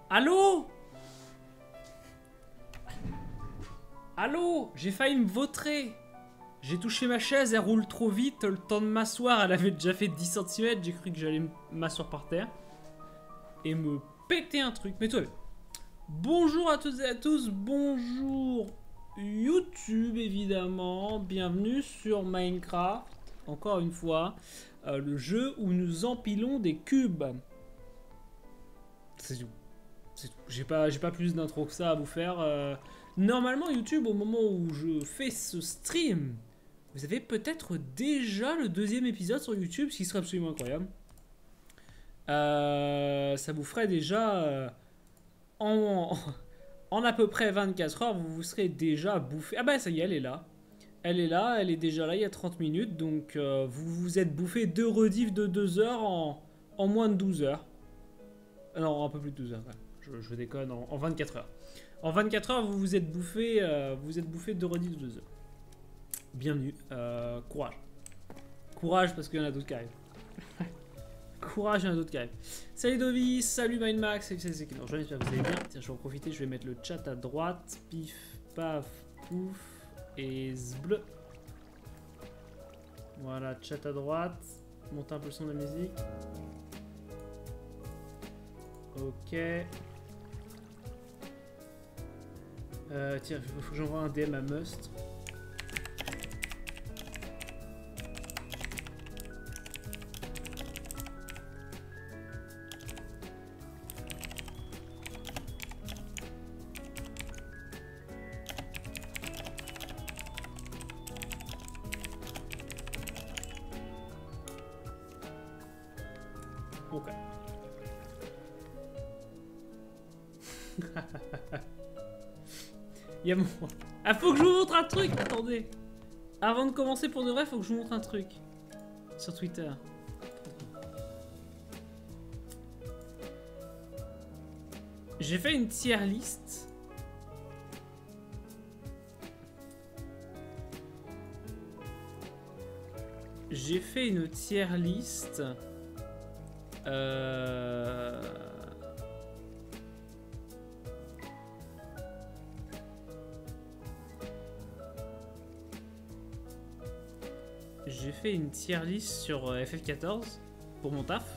Allô? Allô? J'ai failli me vautrer. J'ai touché ma chaise, elle roule trop vite. Le temps de m'asseoir, elle avait déjà fait 10 cm. J'ai cru que j'allais m'asseoir par terre. Et me péter un truc. Mais toi, bonjour à toutes et à tous. Bonjour YouTube, évidemment. Bienvenue sur Minecraft. Encore une fois, le jeu où nous empilons des cubes. C'est tout. C'est tout. J'ai pas plus d'intro que ça à vous faire. Normalement, YouTube, au moment où je fais ce stream, vous avez peut-être déjà le deuxième épisode sur YouTube, ce qui serait absolument incroyable. Ça vous ferait déjà en, en à peu près 24 heures, vous vous serez déjà bouffé. Ah bah ça y est, elle est là. Elle est là, elle est déjà là il y a 30 minutes. Donc vous vous êtes bouffé 2 rediffs de 2 heures en moins de 12 heures. Non, un peu plus de 12 heures. Ouais. Je déconne, en 24 heures. En 24 heures, vous vous êtes bouffé 2 rediffs de 2 heures. Bienvenue. Courage. Courage parce qu'il y en a d'autres qui arrivent. Courage, il y en a d'autres qui arrivent. Salut Dovi, salut Mindmax, salut c'est non, j'espère que vous allez bien. Tiens, je vais en profiter, je vais mettre le chat à droite. Pif, paf, pouf et zbleu. Voilà, chat à droite. Monte un peu le son de la musique. Ok. Tiens, il faut que j'envoie un DM à Must. Ok. Il y a mon... Ah, faut que je vous montre un truc. Attendez. Avant de commencer pour de vrai, faut que je vous montre un truc. Sur Twitter. J'ai fait une tier list. J'ai fait une tier list. J'ai fait une tier list sur FF14 pour mon taf.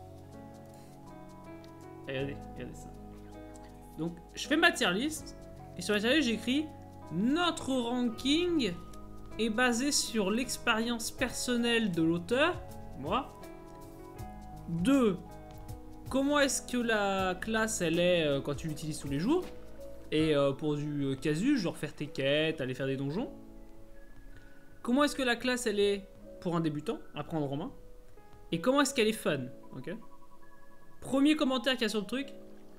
Regardez ça. Donc, je fais ma tier list et sur la tier list, j'écris notre ranking est basé sur l'expérience personnelle de l'auteur, moi. 2. Comment est-ce que la classe elle est quand tu l'utilises tous les jours? Et pour du casu, genre faire tes quêtes, aller faire des donjons. Comment est-ce que la classe elle est pour un débutant, à prendre en main? Et comment est-ce qu'elle est fun? Ok. Premier commentaire qu'il y a sur le truc.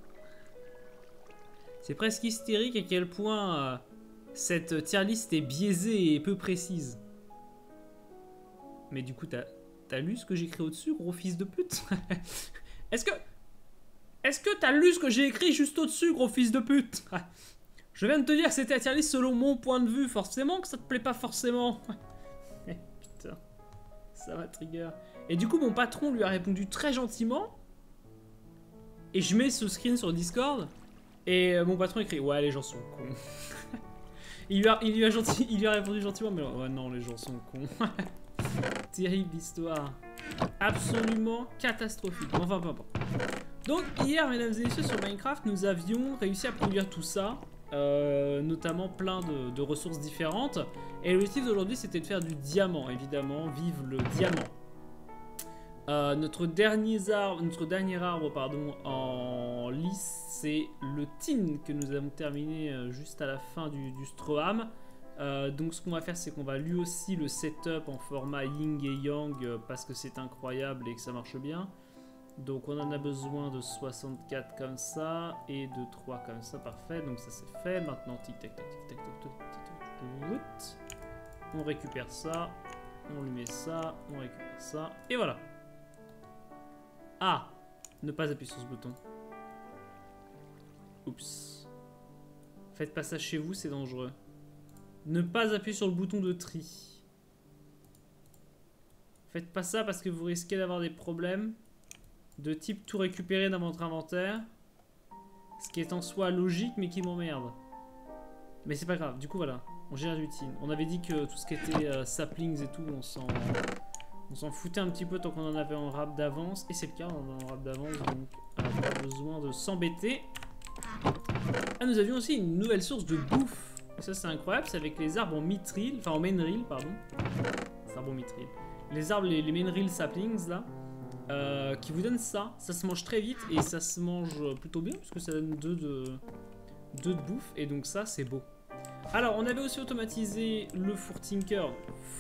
C'est presque hystérique à quel point cette tier list est biaisée et peu précise. Mais du coup, t'as lu ce que j'ai écrit au-dessus, gros fils de pute? Est-ce que t'as lu ce que j'ai écrit juste au-dessus, gros fils de pute? Je viens de te dire que c'était la tier list selon mon point de vue, forcément que ça te plaît pas forcément. Putain, ça va trigger. Et du coup, mon patron lui a répondu très gentiment. Et je mets ce screen sur Discord. Et mon patron écrit: ouais, les gens sont cons. il lui a répondu gentiment, mais ouais, non, les gens sont cons. Terrible histoire. Absolument catastrophique. Enfin, peu importe. Donc, hier, mesdames et messieurs, sur Minecraft, nous avions réussi à produire tout ça. Notamment plein de ressources différentes. Et l'objectif d'aujourd'hui, c'était de faire du diamant, évidemment. Vive le diamant. Notre dernier arbre pardon, en lice, c'est le tin que nous avons terminé juste à la fin du Stroham. Donc ce qu'on va faire, c'est qu'on va lui aussi le setup en format yin et yang parce que c'est incroyable et que ça marche bien. Donc on en a besoin de 64 comme ça et de 3 comme ça, parfait. Donc ça c'est fait. Maintenant tic tac tac tic tac tac tac tac. On récupère ça, on lui met ça, on récupère ça et voilà. Ah, ne pas appuyer sur ce bouton. Oups. Faites pas ça chez vous, c'est dangereux. Ne pas appuyer sur le bouton de tri. Faites pas ça parce que vous risquez d'avoir des problèmes de type tout récupérer dans votre inventaire. Ce qui est en soi logique, mais qui m'emmerde. Mais c'est pas grave, du coup voilà, on gère l'utine. On avait dit que tout ce qui était saplings et tout, on s'en foutait un petit peu tant qu'on en avait en rap d'avance. Et c'est le cas, on en a en rap d'avance, donc pas besoin de s'embêter. Ah, nous avions aussi une nouvelle source de bouffe. Et ça c'est incroyable, c'est avec les arbres en mithril, enfin en mainril, pardon. C'est arbres en mithril. Les arbres, les mainril saplings là, qui vous donnent ça. Ça se mange très vite et ça se mange plutôt bien, puisque ça donne 2 de bouffe. Et donc ça c'est beau. Alors, on avait aussi automatisé le four Tinker.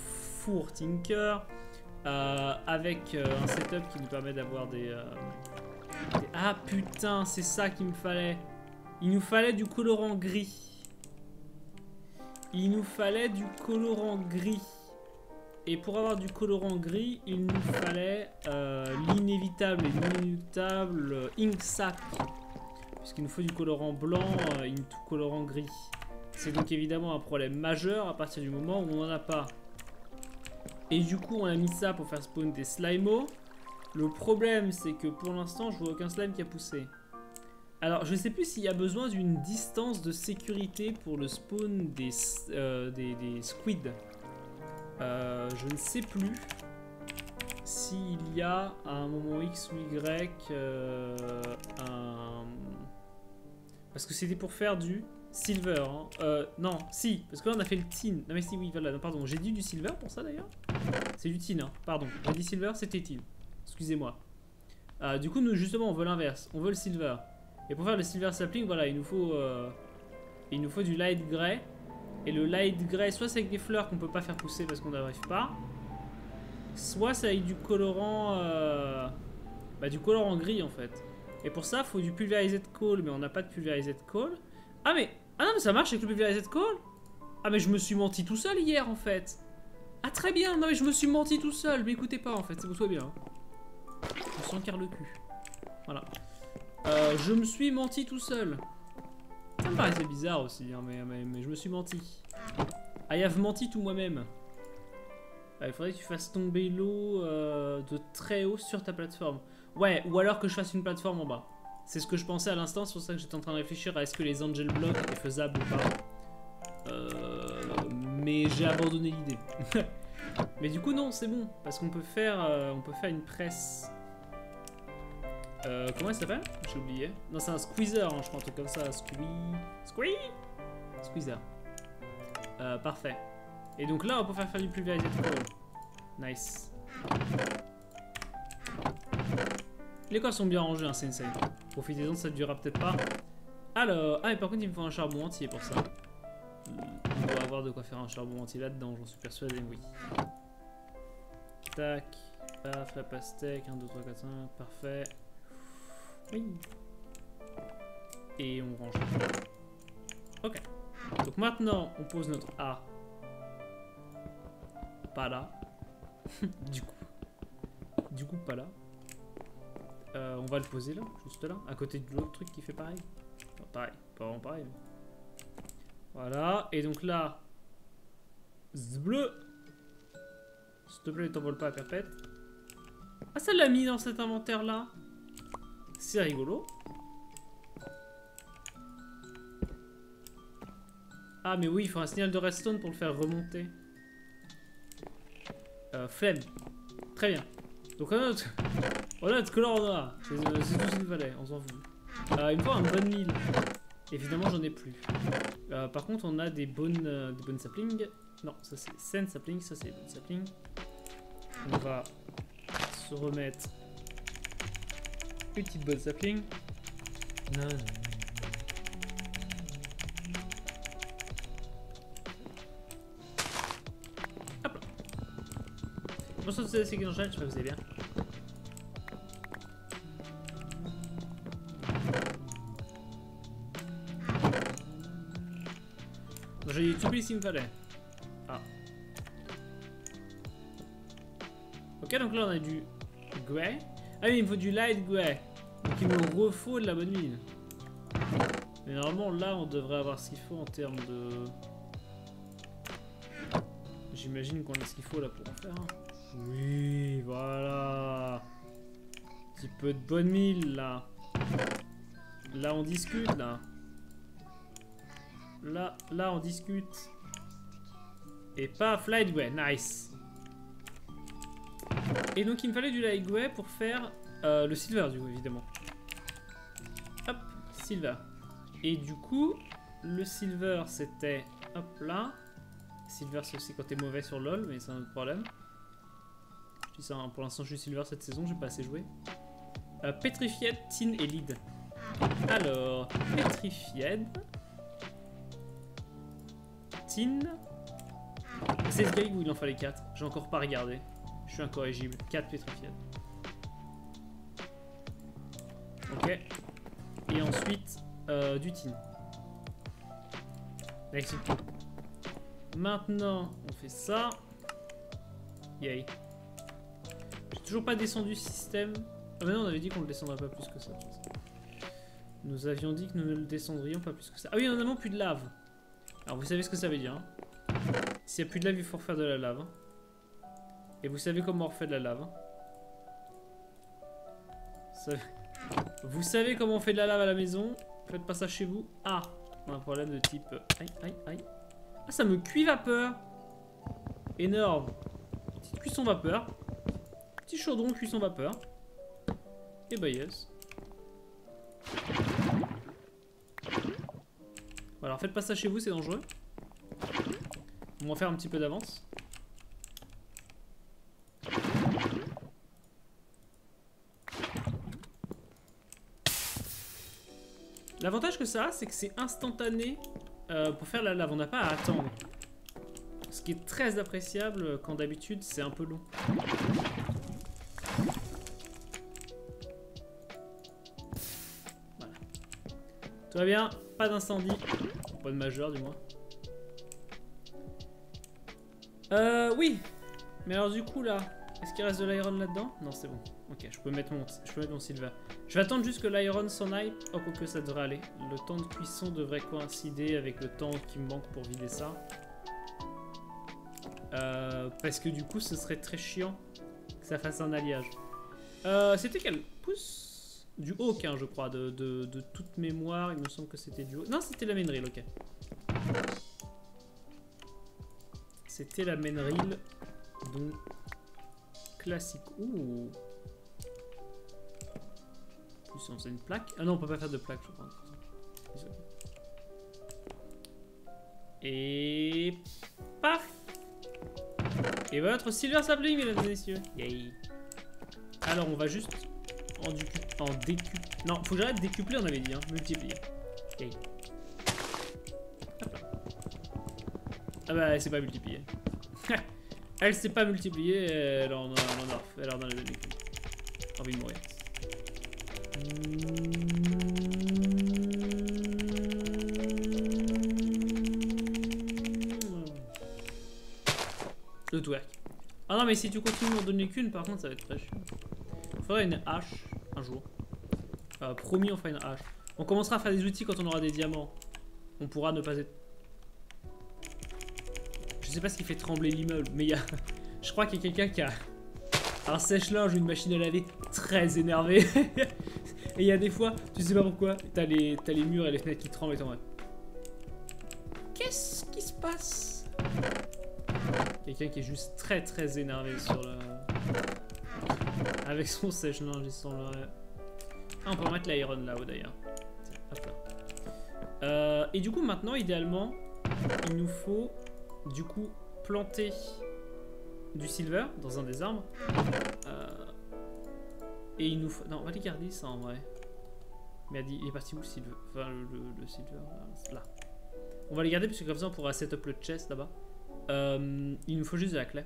Avec un setup qui nous permet d'avoir des... Ah putain, c'est ça qu'il me fallait. Il nous fallait du colorant gris. Il nous fallait du colorant gris. Et pour avoir du colorant gris, il nous fallait l'inévitable et l'inéluctable ink sap. Puisqu'il nous faut du colorant blanc into colorant gris. C'est donc évidemment un problème majeur à partir du moment où on n'en a pas. Et du coup, on a mis ça pour faire spawn des slimeaux. Le problème, c'est que pour l'instant, je vois aucun slime qui a poussé. Alors, je ne sais plus s'il y a besoin d'une distance de sécurité pour le spawn des squids. Je ne sais plus s'il y a à un moment X ou Y parce que c'était pour faire du silver. Hein. Non, si, parce que là on a fait le tin. Non mais si, oui, voilà, non, pardon, j'ai dit du silver pour ça d'ailleurs. C'est du tin, hein. Pardon. J'ai dit silver, c'était tin. Excusez-moi. Du coup, nous justement, on veut l'inverse. On veut le silver. Et pour faire le silver sapling, voilà, il nous faut du light grey. Et le light grey, soit c'est avec des fleurs qu'on peut pas faire pousser parce qu'on n'arrive pas, soit c'est avec du colorant, du colorant gris en fait. Et pour ça, il faut du pulverized coal, mais on n'a pas de pulverized coal. Ah mais ça marche avec le pulverized coal. Ah mais je me suis menti tout seul hier en fait. Ah très bien, non mais je me suis menti tout seul. Mais écoutez pas en fait, c'est vous soit bien. Je me sens car le cul. Voilà. Je me suis menti tout seul. Ça me paraissait bizarre aussi, hein, mais je me suis menti. I have menti tout moi-même. Il faudrait que tu fasses tomber l'eau de très haut sur ta plateforme. Ouais, ou alors que je fasse une plateforme en bas. C'est ce que je pensais à l'instant, c'est pour ça que j'étais en train de réfléchir à est-ce que les angel blocks étaient faisables ou pas. Mais j'ai abandonné l'idée. Mais du coup non, c'est bon, parce qu'on peut faire une presse. Comment elle s'appelle? J'ai oublié. Non, c'est un squeezer, hein, je crois, un truc comme ça. Squeezer. Parfait. Et donc là, on peut faire du pulverized coal. Nice. Les coffres sont bien rangés, hein, c'est insane. Profitez-en, ça ne durera peut-être pas. Alors, mais par contre, il me faut un charbon entier pour ça. On doit avoir de quoi faire un charbon entier là-dedans, j'en suis persuadé, oui. Tac. Paf, la pastèque, 1, 2, 3, 4, 5, parfait. Oui. Et on range. Ok. Donc maintenant, on pose notre A. Pas là. Du coup, pas là. On va le poser là, juste là, à côté de l'autre truc qui fait pareil. Enfin, pareil, pas vraiment pareil. Mais... Voilà. Et donc là, bleu. S'il te plaît, ne t'envole pas à perpète. Ah, ça l'a mis dans cet inventaire là. C'est rigolo. Ah mais oui, il faut un signal de redstone pour le faire remonter. Flemme. Très bien. Donc on a notre color noir. C'est tout ce qu'il fallait, on s'en fout. Il me faut un bon mille. Évidemment j'en ai plus. Par contre on a des bonnes saplings. Non, ça c'est sand saplings, ça c'est des bonnes saplings. On va se remettre une petite bonne sapling. Non, non. Hop là. Bonsoir à tous ceux qui nous rejoignent, j'espère que vous allez bien. J'ai tout oublié s'il me fallait. Ah. Ok, donc là on a du grey. Ah oui, il me faut du light grey. Donc il me refaut de la bonne mine. Mais normalement là on devrait avoir ce qu'il faut en termes de... J'imagine qu'on a ce qu'il faut là pour en faire. Oui, voilà. Un petit peu de bonne mine là. Là, on discute, là. Là, on discute. Et paf, Lightway, nice. Et donc, il me fallait du Lightway pour faire le Silver, du coup, évidemment. Hop, Silver. Et du coup, le Silver, c'était... Hop, là. Silver, c'est aussi quand t'es mauvais sur LoL, mais c'est un autre problème. Je dis ça, hein, pour l'instant, je suis Silver cette saison, j'ai pas assez joué. Petrified, Tin et Lead. Alors, Petrified... Tin... C'est ce gars où il en fallait 4. J'ai encore pas regardé. Je suis incorrigible. 4 Petrified. Ok. Et ensuite, du tin. Merci. Maintenant, on fait ça. Yay. J'ai toujours pas descendu ce système. Ah mais non, on avait dit qu'on le descendrait pas plus que ça. Nous avions dit que nous ne le descendrions pas plus que ça. Ah oui, on n'a non plus de lave. Alors vous savez ce que ça veut dire. Hein. S'il n'y a plus de lave, il faut refaire de la lave. Hein. Et vous savez comment on refait de la lave. Hein. Vous savez comment on fait de la lave à la maison. Faites pas ça chez vous. Ah, on a un problème de type... Aïe, aïe, aïe. Ah, ça me cuit vapeur. Énorme. Petite cuisson vapeur. Petit chaudron cuisson vapeur. Et bah yes. Voilà, alors faites pas ça chez vous, c'est dangereux. On va faire un petit peu d'avance. L'avantage que ça a, c'est que c'est instantané pour faire la lave. On n'a pas à attendre. Ce qui est très appréciable quand d'habitude c'est un peu long. Voilà. Tout va bien, pas d'incendie. Pas de majeur du moins. Oui. Mais alors du coup là, est-ce qu'il reste de l'iron là-dedans? Non, c'est bon. Ok, je peux mettre mon silver. Je vais attendre juste que l'iron s'en aille. Oh, quoique ça devrait aller. Le temps de cuisson devrait coïncider avec le temps qui me manque pour vider ça. Parce que du coup, ce serait très chiant que ça fasse un alliage. C'était quel pouce? Du Hawk, hein, je crois, de toute mémoire. Il me semble que c'était du Hawk. Non, c'était la Menril, ok. C'était la Menril. Donc, classique. Ouh. Puissance, c'est une plaque. Ah non, on peut pas faire de plaque, je crois. Et... Paf. Et votre silver sapling, mesdames et messieurs. Yay. Alors, on va juste en décupler. Non, faut que j'arrête de décupler, on avait dit, hein. Multiplier. Yay. Hop là. Ah bah, elle s'est pas multipliée. Elle s'est pas multipliée, elle en a les données. Envie de mourir. Le twerk. Ah non, mais si tu continues d'en donner qu'une, par contre, ça va être très chiant. Il faudrait une hache un jour. Promis, on fera une hache. On commencera à faire des outils quand on aura des diamants. On pourra ne pas être. Je sais pas ce qui fait trembler l'immeuble, mais il y a. Je crois qu'il y a quelqu'un qui a un sèche-linge ou une machine à laver très énervé. Et il y a des fois, tu sais pas pourquoi, t'as les murs et les fenêtres qui tremblent et t'es en mode. Qu'est-ce qui se passe? Quelqu'un qui est juste très très énervé sur le... Avec son sèche-linge et son... Ah, on peut remettre l'iron là-haut d'ailleurs. Hop là. Et du coup maintenant, idéalement, il nous faut du coup planter du silver dans un des arbres. Et il nous faut... Non, on va les garder ça en vrai. Mais il est parti où le silver? Enfin, le silver, là. On va les garder parce que comme ça on pourra setup le chest là-bas. Il nous faut juste de la clé.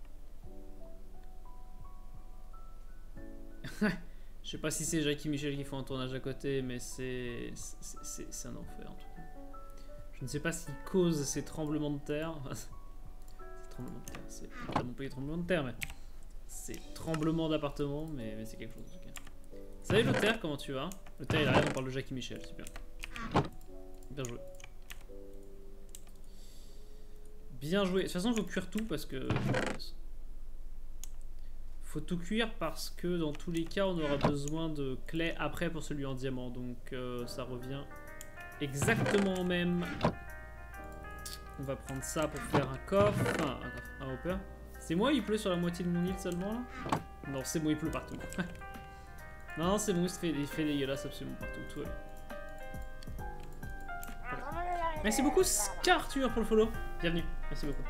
Je sais pas si c'est Jackie Michel qui font un tournage à côté, mais c'est un enfer en tout cas. Je ne sais pas s'il cause ces tremblements de terre. Ces tremblements de terre, c'est pas non plus des tremblements de terre, mais c'est tremblements d'appartement, mais c'est quelque chose en tout cas. Salut le terre, comment tu vas? Le terre il arrive, on parle de Jackie Michel, super. Bien joué. Bien joué. De toute façon, il faut cuire tout parce que... Faut tout cuire parce que dans tous les cas, on aura besoin de clés après pour celui en diamant. Donc ça revient exactement au même. On va prendre ça pour faire un coffre. Enfin, un hopper. C'est moi, il pleut sur la moitié de mon île seulement là? Non, c'est bon, il pleut partout. Non, c'est bon, il fait dégueulasse absolument partout. Tout va bien. Merci beaucoup, Scarture, pour le follow. Bienvenue, merci beaucoup.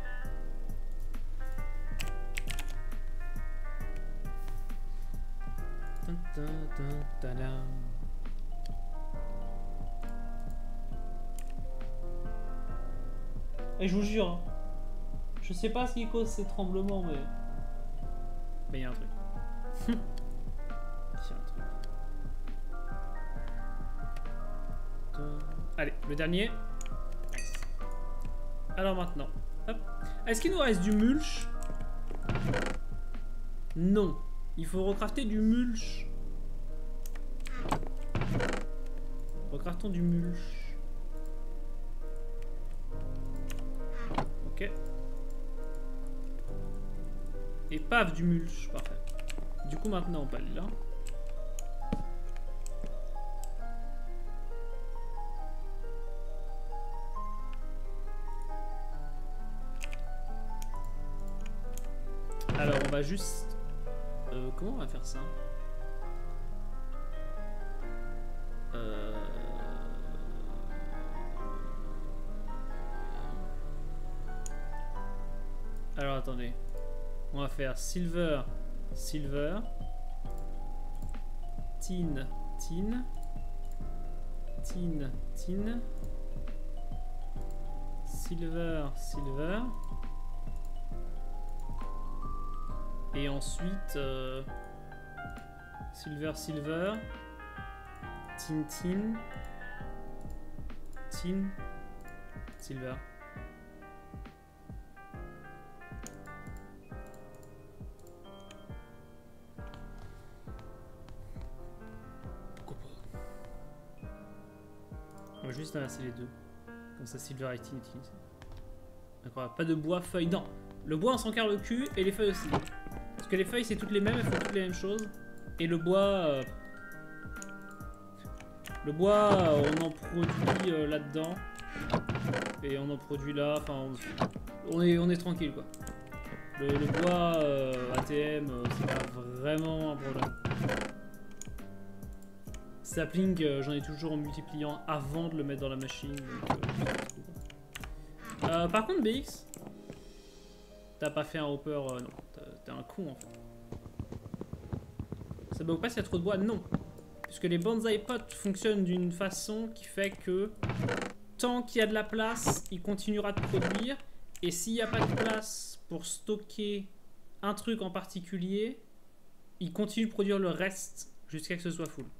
Et je vous jure, hein, je sais pas ce qui cause ces tremblements, mais il y a un truc. Il y a un truc. Allez, le dernier. Nice. Alors maintenant, hop. Est-ce qu'il nous reste du mulch? Non. Il faut recrafter du mulch. Recraftons du mulch. Ok. Et paf, du mulch. Parfait. Du coup, maintenant, on peut aller là. Alors, on va juste... comment on va faire ça? Alors, attendez. On va faire silver, silver, tin, tin, tin, tin, silver, silver. Et ensuite, silver, silver, tin, tin, tin, silver. Pourquoi pas? On va juste inverser les deux. Comme ça, silver et tin, tin. D'accord, pas de bois, feuilles. Non, le bois on s'en carre le cul et les feuilles aussi. Parce que les feuilles c'est toutes les mêmes, elles font toutes les mêmes choses. Et le bois, on en produit là-dedans. Et on en produit là, enfin on est tranquille quoi. Le bois ATM, c'est pas vraiment un problème. Sapling, j'en ai toujours en multipliant avant de le mettre dans la machine. Donc, par contre BX, t'as pas fait un hopper, non. T'es un con en fait. Ça bug pas s'il y a trop de bois? Non. Puisque les bonsaï pots fonctionnent d'une façon qui fait que tant qu'il y a de la place, il continuera de produire. Et s'il n'y a pas de place pour stocker un truc en particulier, il continue de produire le reste jusqu'à ce que ce soit full.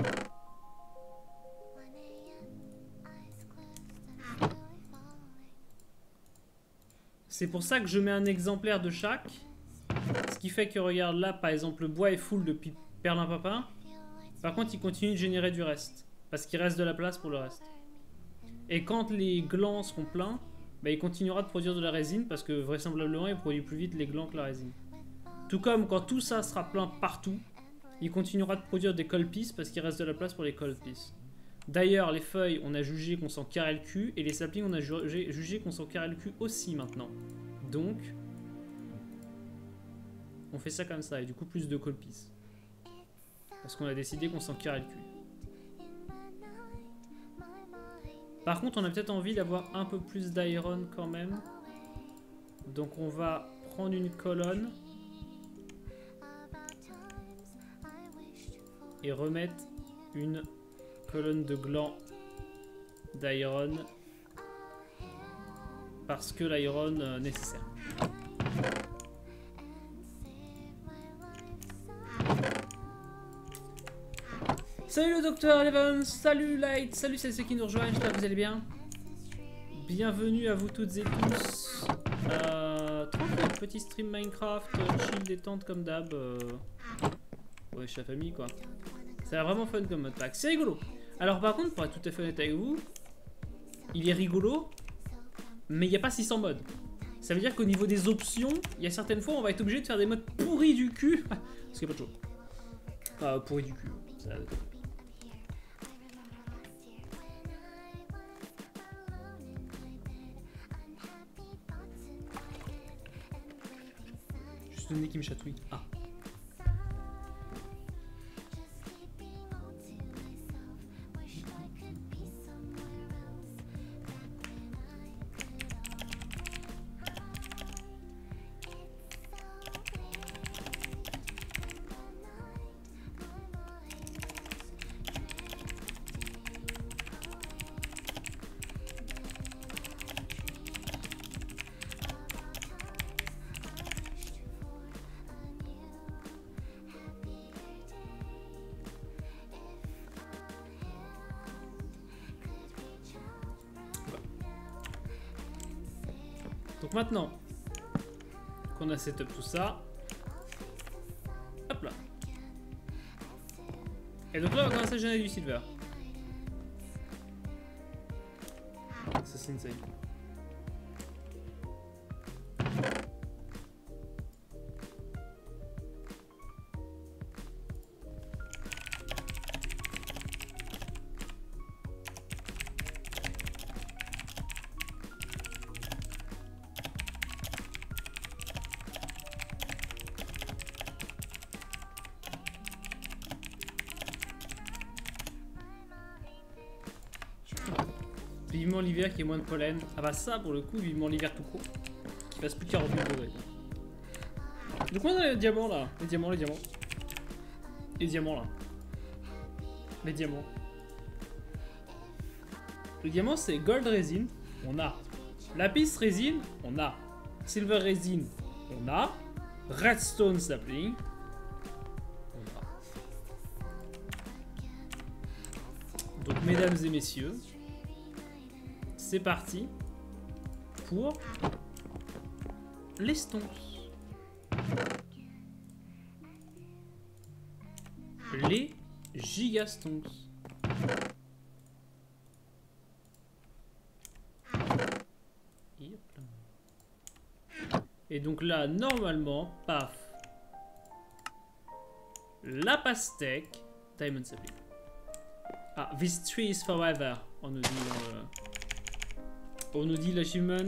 C'est pour ça que je mets un exemplaire de chaque. Ce qui fait que, regarde, là, par exemple, le bois est full depuis Perlimpinpin. Par contre, il continue de générer du reste. Parce qu'il reste de la place pour le reste. Et quand les glands seront pleins, bah, il continuera de produire de la résine. Parce que, vraisemblablement, il produit plus vite les glands que la résine. Tout comme quand tout ça sera plein partout, il continuera de produire des colpices parce qu'il reste de la place pour les colpices. D'ailleurs, les feuilles, on a jugé qu'on s'en carrait le cul. Et les saplings, on a jugé qu'on s'en carrait le cul aussi maintenant. Donc... on fait ça comme ça, et du coup plus de colpices. Parce qu'on a décidé qu'on s'en carrait le cul. Par contre, on a peut-être envie d'avoir un peu plus d'iron quand même. Donc on va prendre une colonne. Et remettre une colonne de glands d'iron. Parce que l'iron nécessaire. Salut le docteur Eleven, salut Light, salut celles qui nous rejoignent, j'espère que vous allez bien. Bienvenue à vous toutes et tous. Tranquille, petit stream Minecraft, chill, détente comme d'hab. Ouais, chez la famille quoi. C'est vraiment fun comme mode pack, c'est rigolo. Alors par contre, pour être tout à fait honnête avec vous, il est rigolo, mais il n'y a pas 600 modes. Ça veut dire qu'au niveau des options, il y a certaines fois on va être obligé de faire des modes pourris du cul. Parce qu'il n'y a pas de chaud. Enfin, pourris du cul. Ça... Juste le nez qui me chatouille. Ah. Donc maintenant qu'on a setup tout ça, hop là. Et donc là on va commencer à générer du silver. Ça c'est insane. Vivement l'hiver qui est moins de pollen. Ah bah ça pour le coup, vivement l'hiver tout court. Qui fasse plus de 48 degrés. Donc on a les diamants là. Les diamants, les diamants. Les diamants là. Les diamants. Le diamant c'est gold resin. On a. Lapis resin. On a. Silver resin. On a. Redstone sapling. On a. Donc mesdames et messieurs. C'est parti pour les stonks. Les gigastonks. Et donc là, normalement, paf. La pastèque. Diamond sapling. Ah, this tree is forever. On nous dit dans le... On nous dit l'achievement.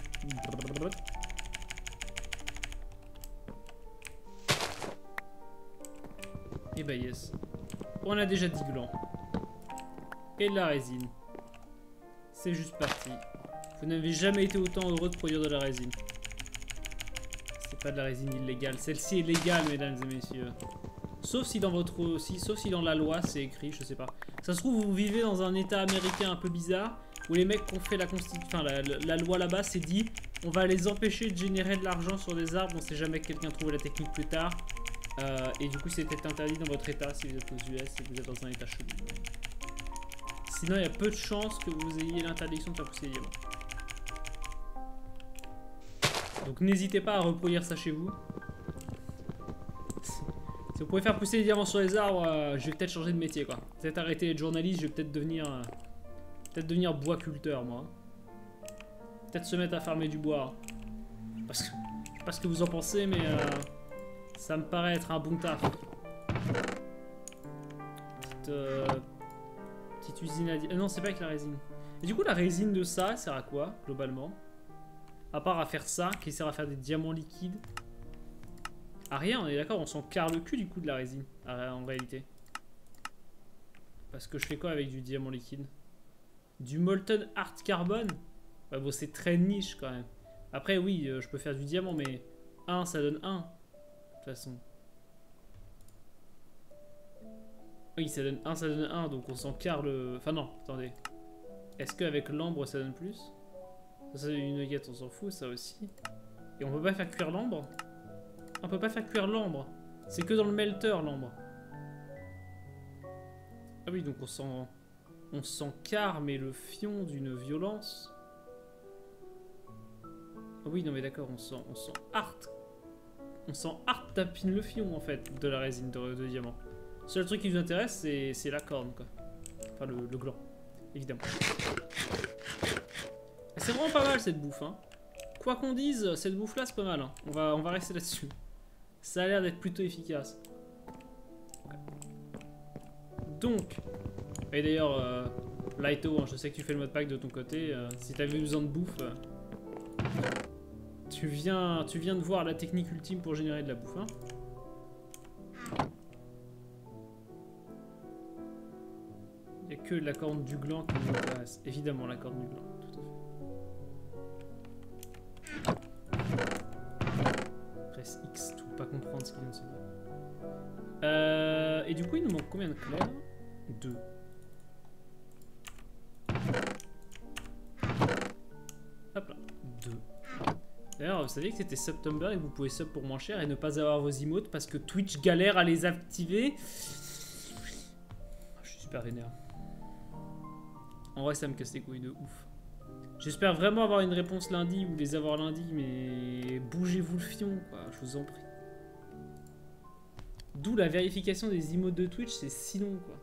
Et bah yes. On a déjà 10 glands. Et de la résine. C'est juste parti. Vous n'avez jamais été autant heureux de produire de la résine. C'est pas de la résine illégale. Celle-ci est légale, mesdames et messieurs. Sauf si dans votre... sauf si dans la loi c'est écrit, je sais pas. Ça se trouve, vous vivez dans un état américain un peu bizarre. Où les mecs qui ont fait la loi là-bas, c'est dit on va les empêcher de générer de l'argent sur des arbres, on sait jamais que quelqu'un trouve la technique plus tard. Et du coup, c'est peut-être interdit dans votre état si vous êtes aux US et que vous êtes dans un état chelou. Sinon, il y a peu de chances que vous ayez l'interdiction de faire pousser les diamants. Donc n'hésitez pas à reproduire ça chez vous. Si vous pouvez faire pousser les diamants sur les arbres, je vais peut-être changer de métier quoi. Peut-être arrêter d'être journaliste, je vais peut-être devenir... devenir bois-culteur, moi. Peut-être se mettre à farmer du bois. Parce que... je sais pas ce que vous en pensez, mais... ça me paraît être un bon taf. Petite usine à... non, c'est pas avec la résine. Et du coup, la résine de ça, sert à quoi, globalement? À part à faire ça, qui sert à faire des diamants liquides. À rien, on est d'accord, on s'en carre le cul du coup de la résine, en réalité. Parce que je fais quoi avec du diamant liquide? Du Molten Art Carbone? Ouais, bon, c'est très niche quand même. Après, oui, je peux faire du diamant, mais 1, ça donne 1. De toute façon. Oui, ça donne 1, ça donne 1, donc on s'en carre le... Enfin, non, attendez. Est-ce qu'avec l'ambre, ça donne plus? Ça, c'est une nugget, on s'en fout, ça aussi. Et on peut pas faire cuire l'ambre? On peut pas faire cuire l'ambre. C'est que dans le melter, l'ambre. Ah oui, donc on s'en carre, mais le fion d'une violence. Ah oui, non mais d'accord, on s'en art tapine le fion, en fait, de la résine de diamant. Le seul truc qui nous intéresse, c'est la corne, quoi. Enfin, le gland, évidemment. C'est vraiment pas mal, cette bouffe, hein. quoi qu'on dise, cette bouffe là c'est pas mal. Hein. On va rester là-dessus. Ça a l'air d'être plutôt efficace. Donc, et d'ailleurs, Lighto, hein, je sais que tu fais le mode pack de ton côté. Si t'avais besoin de bouffe, tu viens de voir la technique ultime pour générer de la bouffe. Hein. Il n'y a que la corne du gland qui nous intéresse. Évidemment, la corne du gland, tout à fait. Presse X, tout pas comprendre ce qui vient de se dire. Et du coup, il nous manque combien de clés? 2. Hop là, 2. D'ailleurs, vous saviez que c'était September et que vous pouvez sub pour moins cher et ne pas avoir vos emotes parce que Twitch galère à les activer. Je suis super vénère. En vrai, ça me casse les couilles de ouf. J'espère vraiment avoir une réponse lundi ou les avoir lundi, mais bougez-vous le fion, quoi, je vous en prie. D'où la vérification des emotes de Twitch, c'est si long, quoi.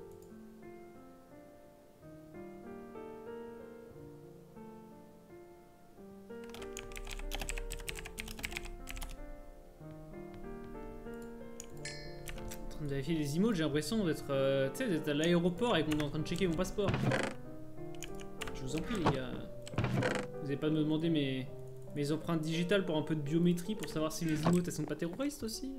En train de vérifier les emotes, j'ai l'impression d'être à l'aéroport et qu'on est en train de checker mon passeport. Je vous en prie, les gars. Vous n'allez pas me demander mes empreintes digitales pour un peu de biométrie pour savoir si les emotes elles sont pas terroristes aussi.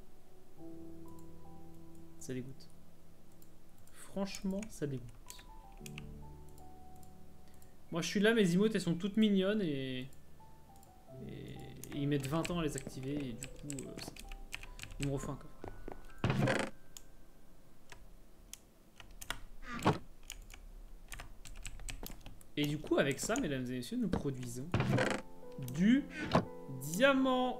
Ça dégoûte. Franchement, ça dégoûte. Moi je suis là, mes emotes elles sont toutes mignonnes et ils mettent 20 ans à les activer et du coup ils me refont un coffre. Et du coup avec ça, mesdames et messieurs, nous produisons du diamant.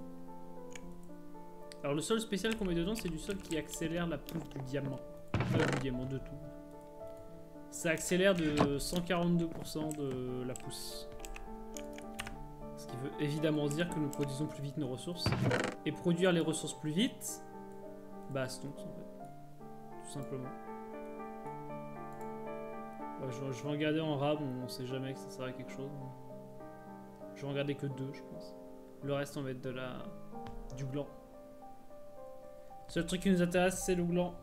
Alors le sol spécial qu'on met dedans, c'est du sol qui accélère la pousse du diamant. Du diamant, de tout. Ça accélère de 142% de la pousse. Ce qui veut évidemment dire que nous produisons plus vite nos ressources. Et produire les ressources plus vite, bah stonks en fait. Tout simplement. Ouais, je vais en garder en rab, on sait jamais que ça sert à quelque chose. Je vais en garder que 2 je pense. Le reste on va mettre du gland. Le seul truc qui nous intéresse, c'est le gland.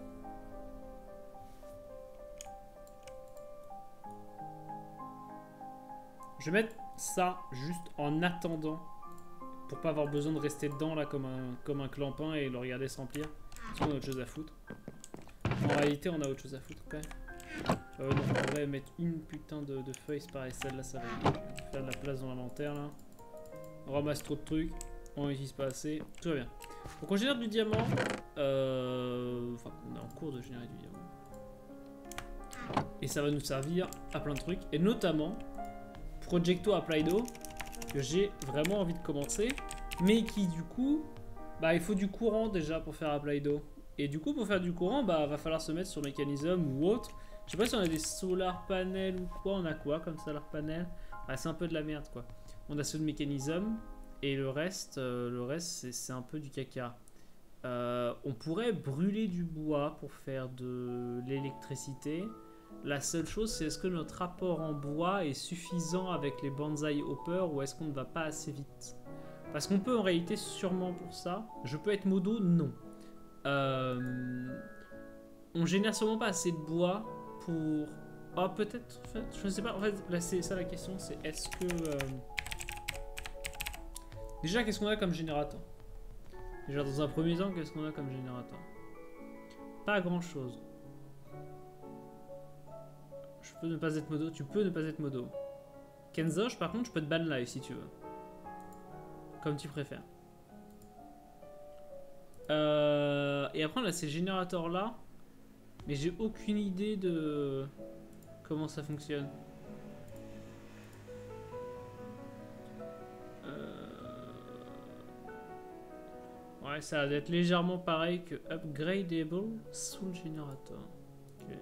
Je vais mettre ça juste en attendant. Pour pas avoir besoin de rester dedans là comme un clampin et le regarder se remplir. Parce qu'on a autre chose à foutre. En réalité, on a autre chose à foutre quand même. Non, on va mettre une putain de feuille, c'est pareil. Celle-là, ça va faire de la place dans l'inventaire là. On ramasse trop de trucs. On n'utilise pas assez. Tout va bien. Donc on génère du diamant. Enfin, on est en cours de générer du diamant. Et ça va nous servir à plein de trucs. Et notamment, Projecto Applido, que j'ai vraiment envie de commencer. Mais qui du coup, bah il faut du courant déjà pour faire Applido. Et du coup, pour faire du courant, bah va falloir se mettre sur mécanisme ou autre. Je sais pas si on a des solar panels ou quoi. On a quoi comme solar panel? Ah, c'est un peu de la merde quoi. On a ceux de mécanisme. Et le reste c'est un peu du caca. On pourrait brûler du bois pour faire de l'électricité. La seule chose, c'est est-ce que notre rapport en bois est suffisant avec les bonsaï hoppers ou est-ce qu'on ne va pas assez vite? Parce qu'on peut en réalité sûrement pour ça. Je peux être modo? Non. On génère sûrement pas assez de bois pour... Ah, peut-être, en fait, je ne sais pas. En fait, là, c'est ça la question, c'est est-ce que... Déjà, qu'est-ce qu'on a comme générateur? Déjà, dans un premier temps, qu'est-ce qu'on a comme générateur? Pas grand-chose. Je peux ne pas être modo. Tu peux ne pas être modo. Kenzosh, par contre, je peux te ban live si tu veux. Comme tu préfères. Et après, on a ces générateurs-là. Mais j'ai aucune idée de comment ça fonctionne. Ouais, ça va être légèrement pareil que Upgradable Soul Generator. Ok.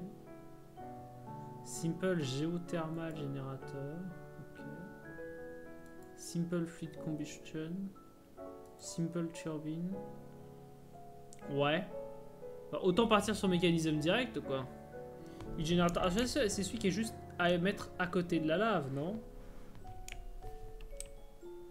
Simple Geothermal Generator. Ok. Simple Fluid Combustion. Simple Turbine. Ouais. Bah, autant partir sur mécanisme direct, quoi. Le générateur. Ah, c'est celui qui est juste à mettre à côté de la lave, non?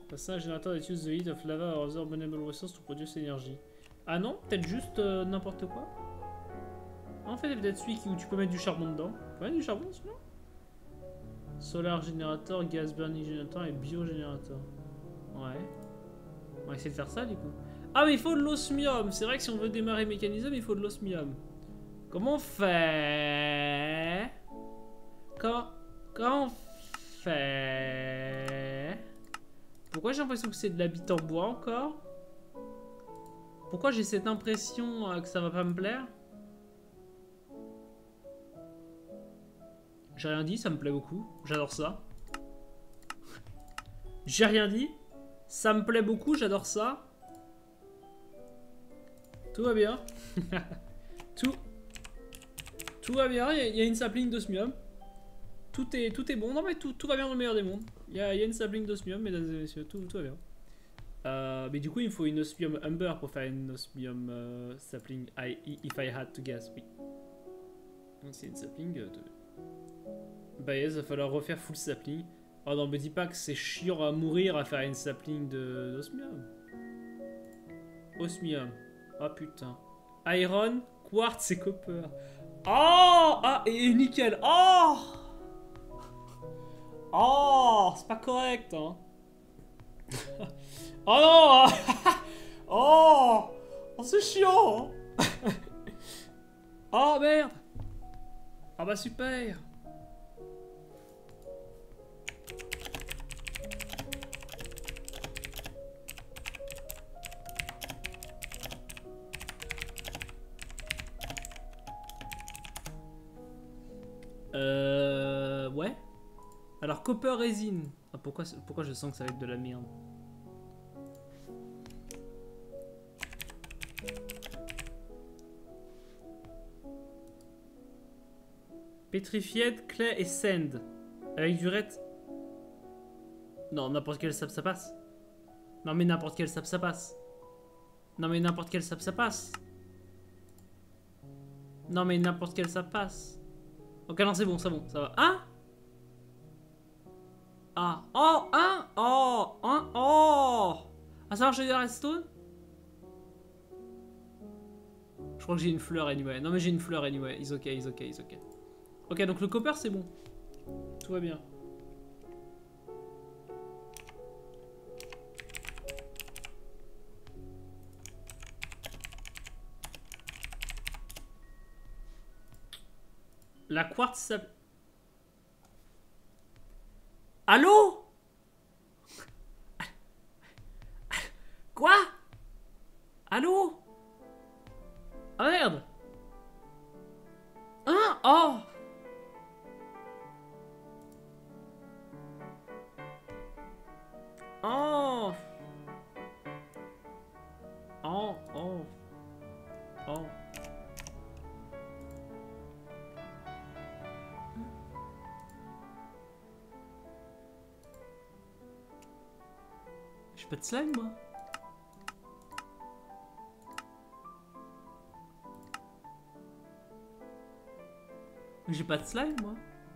Passer un générateur that use the heat of lava or other renewable resources to produce energy. Ah non, peut-être juste n'importe quoi. En fait, peut-être celui où tu peux mettre du charbon dedans. Tu peux mettre du charbon celui-là? Solar Generator, Gas Burning Generator et Biogénérateur. Ouais. On va essayer de faire ça du coup. Ah mais il faut de l'osmium. C'est vrai que si on veut démarrer mécanisme, il faut de l'osmium. Comment on fait? Comment on fait? Pourquoi j'ai l'impression que c'est de l'habit en bois encore? Pourquoi j'ai cette impression que ça va pas me plaire? J'ai rien dit, ça me plaît beaucoup. J'adore ça. J'ai rien dit. Ça me plaît beaucoup, j'adore ça. Tout va bien. Tout va bien, il y a une sapling d'osmium. Tout est bon. Non mais tout va bien dans le meilleur des mondes. Il y a une sapling d'osmium, mesdames et messieurs. Tout va bien. Mais du coup, il me faut une osmium umber pour faire une osmium sapling. If I had to guess, oui. Donc c'est une sapling. Bah yes, il va falloir refaire full sapling. Oh non, me dis pas que c'est chiant à mourir à faire une sapling d'osmium. Osmium. Oh putain. Iron, quartz et copper. Oh! Ah, et nickel. Oh! Oh! C'est pas correct, hein. Oh non! Oh! Oh, c'est chiant! Oh merde! Ah bah super! Ouais. Alors, copper résine. Ah, pourquoi je sens que ça va être de la merde? Petrified, clay et sand. Avec du ret. Non, n'importe quel sap ça passe. Non, mais n'importe quel sap ça passe. Non, mais n'importe quel sap ça passe. Non, mais n'importe quel sap passe. Ok, non, c'est bon, ça va. Hein? Ah, oh, hein? Oh, hein? Oh! Ah, ça marche avec la redstone? Je crois que j'ai une fleur anyway. Non, mais j'ai une fleur anyway. It's okay. Ok, donc le copper, c'est bon. Tout va bien. La quartz, ça... Allô? Quoi? Allô? Ah merde! Hein? Oh! Oh! Oh, oh. Oh. J'ai pas de slime, moi. J'ai pas de slime, moi.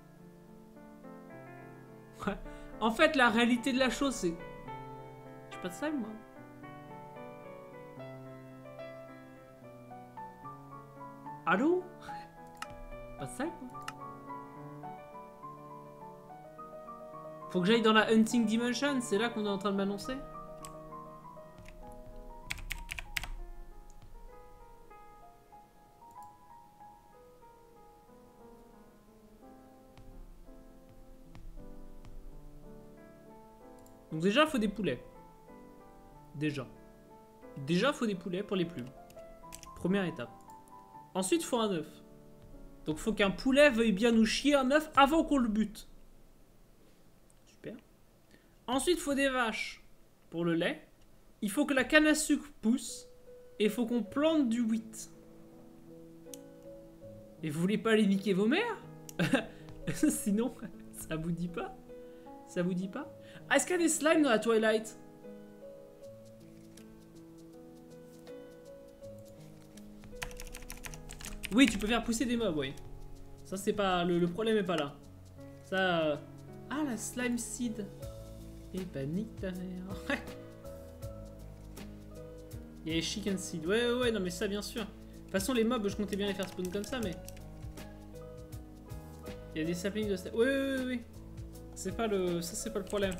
Ouais. En fait, la réalité de la chose, c'est... J'ai pas de slime, moi. Allô? Pas de slime, moi. Faut que j'aille dans la Hunting Dimension, c'est là qu'on est en train de m'annoncer. Donc déjà, il faut des poulets. Déjà, il faut des poulets pour les plumes. Première étape. Ensuite, il faut un œuf. Donc il faut qu'un poulet veuille bien nous chier un œuf avant qu'on le bute. Super. Ensuite, il faut des vaches pour le lait. Il faut que la canne à sucre pousse. Et il faut qu'on plante du wheat. Et vous voulez pas aller niquer vos mères? Sinon, ça vous dit pas? Ça vous dit pas? Ah, est-ce qu'il y a des slimes dans la Twilight? Oui, tu peux faire pousser des mobs, oui. Ça, c'est pas... Le problème est pas là. Ça... Ah, la slime seed. Et bah nique ta mère. Ouais. Il y a les chicken seed. Ouais, non mais ça bien sûr. De toute façon les mobs je comptais bien les faire spawn comme ça mais... Il y a des saplings de... Oui. C'est pas le... Ça c'est pas le problème.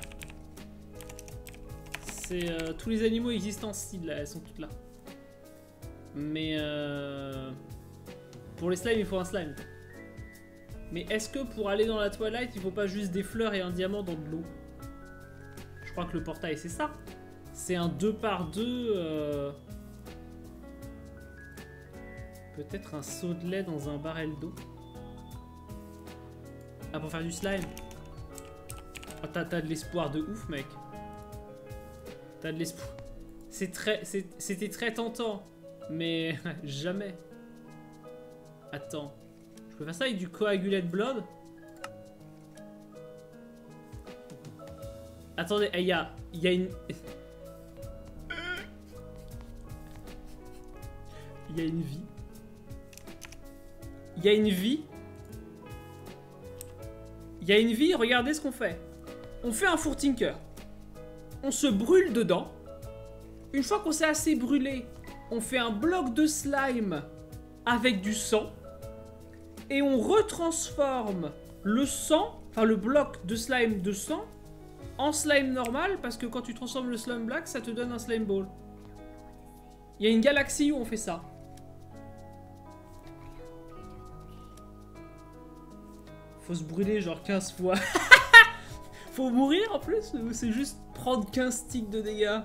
C'est tous les animaux existants en seed là, elles sont toutes là. Mais pour les slimes il faut un slime. Mais est-ce que pour aller dans la Twilight il faut pas juste des fleurs et un diamant dans de l'eau? Je crois que le portail c'est ça. C'est un 2 par 2. Peut-être un seau de lait dans un barrel d'eau. Ah, pour faire du slime. Oh, t'as de l'espoir de ouf, mec. T'as de l'espoir. C'était très tentant. Mais jamais. Attends. Je peux faire ça avec du coagulate blood? Attendez, il y a une... Il y a une vie. Il y a une vie. Il y a une vie, regardez ce qu'on fait. On fait un four tinker. On se brûle dedans. Une fois qu'on s'est assez brûlé, on fait un bloc de slime avec du sang. Et on retransforme le sang, enfin le bloc de slime de sang, en slime normal. Parce que quand tu transformes le slime black, ça te donne un slime ball. Il y a une galaxie où on fait ça. Faut se brûler genre 15 fois. Faut mourir en plus ou c'est juste prendre 15 sticks de dégâts?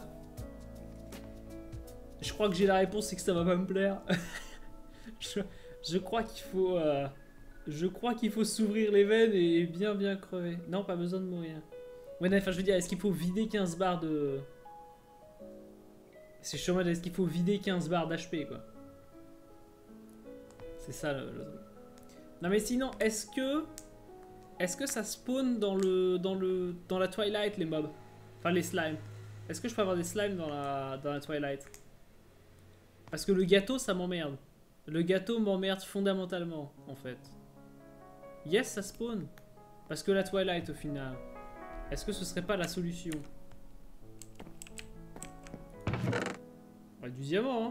Je crois que j'ai la réponse, c'est que ça va pas me plaire. je crois qu'il faut... je crois qu'il faut s'ouvrir les veines et bien crever. Non, pas besoin de mourir. Ouais, non, enfin je veux dire, est-ce qu'il faut vider 15 barres de... C'est chiant, est-ce qu'il faut vider 15 barres d'HP quoi? C'est ça le truc. Non mais sinon, est-ce que ça spawn dans la Twilight les mobs? Enfin les slimes. Est-ce que je peux avoir des slimes dans la Twilight? Parce que le gâteau ça m'emmerde. Le gâteau m'emmerde fondamentalement en fait. Yes, ça spawn. Parce que la Twilight au final. Est-ce que ce serait pas la solution? Ouais, du diamant hein.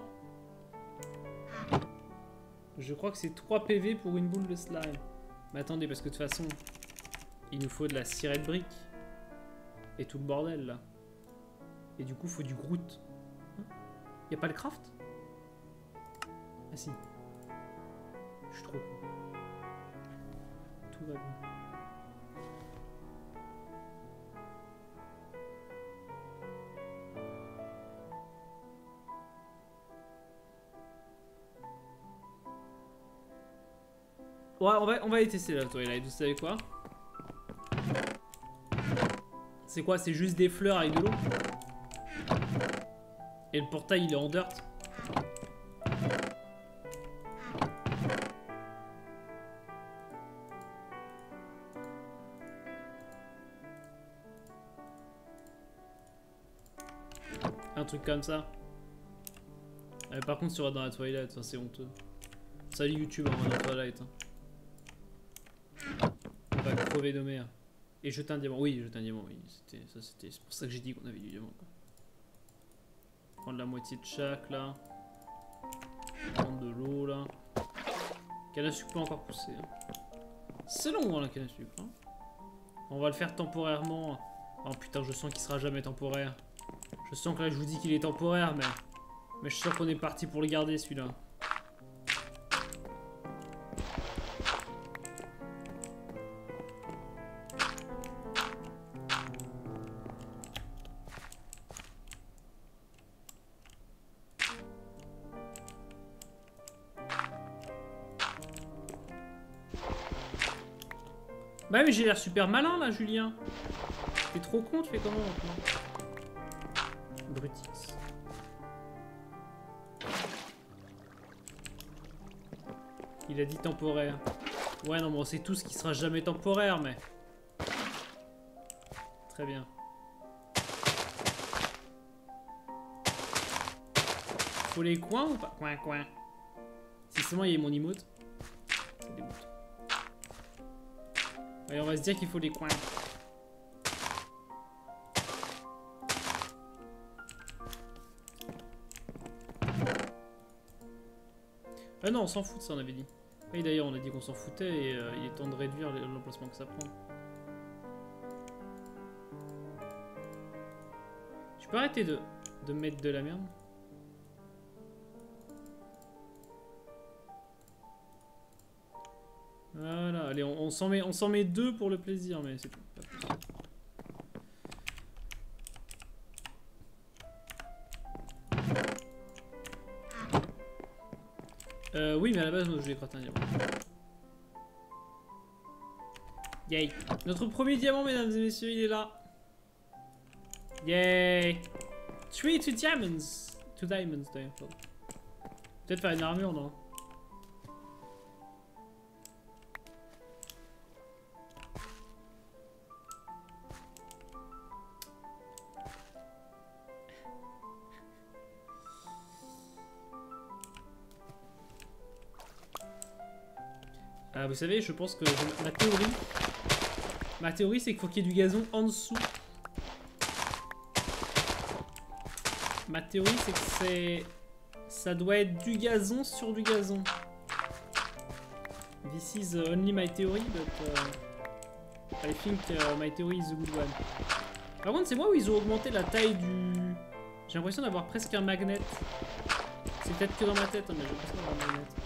Je crois que c'est 3 PV pour une boule de slime. Mais attendez, parce que de toute façon, il nous faut de la cirette brique. Et tout le bordel, là. Et du coup, il faut du Groot. Y'a pas le craft? Ah si. Je suis trop con. Tout va bien. Ouais, on va aller tester la Twilight, vous savez quoi? C'est quoi? C'est juste des fleurs avec de l'eau? Et le portail il est en dirt. Un truc comme ça. Par contre, si on va dans la Twilight, c'est honteux. Salut YouTube, on va dans la Twilight. Hein. On va crever de mer. Et jeter un diamant. Oui, jeter un diamant, oui. C'est pour ça que j'ai dit qu'on avait du diamant. Quoi. Prendre la moitié de chaque là. Prendre de l'eau là. Canne à sucre peut encore pousser. Hein. C'est long hein, la canne à sucre. Hein. On va le faire temporairement. Oh putain, je sens qu'il sera jamais temporaire. Je sens que là je vous dis qu'il est temporaire, mais je suis sûr qu'on est parti pour le garder celui-là. Bah mais j'ai l'air super malin là, Julien. T'es trop con, tu fais comment maintenant? Brutix. Il a dit temporaire. Ouais non, bon, c'est tout ce qui sera jamais temporaire, mais... Très bien. Faut les coins ou pas? Coin. Si seulement il y a mon emote. Ça dégoûte. Ouais, on va se dire qu'il faut les coins. Ah non, on s'en fout de ça, on avait dit. Oui, d'ailleurs, on a dit qu'on s'en foutait et il est temps de réduire l'emplacement que ça prend. Tu peux arrêter de mettre de la merde? Voilà, allez, on s'en met deux pour le plaisir, mais c'est tout. Pas plus. Oui, mais à la base, moi, je voulais gratter un diamant. Yay. Notre premier diamant, mesdames et messieurs, il est là. Yay. 2 diamonds. 2 diamonds, d'ailleurs. Peut-être faire une armure, non? Vous savez, je pense que ma théorie, c'est qu'il faut qu'il y ait du gazon en dessous. Ma théorie, c'est que ça doit être du gazon sur du gazon. This is only my theory, but I think my theory is a good one. Par contre, c'est moi où ils ont augmenté la taille du... J'ai l'impression d'avoir presque un magnet. C'est peut-être que dans ma tête, hein, mais j'ai l'impression d'avoir un magnet.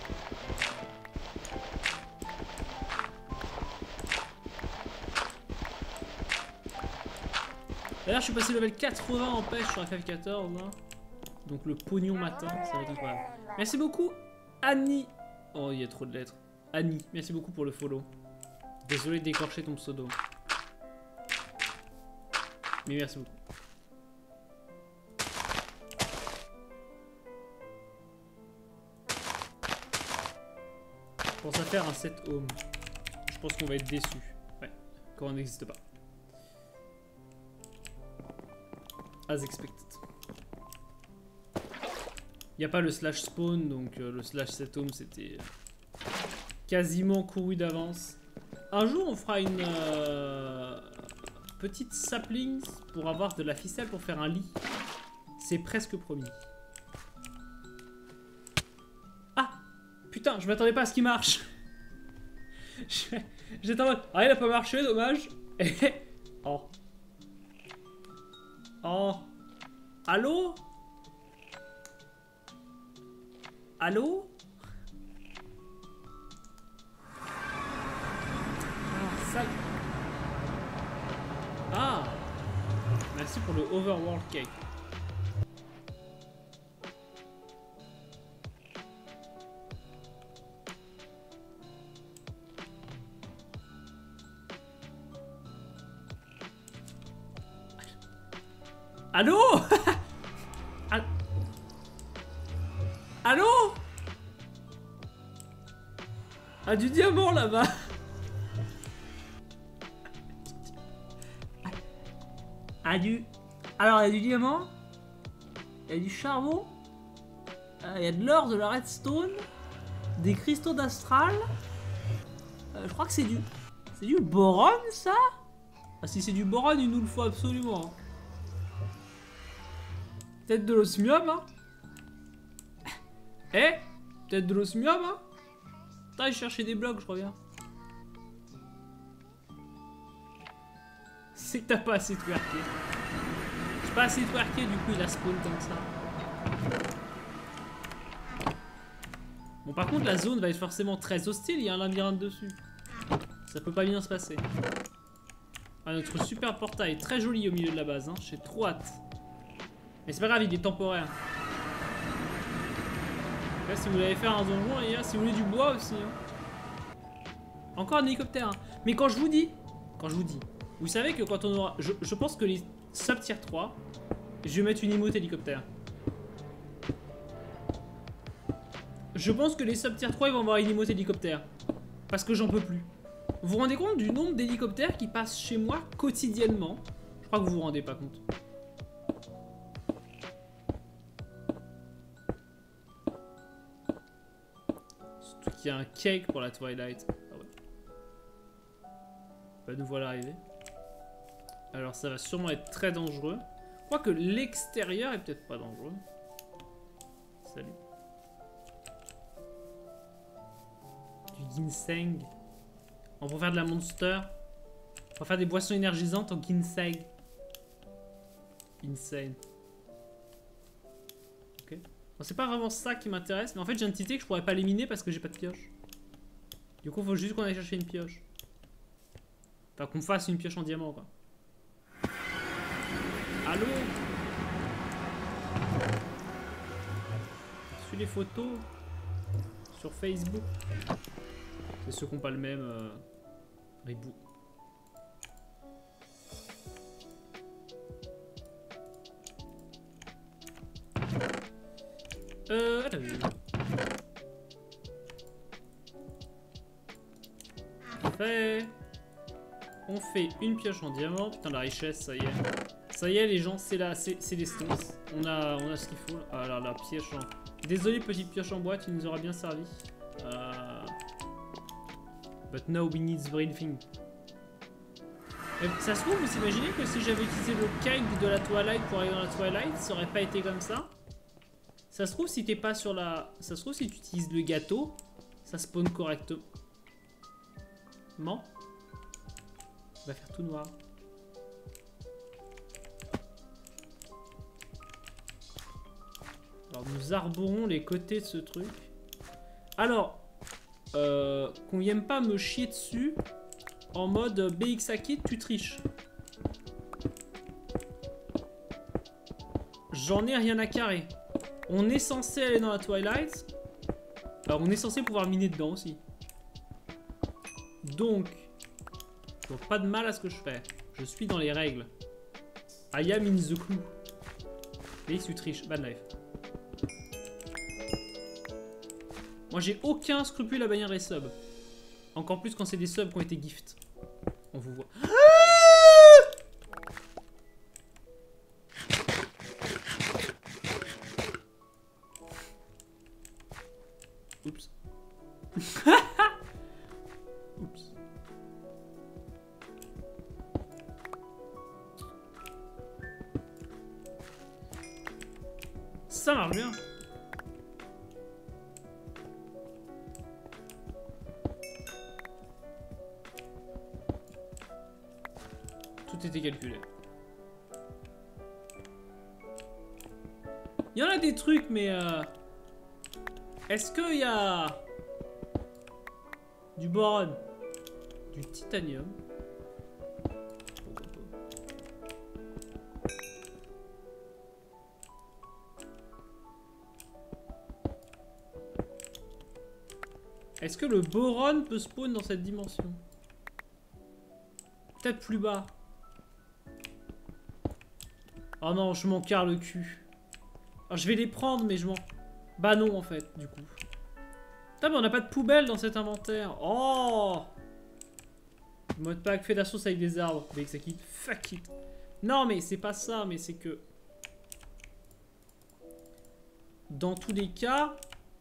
D'ailleurs, je suis passé level 80 en pêche sur FF14. Hein. Donc le pognon matin, ça va être incroyable. Merci beaucoup, Annie. Oh, il y a trop de lettres. Annie, merci beaucoup pour le follow. Désolé d'écorcher ton pseudo. Mais merci beaucoup. Je pense à faire un set home. Je pense qu'on va être déçu. Ouais, quand on n'existe pas. As expected. Il n'y a pas le slash spawn, donc le slash set home c'était quasiment couru d'avance. Un jour on fera une petite sapling pour avoir de la ficelle pour faire un lit. C'est presque promis. Ah putain, je m'attendais pas à ce qu'il marche. J'étais en mode, ah il a pas marché, dommage. Oh. Oh. Allô? Allô? Ah, ça... Ah. Merci pour le overworld cake. Allô? Allô? Ah, du diamant là-bas. Ah, du... Alors, il y a du diamant. Il y a du charbon. Il y a de l'or, de la redstone. Des cristaux d'astral. Je crois que c'est du... C'est du boron, ça? Ah, si c'est du boron, il nous le faut absolument. Peut-être de l'osmium, hein? Eh? Peut-être de l'osmium, hein? Putain, il cherchait des blocs, je reviens. C'est que t'as pas assez twerké. J'ai pas assez twerké, du coup il a spawn comme ça. Bon, par contre, la zone va être forcément très hostile, il y a un labyrinthe dessus. Ça peut pas bien se passer. Ah, notre super portail, très joli au milieu de la base, hein. J'ai trop hâte. Mais c'est pas grave, il est temporaire. Là, si vous voulez faire un donjon, les gars, si vous voulez du bois aussi. Hein. Encore un hélicoptère. Hein. Mais quand je vous dis, vous savez que quand on aura... Je pense que les sub tier 3, je vais mettre une emote hélicoptère. Je pense que les sub tier 3, ils vont avoir une emote hélicoptère. Parce que j'en peux plus. Vous vous rendez compte du nombre d'hélicoptères qui passent chez moi quotidiennement? Je crois que vous vous rendez pas compte. Surtout qu'il y a un cake pour la Twilight. Ah ouais. Bah nous voilà arrivés. Alors ça va sûrement être très dangereux. Quoique l'extérieur est peut-être pas dangereux. Salut. ginseng. On va faire de la monster. On va faire des boissons énergisantes en ginseng. Insane. Ok. Bon, c'est pas vraiment ça qui m'intéresse, mais en fait j'ai un petit que je pourrais pas l'éliminer parce que j'ai pas de pioche. Du coup, faut juste qu'on aille chercher une pioche. Enfin, qu'on fasse une pioche en diamant, quoi. Allô? Suis les photos sur Facebook. C'est ceux qui n'ont pas le même reboot. Fait. On fait une pioche en diamant. Putain, la richesse, ça y est. Ça y est, les gens, c'est les stones. On a ce qu'il faut. Ah là, la pioche en... Désolé, petite pioche en bois, tu nous auras bien servi. But now we need the real thing. Ça se trouve, vous imaginez que si j'avais utilisé le kite de la Twilight pour aller dans la Twilight, ça aurait pas été comme ça? Ça se trouve, si t'es pas sur la... Ça se trouve, si tu utilises le gâteau, ça spawn correctement. On va faire tout noir. Alors, nous arborons les côtés de ce truc. Alors, qu'on vienne pas me chier dessus en mode BXAkid, tu triches. J'en ai rien à carrer. On est censé aller dans la Twilight. Alors, on est censé pouvoir miner dedans aussi. Donc, je vois pas de mal à ce que je fais. Je suis dans les règles. I am in the clue. Et tu triches. Bad life. Moi, j'ai aucun scrupule à bannir les subs. Encore plus quand c'est des subs qui ont été gift. On vous voit. Oups. Oups. Ça marche bien. Tout était calculé. Il y en a des trucs, mais est-ce qu'il y a du boron, du titanium? Est-ce que le boron peut spawn dans cette dimension? Peut-être plus bas. Oh non, je m'en carre le cul. Alors, je vais les prendre, mais je m'en... Bah non, en fait, du coup. Putain, mais on n'a pas de poubelle dans cet inventaire. Oh! Mode pack, fait de la sauce avec des arbres. BXAkid, fuck it. Non, mais c'est pas ça, mais c'est que... Dans tous les cas...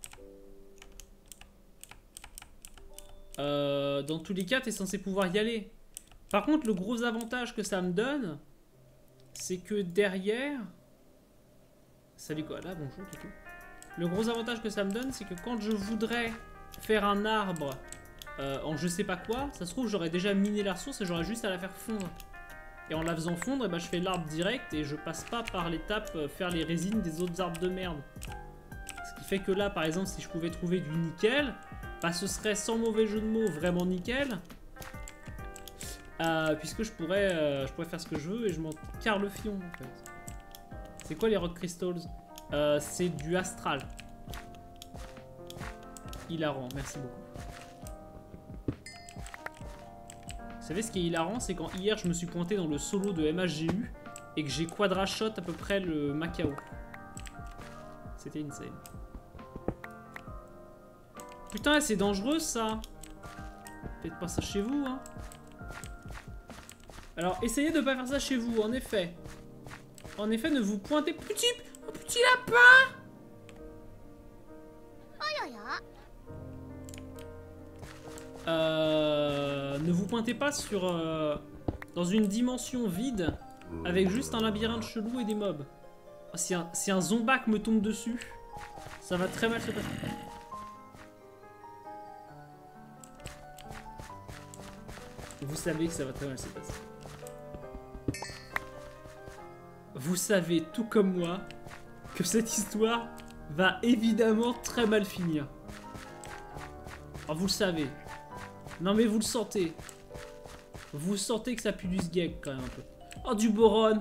dans tous les cas, t'es censé pouvoir y aller. Par contre, le gros avantage que ça me donne, c'est que derrière... Salut quoi, là, bonjour, tout. Le gros avantage que ça me donne, c'est que quand je voudrais faire un arbre en je sais pas quoi, ça se trouve, j'aurais déjà miné la ressource et j'aurais juste à la faire fondre. Et en la faisant fondre, et ben, je fais l'arbre direct et je passe pas par l'étape faire les résines des autres arbres de merde. Ce qui fait que là, par exemple, si je pouvais trouver du nickel, bah, ce serait sans mauvais jeu de mots vraiment nickel. Puisque je pourrais faire ce que je veux et je m'en carre le fion en fait. C'est quoi les rock crystals? C'est du astral. Hilarant, merci beaucoup. Vous savez ce qui est hilarant, c'est quand hier je me suis pointé dans le solo de MHGU et que j'ai quadra-shot à peu près le Macao. C'était insane. Putain, c'est dangereux ça. Faites pas ça chez vous, hein. Alors, essayez de pas faire ça chez vous, en effet. En effet, ne vous pointez... Petit lapin! Ne vous pointez pas sur... dans une dimension vide avec juste un labyrinthe chelou et des mobs. Oh, si un zombac me tombe dessus, ça va très mal se passer. Vous savez que ça va très mal se passer. Vous savez, tout comme moi, que cette histoire va évidemment très mal finir. Oh, vous le savez. Non mais vous le sentez. Vous sentez que ça pue du sgeg quand même un peu. Oh, du boron.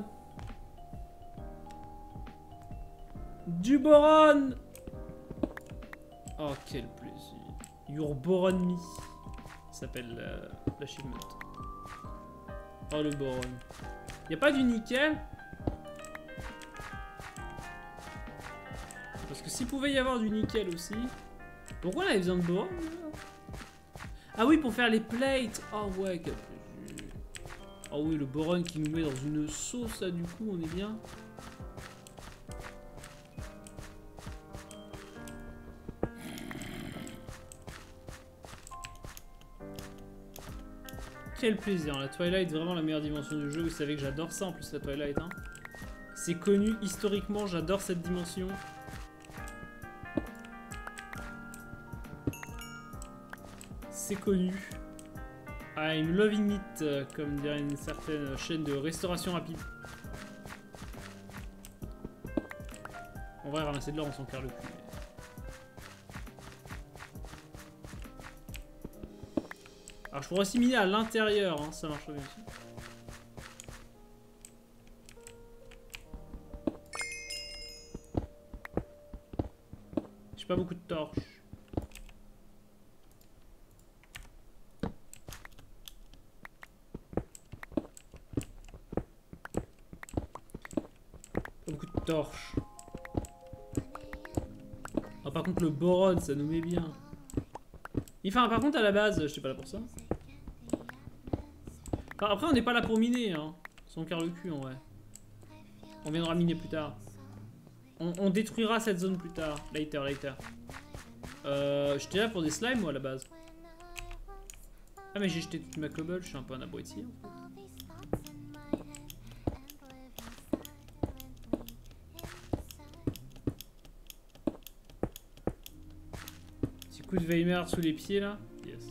Du boron. Oh, quel plaisir. Your boron me. Ça s'appelle l'achievement. Oh, le boron. Y a pas du nickel? Parce que s'il pouvait y avoir du nickel aussi... Pourquoi on avait besoin de boron? Ah oui, pour faire les plates. Oh ouais, quel plaisir. Oh oui, le boron qui nous met dans une sauce là, du coup, on est bien. Quel plaisir, la Twilight, vraiment la meilleure dimension du jeu. Vous savez que j'adore ça en plus, la Twilight. Hein. C'est connu historiquement, j'adore cette dimension. C'est connu. I'm loving it, comme dirait une certaine chaîne de restauration rapide. On va ramasser de l'or, on s'en perd le cul. Alors je pourrais aussi miner à l'intérieur, hein, ça marche bien aussi. J'ai pas beaucoup de torches. Pas beaucoup de torches. Ah, par contre le boron, ça nous met bien. Enfin, par contre à la base, je suis pas là pour ça. Enfin, après on n'est pas là pour miner, hein. Sans cœur le cul en vrai. On viendra miner plus tard. On détruira cette zone plus tard. Later. J'étais là pour des slimes moi à la base. Ah mais j'ai jeté toute ma cobble, je suis un peu un abruti en fait. Petit coup de Weimer sous les pieds là. Yes.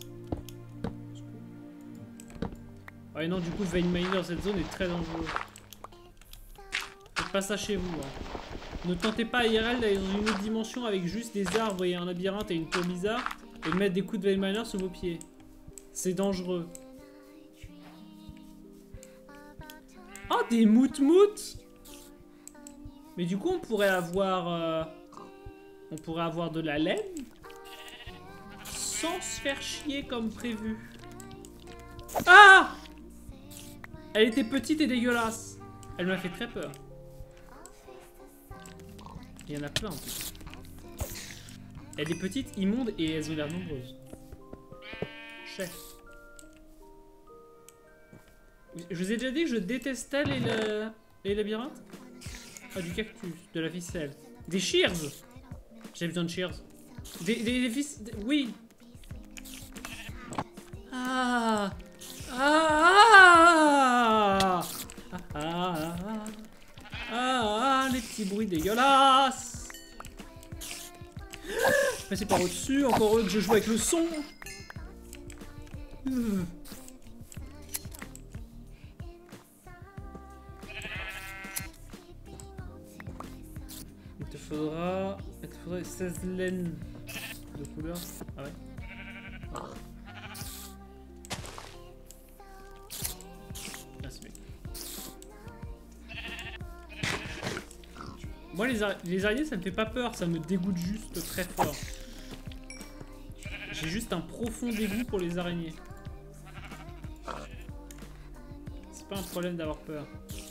Ouais non, du coup Veinminer dans cette zone est très dangereux. Faites pas ça chez vous. Hein. Ne tentez pas IRL d'aller dans une autre dimension avec juste des arbres et un labyrinthe et une tour bizarre et mettre des coups de Veinminer sous vos pieds. C'est dangereux. Oh, des mout-mout. Mais du coup, on pourrait avoir de la laine sans se faire chier comme prévu. Ah! Elle était petite et dégueulasse. Elle m'a fait très peur. Il y en a plein en plus. Elle est petite, immonde et elles ont l'air nombreuses. Chef. Je vous ai déjà dit que je détestais les labyrinthes. Ah, du cactus, de la ficelle. Des shears. J'ai besoin de shears. Des fils... Oui. Ah. Les petits bruits dégueulasses. Passer par au-dessus, encore eux que je joue avec le son. Il te faudra 16 laines de couleur. Ah ouais. Merci mec. Moi les araignées ça me fait pas peur, ça me dégoûte juste très fort. J'ai juste un profond dégoût pour les araignées. C'est pas un problème d'avoir peur.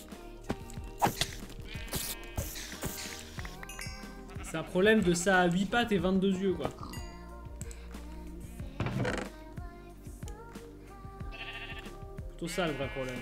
C'est un problème de ça à 8 pattes et 22 yeux quoi. Plutôt ça le vrai problème.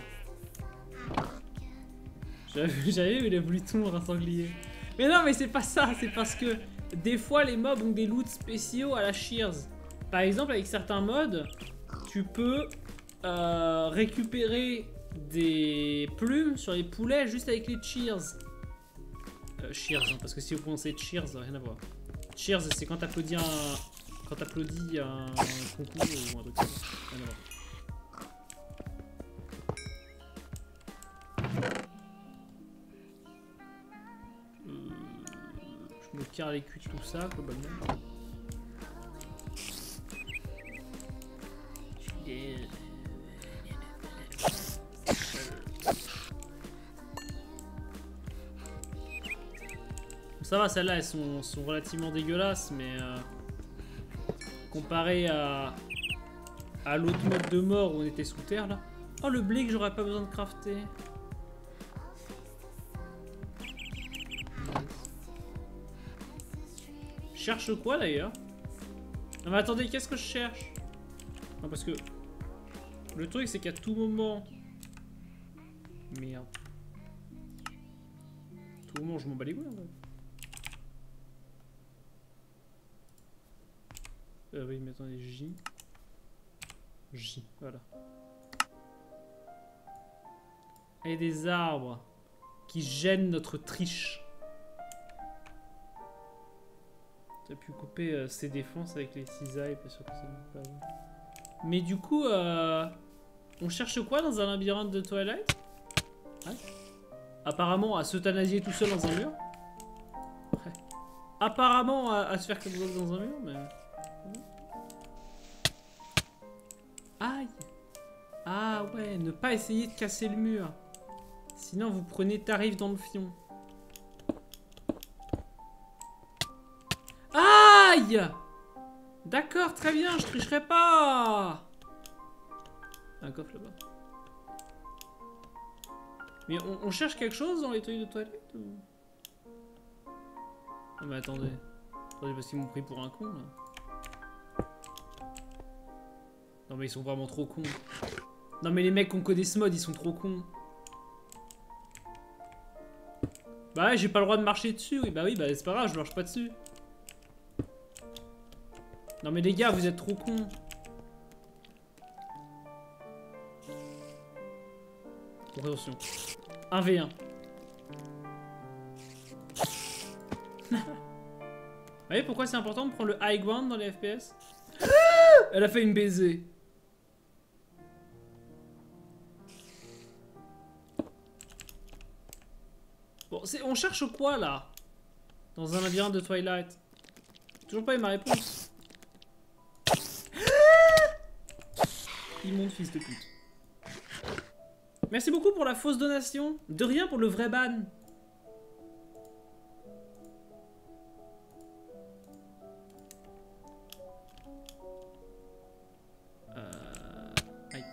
J'avais vu, il a voulu tout mon sanglier. Mais non mais c'est pas ça, c'est parce que des fois les mobs ont des loots spéciaux à la shears. Par exemple avec certains mods, tu peux récupérer des plumes sur les poulets juste avec les cheers. Cheers, hein, parce que si vous prononcez cheers, rien à voir. Cheers, c'est quand t'applaudis un concours ou un truc comme ça. Rien à voir. carre les culs de tout ça, globalement. Ça va, celles-là, elles sont relativement dégueulasses, mais comparé à l'autre mode de mort où on était sous terre, là. Oh, le blé que j'aurais pas besoin de crafter. Je cherche quoi, d'ailleurs? Non, mais attendez, qu'est-ce que je cherche? Non, parce que le truc, c'est qu'à tout moment... Merde. À tout moment, je m'en bats les couilles, en fait. Oui, mais attendez, J, voilà. Et des arbres qui gênent notre triche. T'as pu couper ses défenses avec les cisailles, pas sûr que ça ne pas. Mais du coup, on cherche quoi dans un labyrinthe de Twilight? Ouais. Apparemment à s'euthanasier tout seul dans un mur. Ouais. Apparemment à se faire comme ça dans un mur, mais... Aïe! Ah ouais, ne pas essayer de casser le mur. Sinon vous prenez tarif dans le fion. Aïe! D'accord, très bien, je tricherai pas. Un coffre là-bas. Mais on cherche quelque chose dans les toilettes de toilette ou... Non mais attendez. Attendez, parce qu'ils m'ont pris pour un con là. Non mais ils sont vraiment trop cons. Non mais les mecs qu'on connaît ce mode, ils sont trop cons. Bah ouais, j'ai pas le droit de marcher dessus. Oui, bah c'est pas grave, je marche pas dessus. Non mais les gars, vous êtes trop cons. Attention. 1v1. Vous voyez pourquoi c'est important de prendre le high ground dans les FPS? Elle a fait une baiser. Bon, on cherche quoi là? Dans un labyrinthe de Twilight. Toujours pas eu ma réponse. Immonde fils de pute. Merci beaucoup pour la fausse donation. De rien pour le vrai ban. Aïe.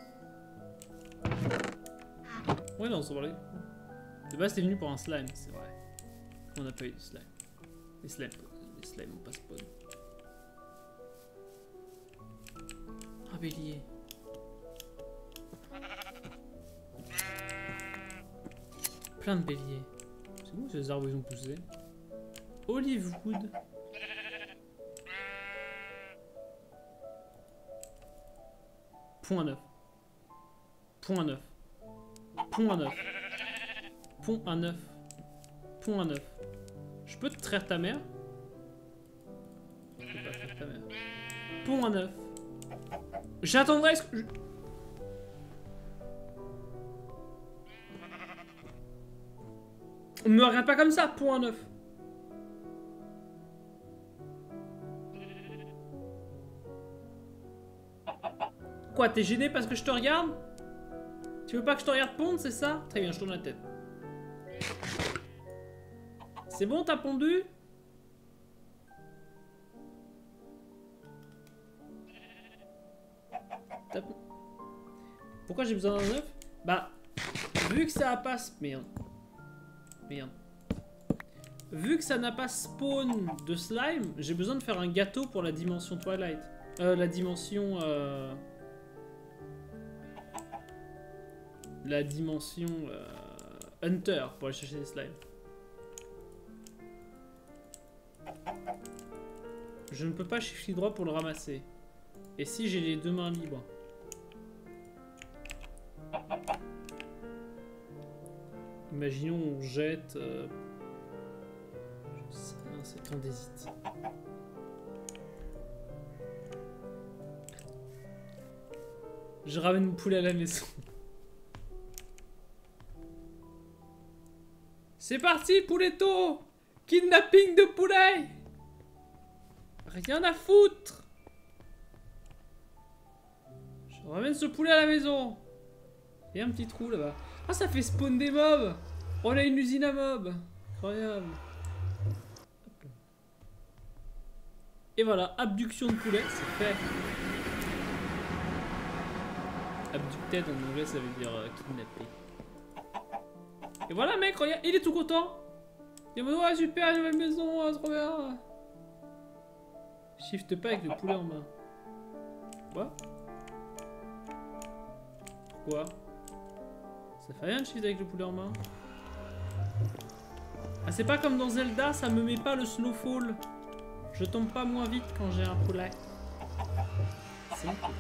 Ouais, non, on s'en parlait. De base, t'es venu pour un slime, c'est vrai. On n'a pas eu de slime. Les slimes ont pas spawn. Ah, bélier. Plein de béliers. C'est où ces arbres ils ont poussé? Olivewood. Point 9. Point 9. Point 9. Pont à 9. Pont à 9. Je peux te traire ta mère? Je peux pas traire ta mère. Pont à 9. J'attendrai ce que... On me regarde pas comme ça, pont à 9. Quoi, t'es gêné parce que je te regarde? Tu veux pas que je te regarde pondre, c'est ça? Très bien, je tourne la tête. C'est bon, t'as pondu? Pourquoi j'ai besoin d'un œuf? Bah, vu que ça a pas... Merde. Merde. Vu que ça n'a pas spawn de slime, j'ai besoin de faire un gâteau pour la dimension Twilight. La dimension... La dimension... Hunter, pour aller chercher des slimes. Je ne peux pas shift droit pour le ramasser. Et si j'ai les deux mains libres? Imaginons on jette... c'est andésite. Je ramène mon poulet à la maison. C'est parti, pouletto! Kidnapping de poulet. Rien à foutre. Je ramène ce poulet à la maison. Il y a un petit trou là-bas. Ah, ça fait spawn des mobs. On a une usine à mobs. Incroyable. Et voilà, abduction de poulet, c'est fait. Abducted en anglais, ça veut dire kidnapper. Et voilà, mec, regarde, il est tout content. Il me dit, ouais, super, nouvelle maison, trop bien. Shift pas avec le poulet en main. Quoi? Pourquoi? Ça fait rien de shift avec le poulet en main. Ah, c'est pas comme dans Zelda, ça me met pas le snowfall. Je tombe pas moins vite quand j'ai un poulet. C'est cool.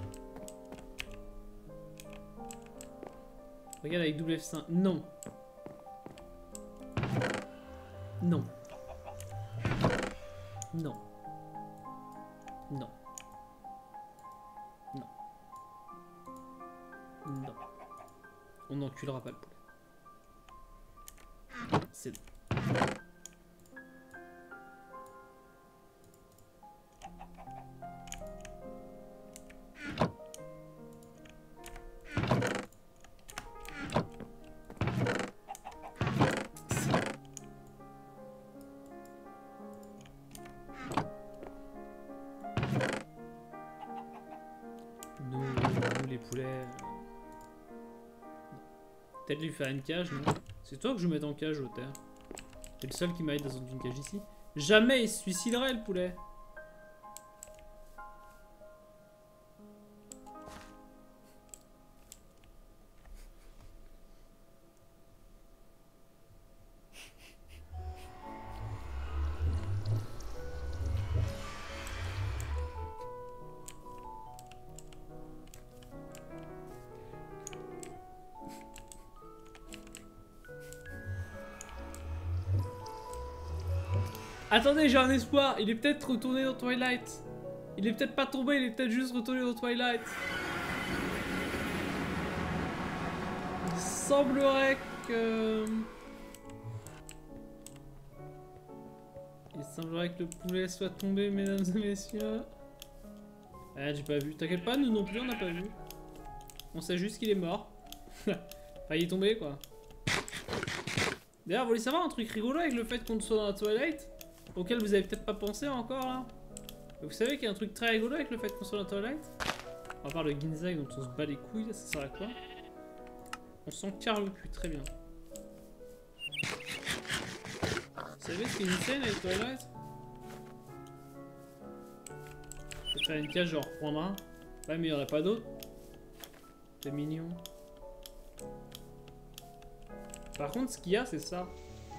Regarde avec double F5. Non. Non. Non. Non. Non. Non. On n'enculera pas le poulet. C'est bon. Nous les poulets... Peut-être lui faire une cage, non? C'est toi que je mette en cage, au terre. T'es le seul qui m'aide dans une cage ici. Jamais il se suiciderait, le poulet. Attendez, j'ai un espoir. Il est peut-être retourné dans Twilight. Il est peut-être pas tombé, il est peut-être juste retourné dans Twilight. Il semblerait que... Il semblerait que le poulet soit tombé, mesdames et messieurs. Ah, j'ai pas vu. T'inquiète pas, nous non plus, on n'a pas vu. On sait juste qu'il est mort. Enfin, il est tombé, quoi. D'ailleurs, vous voulez savoir un truc rigolo avec le fait qu'on soit dans la Twilight? Auquel vous avez peut-être pas pensé encore là. Vous savez qu'il y a un truc très rigolo avec le fait qu'on soit dans la Twilight? À part le Ginza dont on se bat les couilles, ça sert à quoi? On s'en carre le cul, très bien. Vous savez ce qu'il y a une scène avec Twilight? Je vais faire une cage, je vais en reprendre un. Ouais, mais il n'y en a pas d'autres. C'est mignon. Par contre, ce qu'il y a, c'est ça.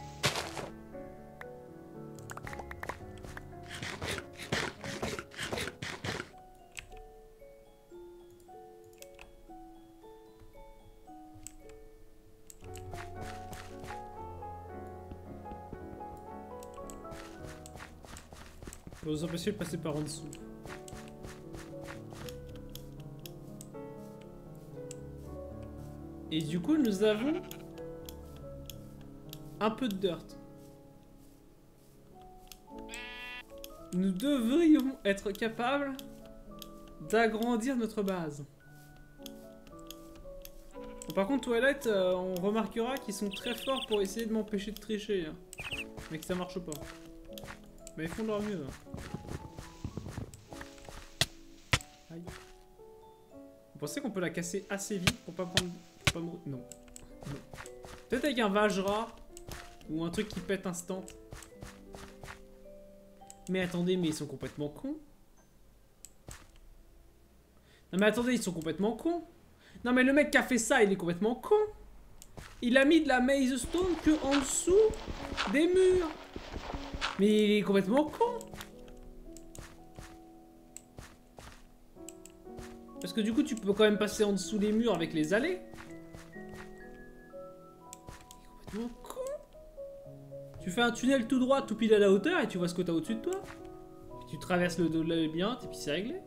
Faut vous empêcher de passer par en dessous. Et du coup, nous avons un peu de dirt. Nous devrions être capables d'agrandir notre base. Bon, par contre, Twilight, on remarquera qu'ils sont très forts pour essayer de m'empêcher de tricher. Hein. Mais que ça marche pas. Mais ils font de leur mieux. Hein. Aïe. Vous pensez qu'on peut la casser assez vite pour pas prendre... Pour pas mourir? Non. Non. Peut-être avec un Vajra ou un truc qui pète instant. Mais attendez, mais ils sont complètement cons. Non mais attendez, ils sont complètement cons. Non mais le mec qui a fait ça, il est complètement con. Il a mis de la Maze Stone que en dessous des murs. Mais il est complètement con. Parce que du coup, tu peux quand même passer en dessous des murs avec les allées. Il est complètement con. Tu fais un tunnel tout droit, tout pile à la hauteur, et tu vois ce que t'as au-dessus de toi. Puis tu traverses le labyrinthe, et puis c'est réglé.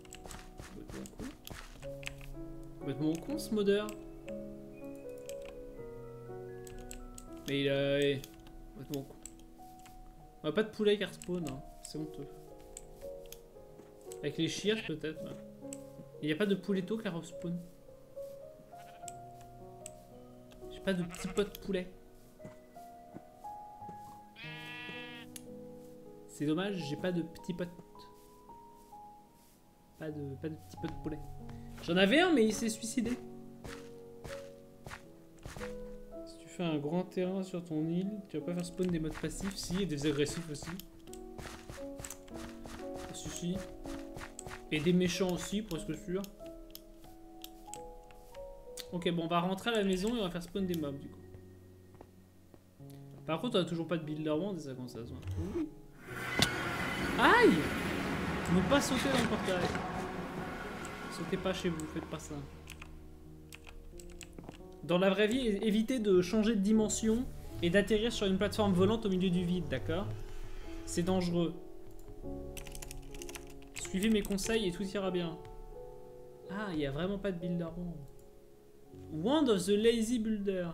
Complètement con ce modeur. Mais il est complètement con. On a pas de poulet qui respawn, hein. C'est honteux. Avec les chiaches peut-être. Il n'y a pas de pouletto qui respawn. J'ai pas de petit pot de poulet. C'est dommage, j'ai pas de petit pot. Pas de petit pot de poulet. J'en avais un, mais il s'est suicidé. Si tu fais un grand terrain sur ton île, tu vas pas faire spawn des modes passifs, si, et des agressifs aussi. Ça suffit. Et des méchants aussi, presque sûr. Ok, bon, on va rentrer à la maison et on va faire spawn des mobs, du coup. Par contre, on a toujours pas de builder wand, et ça commence à se voir. Oui. Aïe! Ne pas sauter dans le portail. Sautez pas chez vous, faites pas ça. Dans la vraie vie, évitez de changer de dimension et d'atterrir sur une plateforme volante au milieu du vide, d'accord? C'est dangereux. Suivez mes conseils et tout ira bien. Ah, il n'y a vraiment pas de builder wand. Wand of the lazy builder.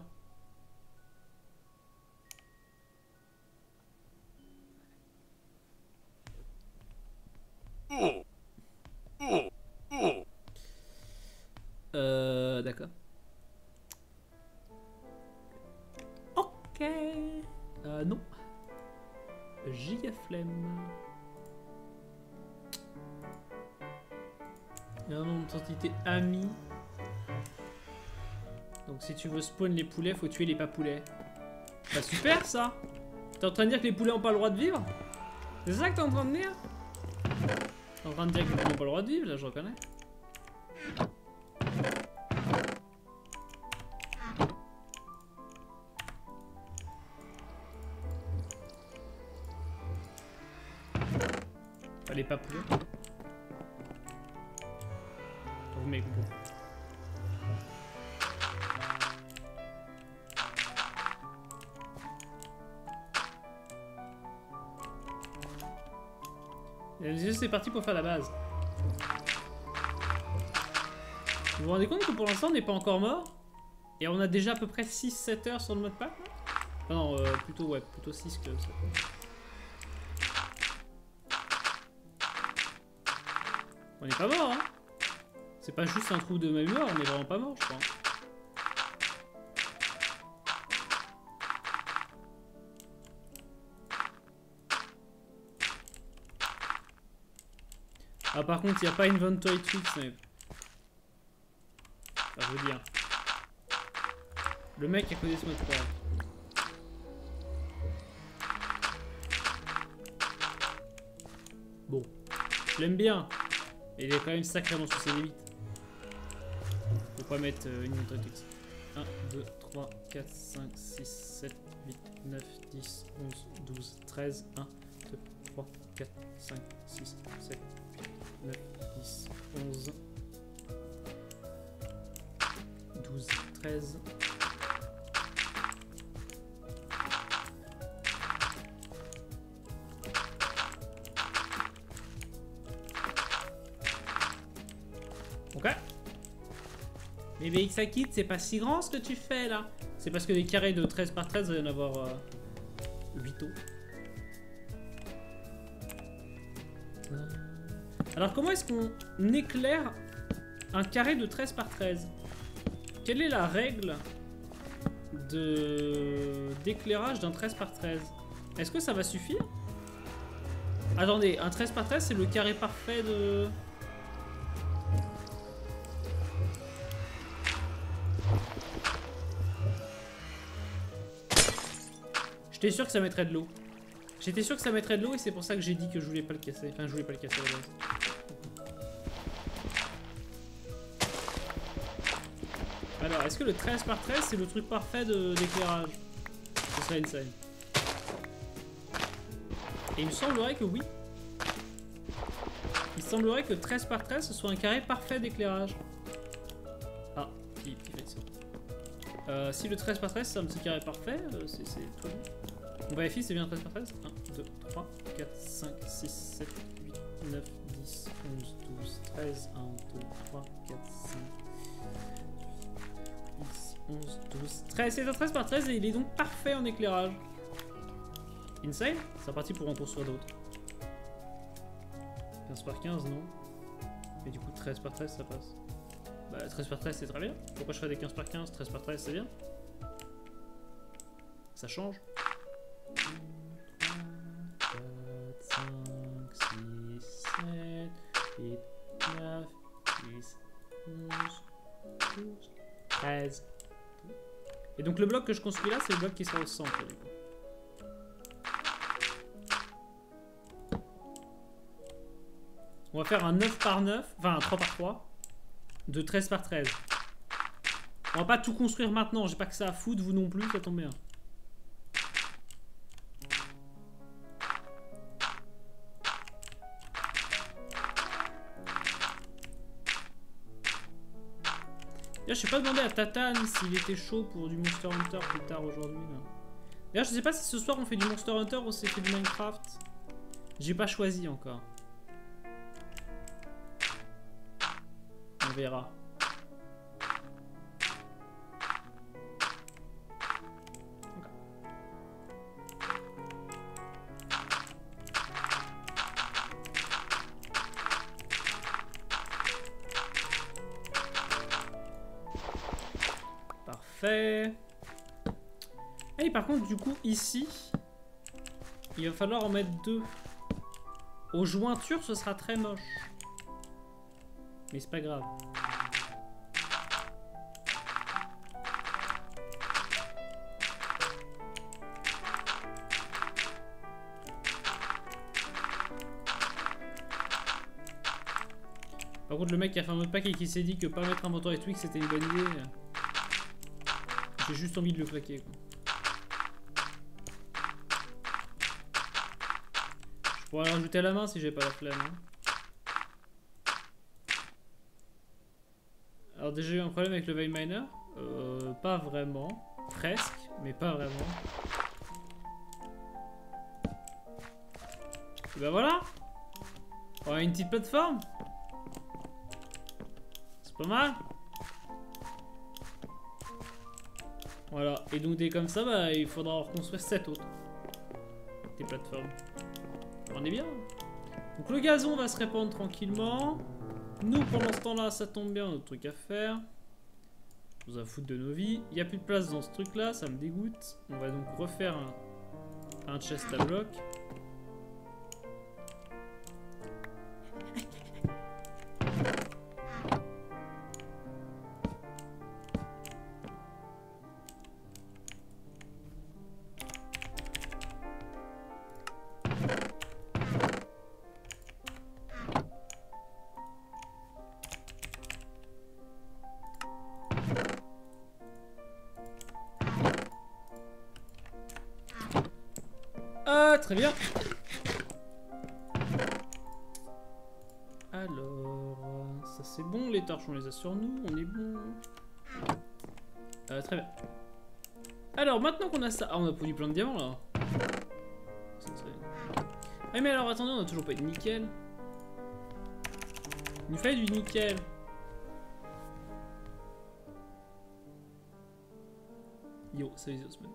D'accord. Ok. Non. Giga flemme. Il y a un nom d'entité ami. Donc si tu veux spawn les poulets, faut tuer les pas poulets. Bah super ça. T'es en train de dire que les poulets ont pas le droit de vivre? C'est ça que t'es en train de dire? T'es en train de dire que les poulets ont pas le droit de vivre, là je reconnais. Les pas poulets. Mais bon. C'est parti pour faire la base. Vous vous rendez compte que pour l'instant on n'est pas encore mort? Et on a déjà à peu près 6-7 heures sur le mode pack? Ah non, plutôt, ouais, plutôt 6 que ça. On n'est pas mort, hein? C'est pas juste un trou de mémoire, on est vraiment pas mort, je crois. Ah, par contre, il n'y a pas inventory tricks, mais... Enfin, je veux dire... Le mec a codé ce mode pack. Bon. Je l'aime bien. Et il est quand même sacrément sous ses limites. Faut pas mettre une inventory tricks. 1, 2, 3, 4, 5, 6, 7, 8, 9, 10, 11, 12, 13, 1, 2, 3, 4, 5, 6, 7, 9, 10, 11, 12, 13. Ok. Mais BXAKit, c'est pas si grand ce que tu fais là. C'est parce que des carrés de 13 par 13, il va y en avoir 8 os. Alors comment est-ce qu'on éclaire un carré de 13 par 13? Quelle est la règle d'éclairage d'un 13 par 13? Est-ce que ça va suffire? Attendez, un 13 par 13 c'est le carré parfait de... J'étais sûr que ça mettrait de l'eau. J'étais sûr que ça mettrait de l'eau et c'est pour ça que j'ai dit que je voulais pas le casser. Enfin, je voulais pas le casser à la base. Alors, est-ce que le 13 par 13 c'est le truc parfait d'éclairage? Ce serait insane. Et il me semblerait que oui. Il semblerait que 13 par 13 ce soit un carré parfait d'éclairage. Ah, il fait ça. Si le 13 par 13 c'est un petit carré parfait, c'est tout bon. On vérifie, c'est bien 13 par 13. 1, 2, 3, 4, 5, 6, 7, 8, 9, 10, 11, 12, 13. 1, 2, 3, 4, 5, 10, 11, 12, 13. C'est un 13 par 13 et il est donc parfait en éclairage. Insane? C'est parti pour en construire d'autres. 15 par 15, non. Et du coup 13 par 13 ça passe. Bah 13 par 13 c'est très bien. Pourquoi je ferais des 15 par 15? 13 par 13 c'est bien. Ça change. 3, 4, 5, 6, 7, 8, 9, 10, 11, 12, 13. Et donc le bloc que je construis là, c'est le bloc qui sera au centre. Du coup. On va faire un 9 par 9, enfin un 3 par 3, de 13 par 13. On va pas tout construire maintenant, j'ai pas que ça à foutre, vous non plus, ça tombe bien. D'ailleurs, je sais pas demandé à Tatane s'il était chaud pour du Monster Hunter plus tard aujourd'hui. D'ailleurs, je sais pas si ce soir on fait du Monster Hunter ou si c'est du Minecraft. J'ai pas choisi encore. On verra. Parfait. Et par contre, du coup, ici, il va falloir en mettre 2. Aux jointures, ce sera très moche. Mais c'est pas grave. Par contre, le mec qui a fait un mode pack et qui s'est dit que pas mettre un moteur et Twix c'était une bonne idée. J'ai juste envie de le claquer, quoi. Je pourrais le rajouter à la main si j'ai pas la flemme. Hein. Alors déjà j'ai eu un problème avec le Veil Miner. Pas vraiment. Presque, mais pas vraiment. Et ben voilà. On a une petite plateforme. C'est pas mal. Voilà, et donc dès comme ça, bah, il faudra en reconstruire 7 autres. Des plateformes. On est bien. Donc le gazon va se répandre tranquillement. Nous, pendant ce temps-là, ça tombe bien, notre truc à faire. On va foutre de nos vies. Il n'y a plus de place dans ce truc-là, ça me dégoûte. On va donc refaire un chest à bloc. Très bien. Alors, ça c'est bon, les torches on les a sur nous, on est bon. Très bien. Alors, maintenant qu'on a ça... Ah, on a produit plein de diamants là. Ah mais alors attendez, on a toujours pas eu de nickel. Il nous fallait du nickel. Yo, salut Osman.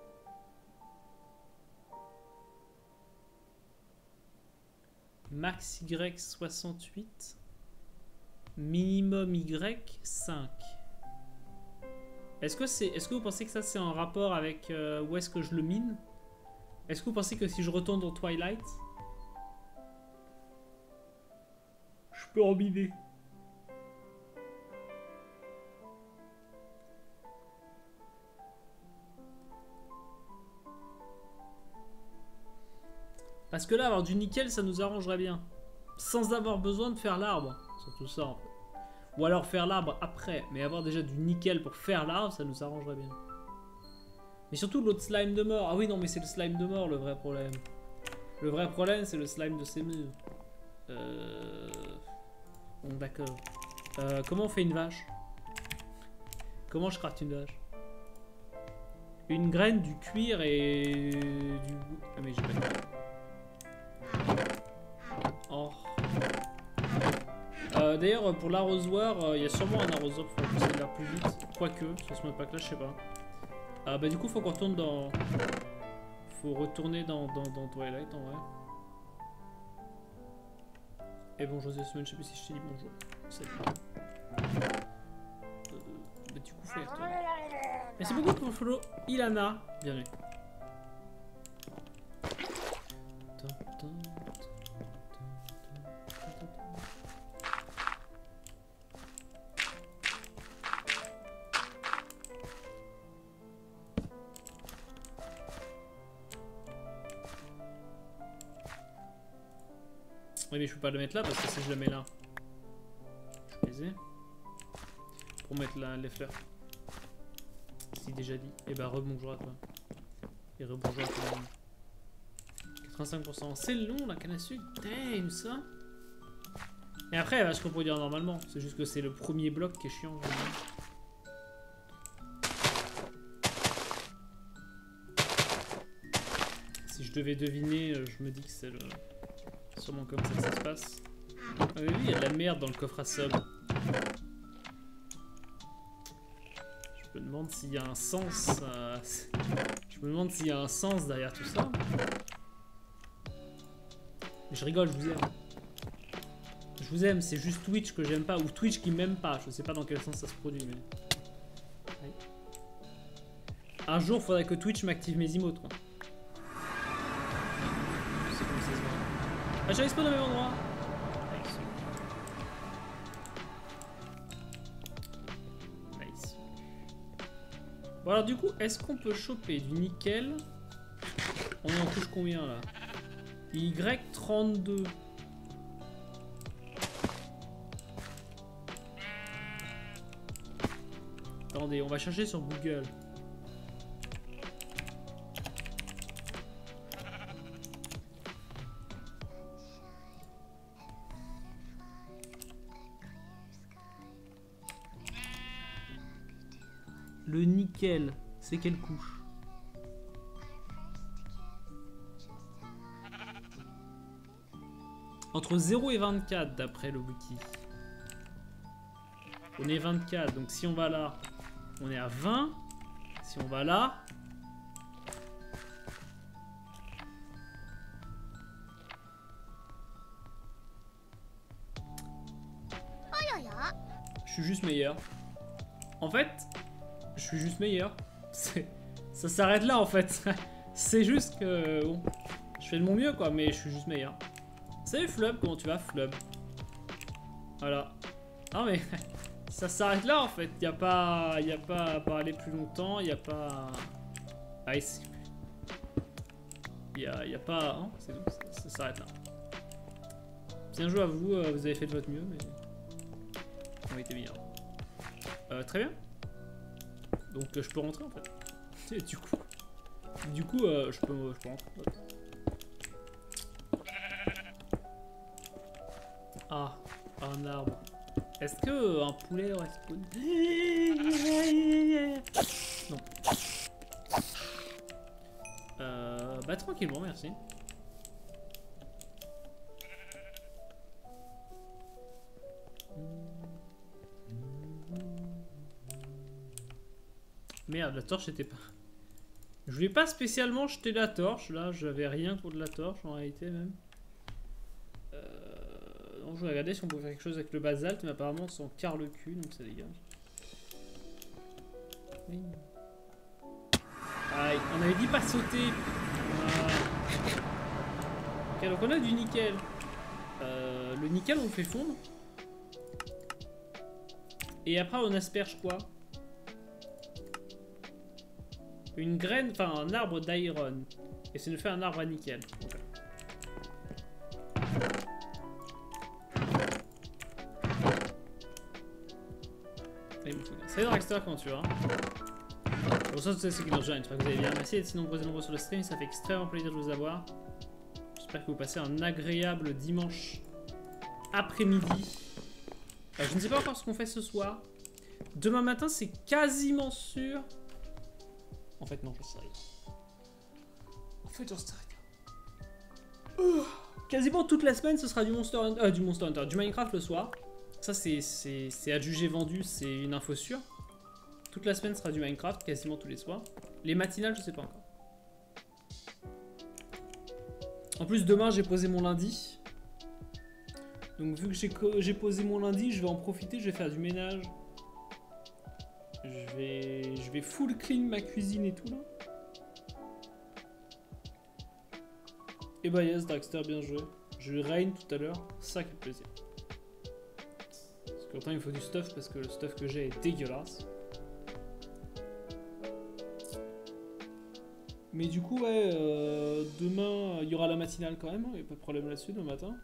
Max Y 68. Minimum Y 5. Est-ce que vous pensez que ça c'est en rapport avec où est-ce que je le mine? Est-ce que vous pensez que si je retourne dans Twilight, je peux en miner? Parce que là, avoir du nickel, ça nous arrangerait bien. Sans avoir besoin de faire l'arbre. Surtout ça, en fait. Ou alors faire l'arbre après. Mais avoir déjà du nickel pour faire l'arbre, ça nous arrangerait bien. Mais surtout l'autre slime de mort. Ah oui, non, mais c'est le slime de mort, le vrai problème. Le vrai problème, c'est le slime de ces murs. Bon, d'accord. Comment on fait une vache? Comment je crafte une vache? Une graine, du cuir et du... Ah mais j'ai pas de cuir. Oh. D'ailleurs, pour l'arrosoir, il y a sûrement un arrosoir pour faire pousser l'air plus vite. Quoique, sur ce mode pack là, je sais pas. Bah du coup, faut qu'on retourne dans... faut retourner dans Twilight en vrai. Et bonjour Zesman, je sais plus si je t'ai dit bonjour. Salut. Bah du coup, faut y retourner. Merci beaucoup pour le follow, Ilana. Bienvenue. Oui mais je peux pas le mettre là parce que si je le mets là, je les ai. Pour mettre là les fleurs. Si déjà dit. Et bah rebonjour à toi. Et rebonjour à tout le monde. 85%. C'est long la canne à sucre. Damn ça. Et après elle va se reproduire normalement. C'est juste que c'est le premier bloc qui est chiant. Si je devais deviner, je me dis que c'est le... sûrement comme ça que ça se passe. Ah oui, il y a de la merde dans le coffre à sub. Je me demande s'il y a un sens. Je me demande s'il y a un sens derrière tout ça. Je rigole, je vous aime. Je vous aime, c'est juste Twitch que j'aime pas, ou Twitch qui m'aime pas. Je sais pas dans quel sens ça se produit, mais... Ouais. Un jour, faudrait que Twitch m'active mes emotes, quoi. Ah, j'arrive pas au même endroit. Nice. Bon alors du coup, est-ce qu'on peut choper du nickel? On en touche combien là? Y32. Attendez, on va chercher sur Google. Le nickel, c'est quelle couche? Entre 0 et 24 d'après le wiki. On est 24, donc si on va là, on est à 20. Si on va là... Je suis juste meilleur. En fait... Je suis juste meilleur. Ça s'arrête là en fait. C'est juste que... Bon, je fais de mon mieux quoi, mais je suis juste meilleur. Salut Flub, comment tu vas Flub? Voilà. Non mais... Ça s'arrête là en fait. Y a pas à parler plus longtemps. Y a pas... Ah, y a pas... Hein, c'est tout. Ça s'arrête là. Bien joué à vous. Vous avez fait de votre mieux, mais... On a été meilleur. Très bien. Donc je peux rentrer en fait. Et du coup, je peux rentrer. Ah, un arbre. Est-ce que un poulet aurait spawn? Non. Bah tranquillement, merci. Merde, la torche était pas... Je voulais pas spécialement jeter la torche, là, j'avais rien contre la torche en réalité même. Donc je vais regarder si on peut faire quelque chose avec le basalte, mais apparemment on s'en carre le cul, donc ça dégage. Oui. Aïe, on avait dit pas sauter. Ok, donc on a du nickel. Le nickel on le fait fondre. Et après on asperge quoi? Une graine, enfin un arbre d'iron. Et ça nous fait un arbre à nickel. Okay. Salut Dragster, comment tu vas? Bon, ça c'est ce qui nous rejoint, j'espère que vous allez bien. Merci d'être si nombreux et nombreux sur le stream, ça fait extrêmement plaisir de vous avoir. J'espère que vous passez un agréable dimanche après-midi. Je ne sais pas encore ce qu'on fait ce soir. Demain matin, c'est quasiment sûr. En fait, non, je sais rien. En fait, j'en sais rien. Quasiment toute la semaine, ce sera du Monster Hunter, du Minecraft le soir. Ça, c'est adjugé vendu, c'est une info sûre. Toute la semaine sera du Minecraft, quasiment tous les soirs. Les matinales, je sais pas encore. En plus, demain, j'ai posé mon lundi. Donc, vu que j'ai posé mon lundi, je vais en profiter, je vais faire du ménage. Je vais full clean ma cuisine et tout, là. Et bah yes, Dragster, bien joué. Je rain tout à l'heure, ça quel plaisir. Parce qu'autant il me faut du stuff, parce que le stuff que j'ai est dégueulasse. Mais du coup, ouais, demain, il y aura la matinale quand même, il n'y a pas de problème là-dessus, demain matin.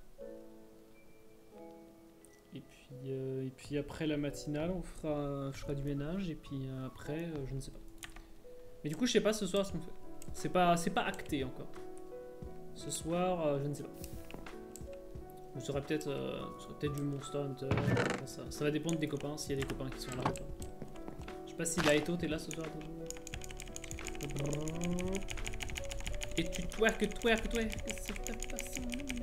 Et puis après la matinale, je ferai du ménage, et puis après, je ne sais pas. Mais du coup, je sais pas ce soir ce qu'on fait. C'est pas acté encore. Ce soir, je ne sais pas. Vous serez peut-être du Monster Hunter. Ça va dépendre des copains, s'il y a des copains qui sont là ou pas. Je sais pas si Laito, t'es là ce soir déjà. Et tu twerk, c'est ta façon.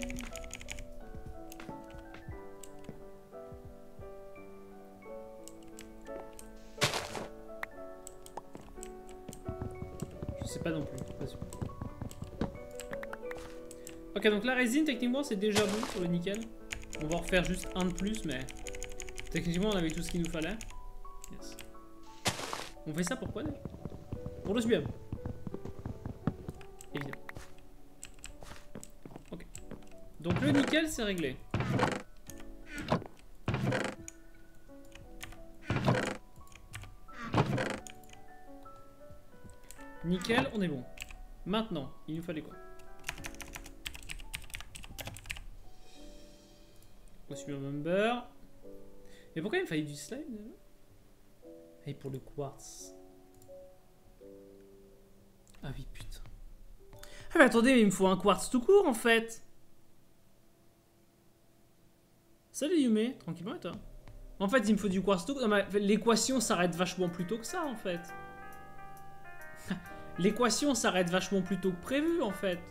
Je sais pas non plus, pas sûr. Ok, donc la résine, techniquement, c'est déjà bon sur le nickel. On va en refaire juste un de plus, mais techniquement, on avait tout ce qu'il nous fallait. Yes. On fait ça pourquoi d'ailleurs? Pour le sublime. Évidemment. Ok. Donc le nickel, c'est réglé. Nickel, on est bon. Maintenant, il nous fallait quoi? Costume member. Mais pourquoi il me fallait du slime déjà? Et pour le quartz. Ah oui, putain. Ah mais attendez, mais il me faut un quartz tout court en fait. Salut Yume, tranquillement et toi? En fait, il me faut du quartz tout court. L'équation s'arrête vachement plus tôt que ça en fait. L'équation s'arrête vachement plus tôt que prévu en fait.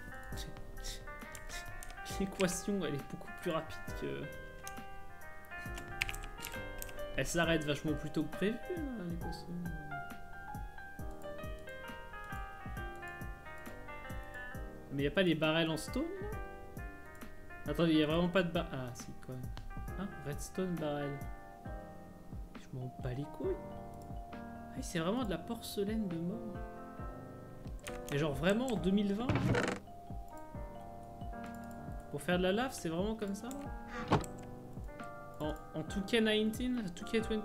L'équation, elle est beaucoup plus rapide que... Elle s'arrête vachement plus tôt que prévu, l'équation. Mais y a pas les barrels en stone là? Attendez, y a vraiment pas de barrel. Ah si, quand même. Hein? Redstone barrel. Je m'en bats les couilles. Ah, c'est vraiment de la porcelaine de mort. Mais genre vraiment en 2020 là? Pour faire de la lave, c'est vraiment comme ça là? En 2K19, 2K20?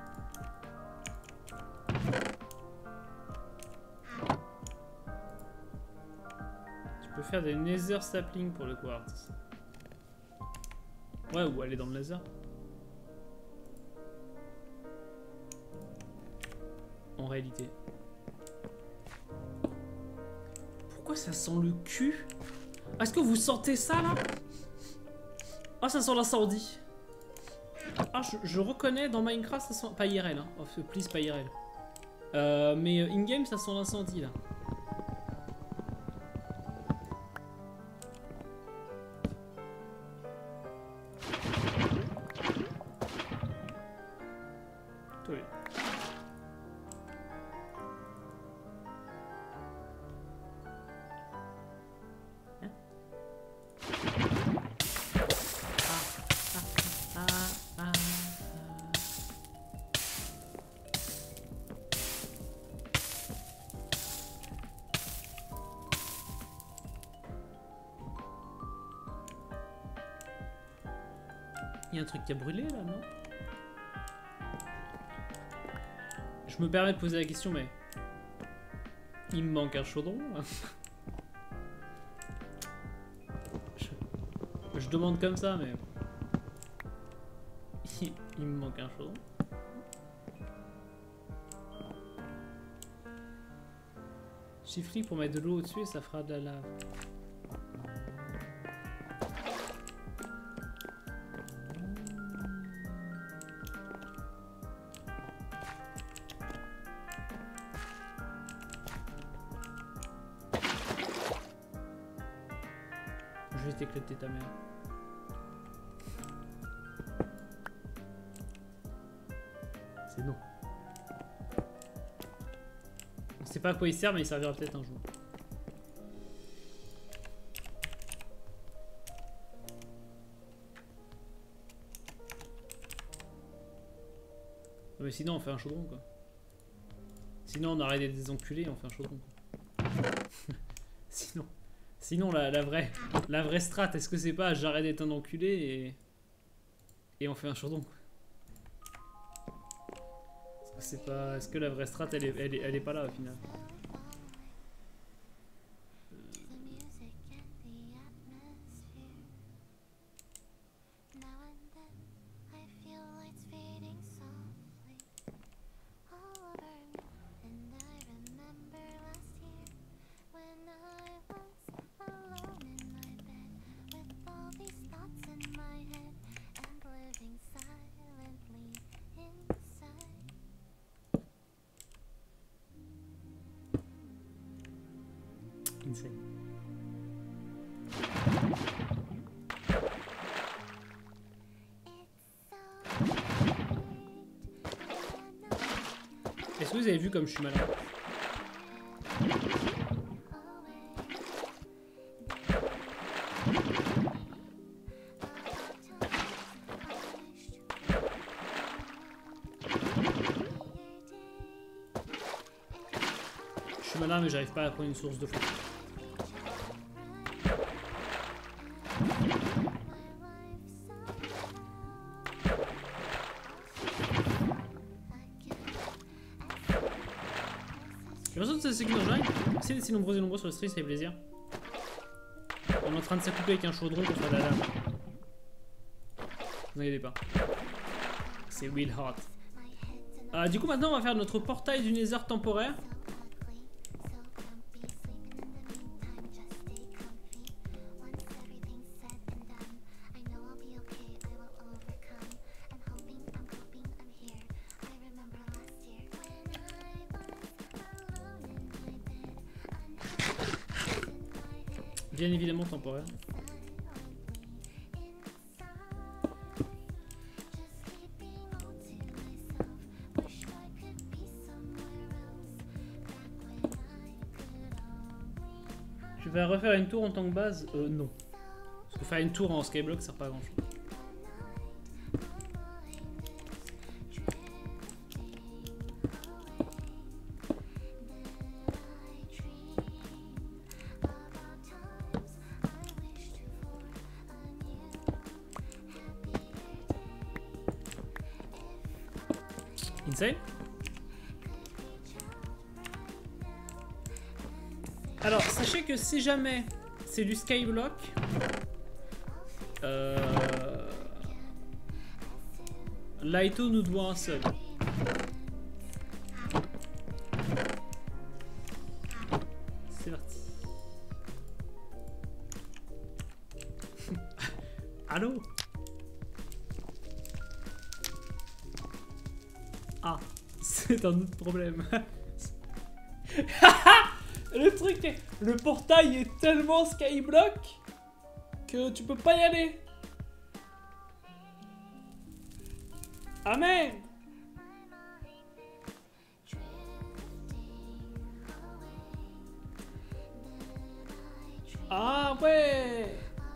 Tu peux faire des nether saplings pour le quartz. Ouais, ou aller dans le laser. En réalité. Pourquoi ça sent le cul? Est-ce que vous sentez ça là? Ah, ça sent l'incendie. Ah, je reconnais dans Minecraft, ça sent... Pas IRL, hein. Oh, please, pas IRL. Mais in-game, ça sent l'incendie, là. Tout bien. Il y a un truc qui a brûlé là, non? Je me permets de poser la question, mais... Il me manque un chaudron. Je demande comme ça, mais... Il me manque un chaudron. Chiffry pour mettre de l'eau au-dessus et ça fera de la lave. Je vais t'éclater ta mère. C'est non. On sait pas à quoi il sert, mais il servira peut-être un jour. Mais sinon on fait un chaudron quoi. Sinon on arrête d'être des enculés et on fait un chaudron quoi. Sinon la vraie strat, est-ce que c'est pas j'arrête d'être un enculé et on fait un chaudron quoi. Est-ce que la vraie strat elle est pas là au final. Insane. Est-ce que vous avez vu comme je suis malin? Je suis malin mais j'arrive pas à prendre une source de fou. J'ai l'impression que c'est ceux qui nous rejoignent. Merci d'être si nombreux et nombreux sur le stream, ça fait plaisir. On est en train de s'accouper avec un chaudron pour faire de la lame. Ne vous inquiétez pas. C'est real hot. Du coup maintenant on va faire notre portail du Nether temporaire. Bien évidemment temporaire. Je vais refaire une tour en tant que base. Non. Parce que faire une tour en skyblock ça sert pas à grand chose. Insane. Alors, sachez que si jamais c'est du skyblock, Laito nous doit un seul. C'est parti. Allô? Ah, c'est un autre problème. Le truc est... Le portail est tellement skyblock que tu peux pas y aller. Ah merde. Ah ouais.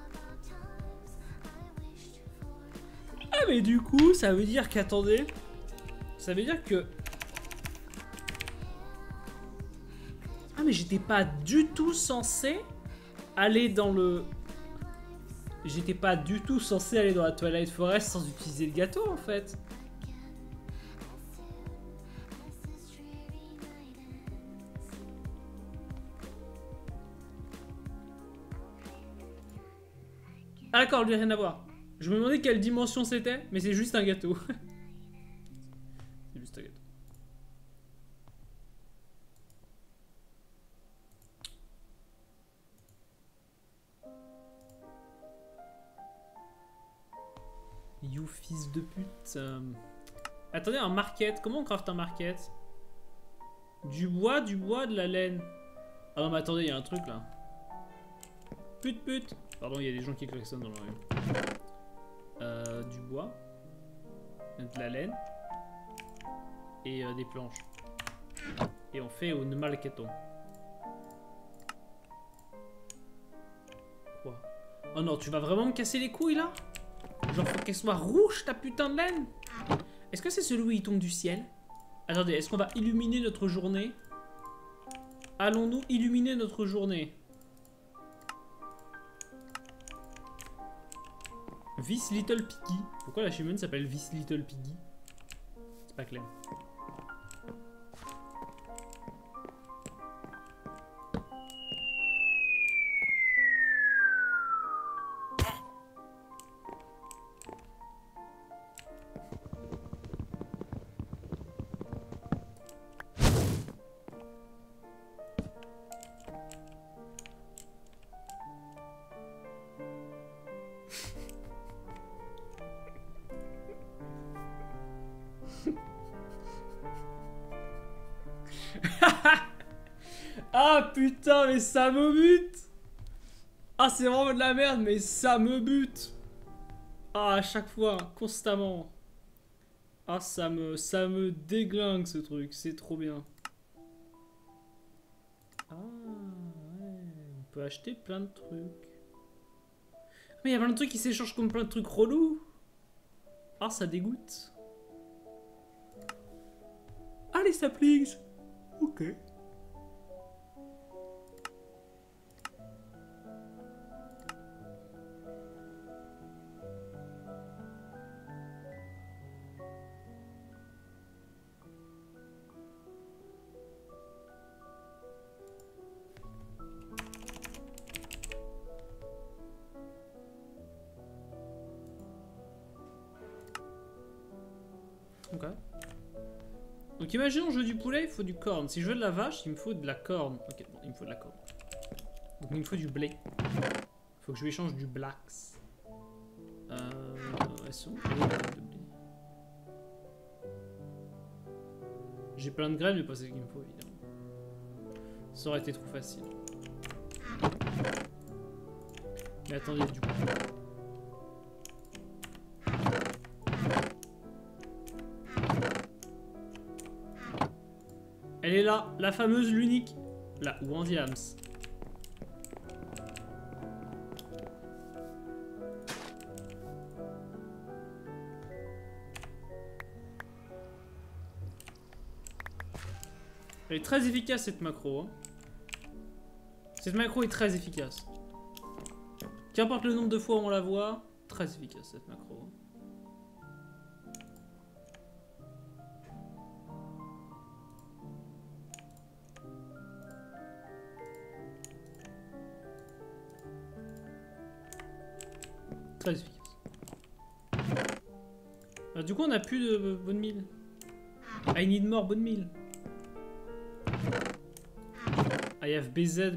Ah mais du coup, ça veut dire qu'attendez... Ça veut dire que... Ah mais j'étais pas du tout censé aller dans le... J'étais pas du tout censé aller dans la Twilight Forest sans utiliser le gâteau en fait. Ah d'accord, lui rien à voir. Je me demandais quelle dimension c'était, mais c'est juste un gâteau. C'est juste un gâteau. You fils de pute. Attendez, un market. Comment on craft un market? Du bois, de la laine. Ah non mais attendez, il y a un truc là. Pute. Pardon, il y a des gens qui klaxonnent dans la rue. Du bois. De la laine. Et des planches. Et on fait une malketon. Quoi? Oh non, tu vas vraiment me casser les couilles là? Genre faut qu'elle soit rouge ta putain de laine? Est-ce que c'est celui où il tombe du ciel? Attendez, est-ce qu'on va illuminer notre journée? Allons-nous illuminer notre journée? This Little Piggy. Pourquoi la chimène s'appelle This Little Piggy? C'est pas clair. Ah putain, mais ça me bute! Ah, c'est vraiment de la merde, mais ça me bute! Ah, à chaque fois, constamment. Ah, ça me déglingue ce truc, c'est trop bien. Ah, ouais, on peut acheter plein de trucs. Mais il y a plein de trucs qui s'échangent comme plein de trucs relous. Ah, ça dégoûte. Allez, ça please. Ok. Ok. Donc imaginons je veux du poulet, il faut du corn. Si je veux de la vache, il me faut de la corn. Ok, bon, il me faut de la corn. Donc il me faut du blé. Il faut que je lui échange du blacks. Elles sont où les graines de blé? J'ai plein de graines, mais pas celles qu'il me faut évidemment. Ça aurait été trop facile. Mais attendez, du coup. Elle est là, la fameuse, l'unique. La Wandiams. Elle est très efficace cette macro. Hein. Cette macro est très efficace. Qu'importe le nombre de fois où on la voit, très efficace cette macro. Très efficace. Alors, du coup, on n'a plus de bonne mille. I need more bonne mille. I have BZ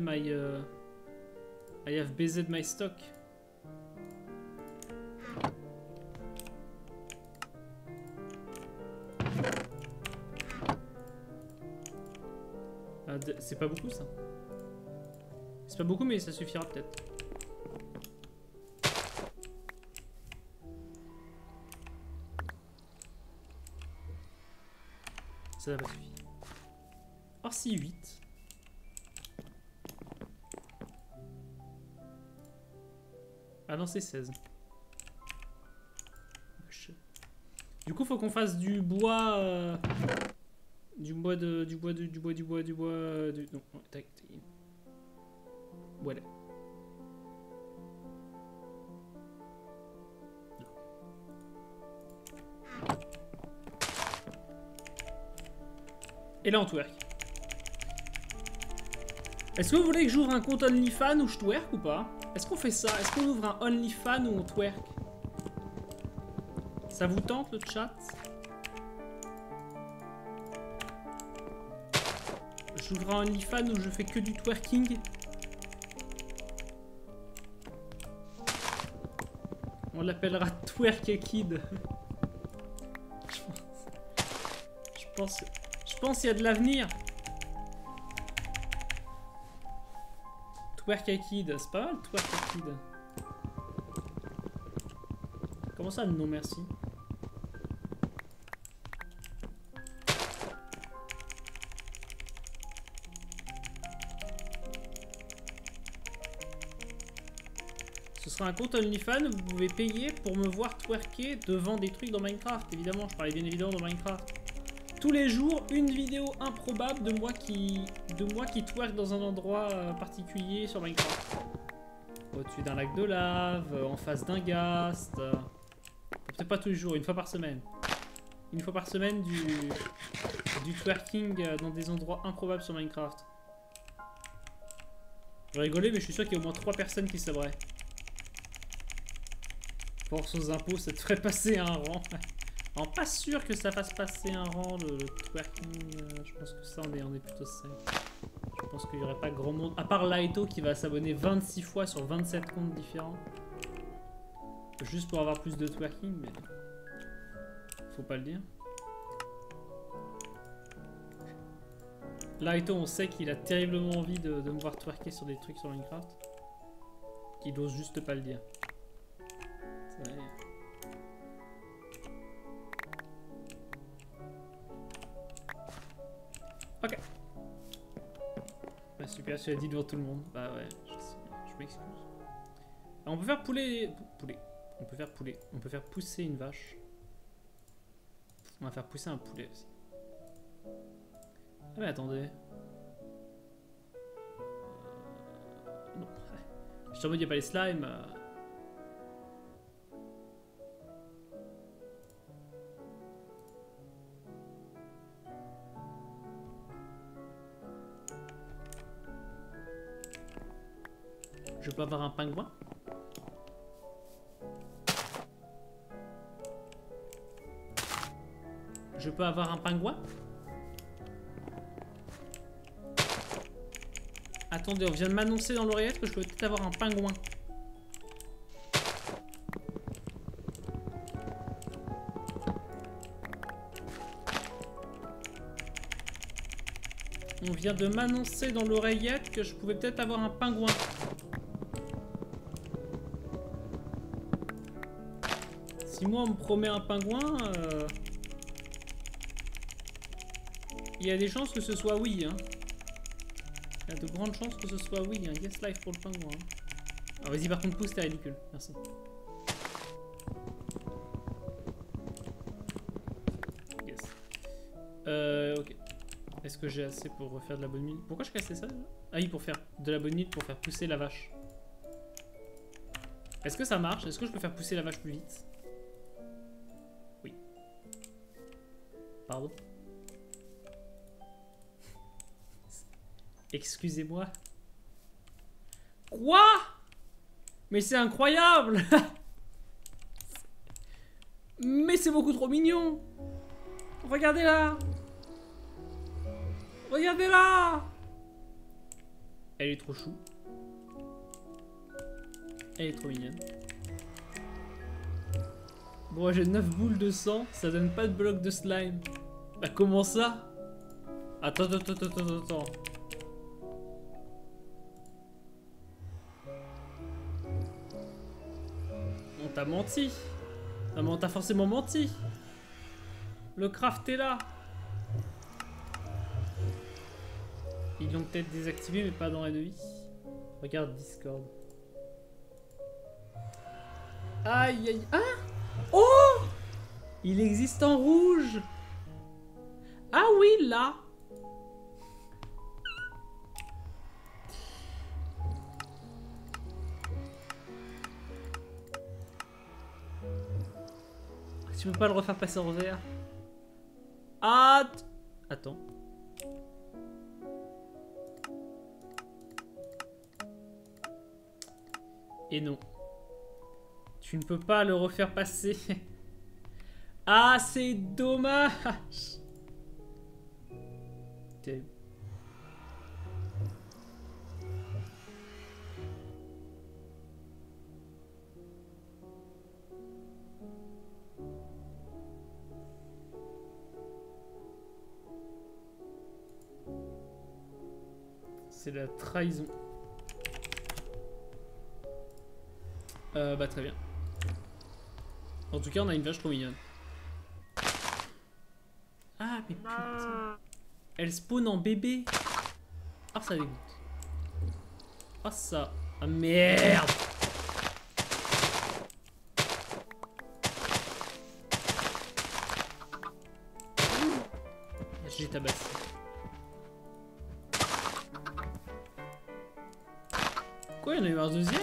my stock. Ah, c'est pas beaucoup ça. C'est pas beaucoup mais ça suffira peut-être. Ça va pas suffire. Or si 8. Ah non, c'est 16. Du coup, faut qu'on fasse du bois. Non, tac. Voilà. Et là, on twerk. Est-ce que vous voulez que j'ouvre un compte OnlyFans où je twerk ou pas? Est-ce qu'on fait ça? Est-ce qu'on ouvre un OnlyFans où on twerk? Ça vous tente le chat? J'ouvre un OnlyFans où je fais que du twerking. On l'appellera Twerk Kid. Je pense qu'il y a de l'avenir. Twerk Kid, c'est pas mal Twerk Kid. Comment ça, non merci? Ce sera un compte OnlyFans où vous pouvez payer pour me voir twerker devant des trucs dans Minecraft. Évidemment, je parlais bien évidemment dans Minecraft. Tous les jours, une vidéo improbable de moi qui twerk dans un endroit particulier sur Minecraft. Au-dessus d'un lac de lave, en face d'un ghast. Peut-être pas tous les jours, une fois par semaine. Une fois par semaine du twerking dans des endroits improbables sur Minecraft. Je rigolais, mais je suis sûr qu'il y a au moins 3 personnes qui saveraient. Force aux impôts, ça te ferait passer un rang. Alors, pas sûr que ça fasse passer un rang, le twerking. Je pense que ça, on est plutôt safe. Je pense qu'il n'y aurait pas grand monde. À part Laito qui va s'abonner 26 fois sur 27 comptes différents. Juste pour avoir plus de twerking, mais. Faut pas le dire. Laito, on sait qu'il a terriblement envie de me voir twerker sur des trucs sur Minecraft. Qu'il ose juste pas le dire. Ça va. Ok. Bah super, tu l'as dit devant tout le monde. Bah ouais, je m'excuse. On peut faire poulet. On peut faire poulet. On peut faire pousser une vache. On va faire pousser un poulet aussi. Ah mais attendez. Non. Je suis en mode il n'y a pas les slimes. Je peux avoir un pingouin? Je peux avoir un pingouin? Attendez, on vient de m'annoncer dans l'oreillette que je peux peut-être avoir un pingouin. On vient de m'annoncer dans l'oreillette que je pouvais peut-être avoir un pingouin. Si moi on me promet un pingouin, il y a des chances que ce soit oui. Hein. Il y a de grandes chances que ce soit oui. Hein. Yes life pour le pingouin. Hein. Ah, vas-y, par contre, pousse, t'es ridicule. Merci. Yes. Ok. Est-ce que j'ai assez pour refaire de la bonne mine? Pourquoi je cassais ça déjà? Ah oui, pour faire de la bonne mine, pour faire pousser la vache. Est-ce que ça marche? Est-ce que je peux faire pousser la vache plus vite? Oui. Pardon? Excusez-moi. Quoi? Mais c'est incroyable. Mais c'est beaucoup trop mignon. Regardez là. Regardez là. Elle est trop chou. Elle est trop mignonne. Bon, j'ai 9 boules de sang. Ça donne pas de bloc de slime. Bah comment ça? Attends. On t'a menti. Non mais on t'a forcément menti. Le craft est là. Ils l'ont peut-être désactivé mais pas dans la vie. Regarde Discord. Aïe aïe. Ah. Oh. Il existe en rouge. Ah oui là. Tu peux pas le refaire passer en vert. Ah. Attends. Et non. Tu ne peux pas le refaire passer. Ah, c'est dommage. Terrible. C'est la trahison. Bah très bien. En tout cas, on a une vache trop mignonne. Ah, mais putain. Elle spawn en bébé. Ah, ça dégoûte. Ah, ça. Ah, merde. J'ai tabassé. Quoi, il y en a eu un deuxième?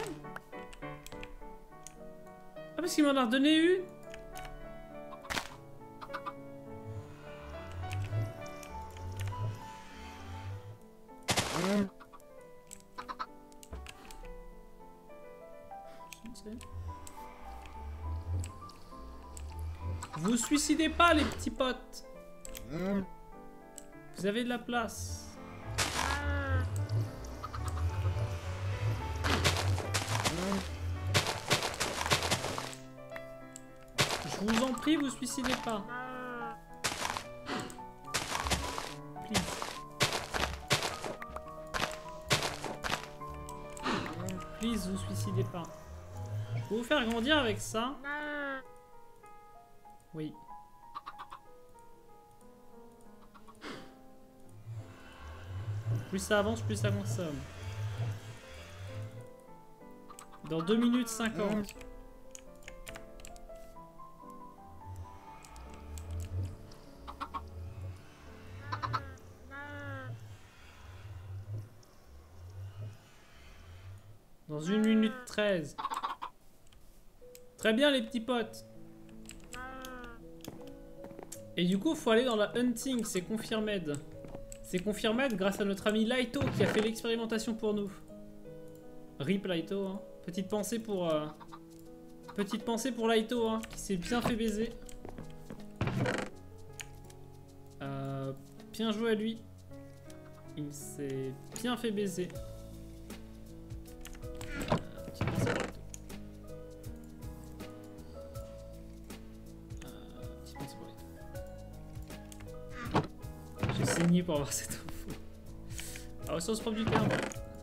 Ah, parce qu'il m'en a redonné une? Vous suicidez pas, les petits potes. Vous avez de la place. Je vous en prie, vous suicidez pas. Please. Please, vous suicidez pas. Je peux vous faire grandir avec ça? Oui. Plus ça avance, plus ça consomme. Dans 2 minutes 50. Dans 1 minute 13. Très bien les petits potes. Et du coup, il faut aller dans la hunting, c'est confirmed. C'est confirmed grâce à notre ami Laito qui a fait l'expérimentation pour nous. RIP Laito, hein. Petite pensée pour Laito, hein, qui s'est bien fait baiser. Bien joué à lui. Il s'est bien fait baiser. Petite pensée pour Laito. Petite pensée pour Laito. J'ai saigné pour avoir cette info. Ah, ressource propre du terme.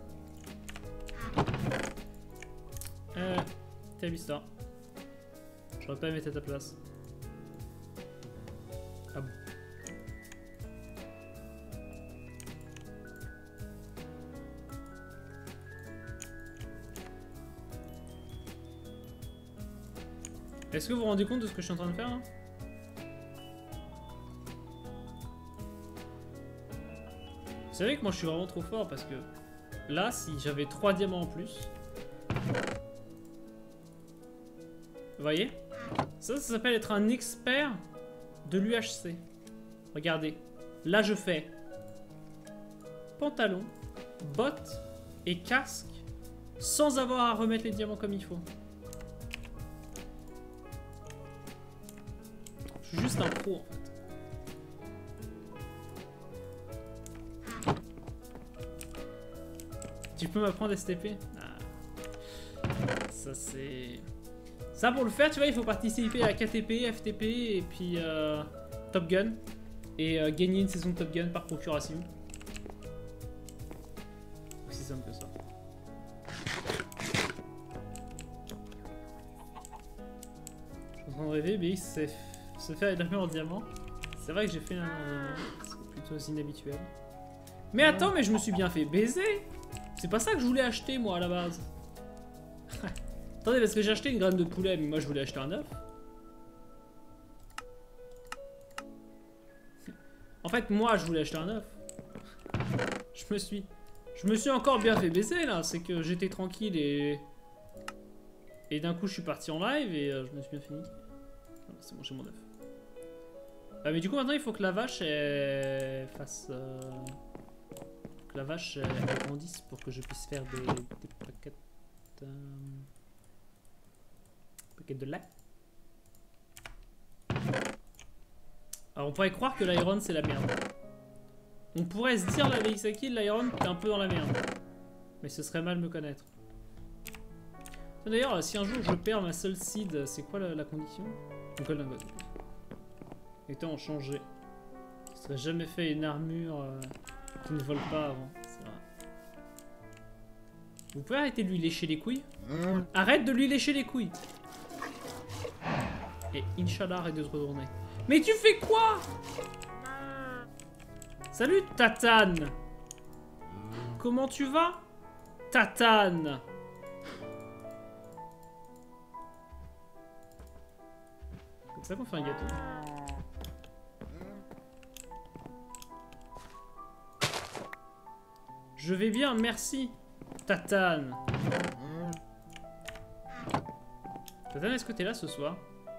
T'as vu ça? J'aurais pas aimé être à ta place. Ah bon. Est-ce que vous vous rendez compte de ce que je suis en train de faire là? Vous savez que moi je suis vraiment trop fort parce que là, si j'avais 3 diamants en plus... Vous voyez? Ça s'appelle être un expert de l'UHC. Regardez. Là, je fais pantalon, bottes et casque sans avoir à remettre les diamants comme il faut. Je suis juste un pro, en fait. Tu peux m'apprendre STP? Ah. Ça, c'est... Ça, pour le faire, tu vois, il faut participer à KTP, FTP et puis Top Gun. Et gagner une saison de Top Gun par procuration. Aussi simple que ça. Je suis en train de rêver, mais se faire énormer en diamant. C'est vrai que j'ai fait un diamant. C'est plutôt inhabituel. Mais attends, mais je me suis bien fait baiser. C'est pas ça que je voulais acheter, moi, à la base. Attendez, parce que j'ai acheté une graine de poulet, mais moi je voulais acheter un œuf. En fait, moi je voulais acheter un œuf. Je me suis encore bien fait baiser là. C'est que j'étais tranquille et d'un coup je suis parti en live et je me suis bien fini. Ah, c'est bon, j'ai mon œuf. Mais du coup maintenant il faut que la vache elle fasse... que la vache elle grandisse pour que je puisse faire des paquets... de lait. Alors on pourrait croire que l'Iron c'est la merde. On pourrait se dire la Veisaki, l'Iron t'es un peu dans la merde. Mais ce serait mal me connaître. D'ailleurs, si un jour je perds ma seule seed, c'est quoi la condition? Donc elle lingot. Étant changé. Je serais jamais fait une armure qui ne vole pas avant. Vous pouvez arrêter de lui lécher les couilles? Arrête de lui lécher les couilles! Et Inch'Allah, arrête de se retourner. Mais tu fais quoi? Salut Tatane! Comment tu vas? Tatane! Comme ça qu'on fait un gâteau. Je vais bien, merci. Tatane. Tatane, est-ce que t'es là ce soir?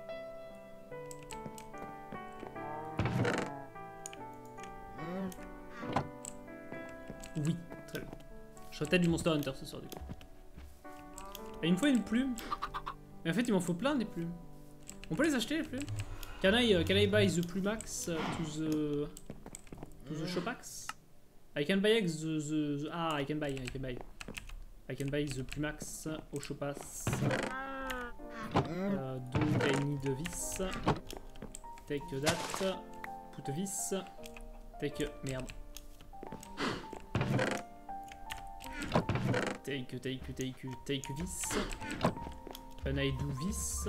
Oui, très bien. Je serai peut-être du Monster Hunter ce soir du coup. Et il me faut une plume. Mais en fait, il m'en faut plein des plumes. On peut les acheter les plumes? Can I buy the plumax to the shopax? I can buy the ah, I can buy the plumax au shopax. Do I need a vis? Take that. Put a vis. Take merde. Take vis. And I do vis.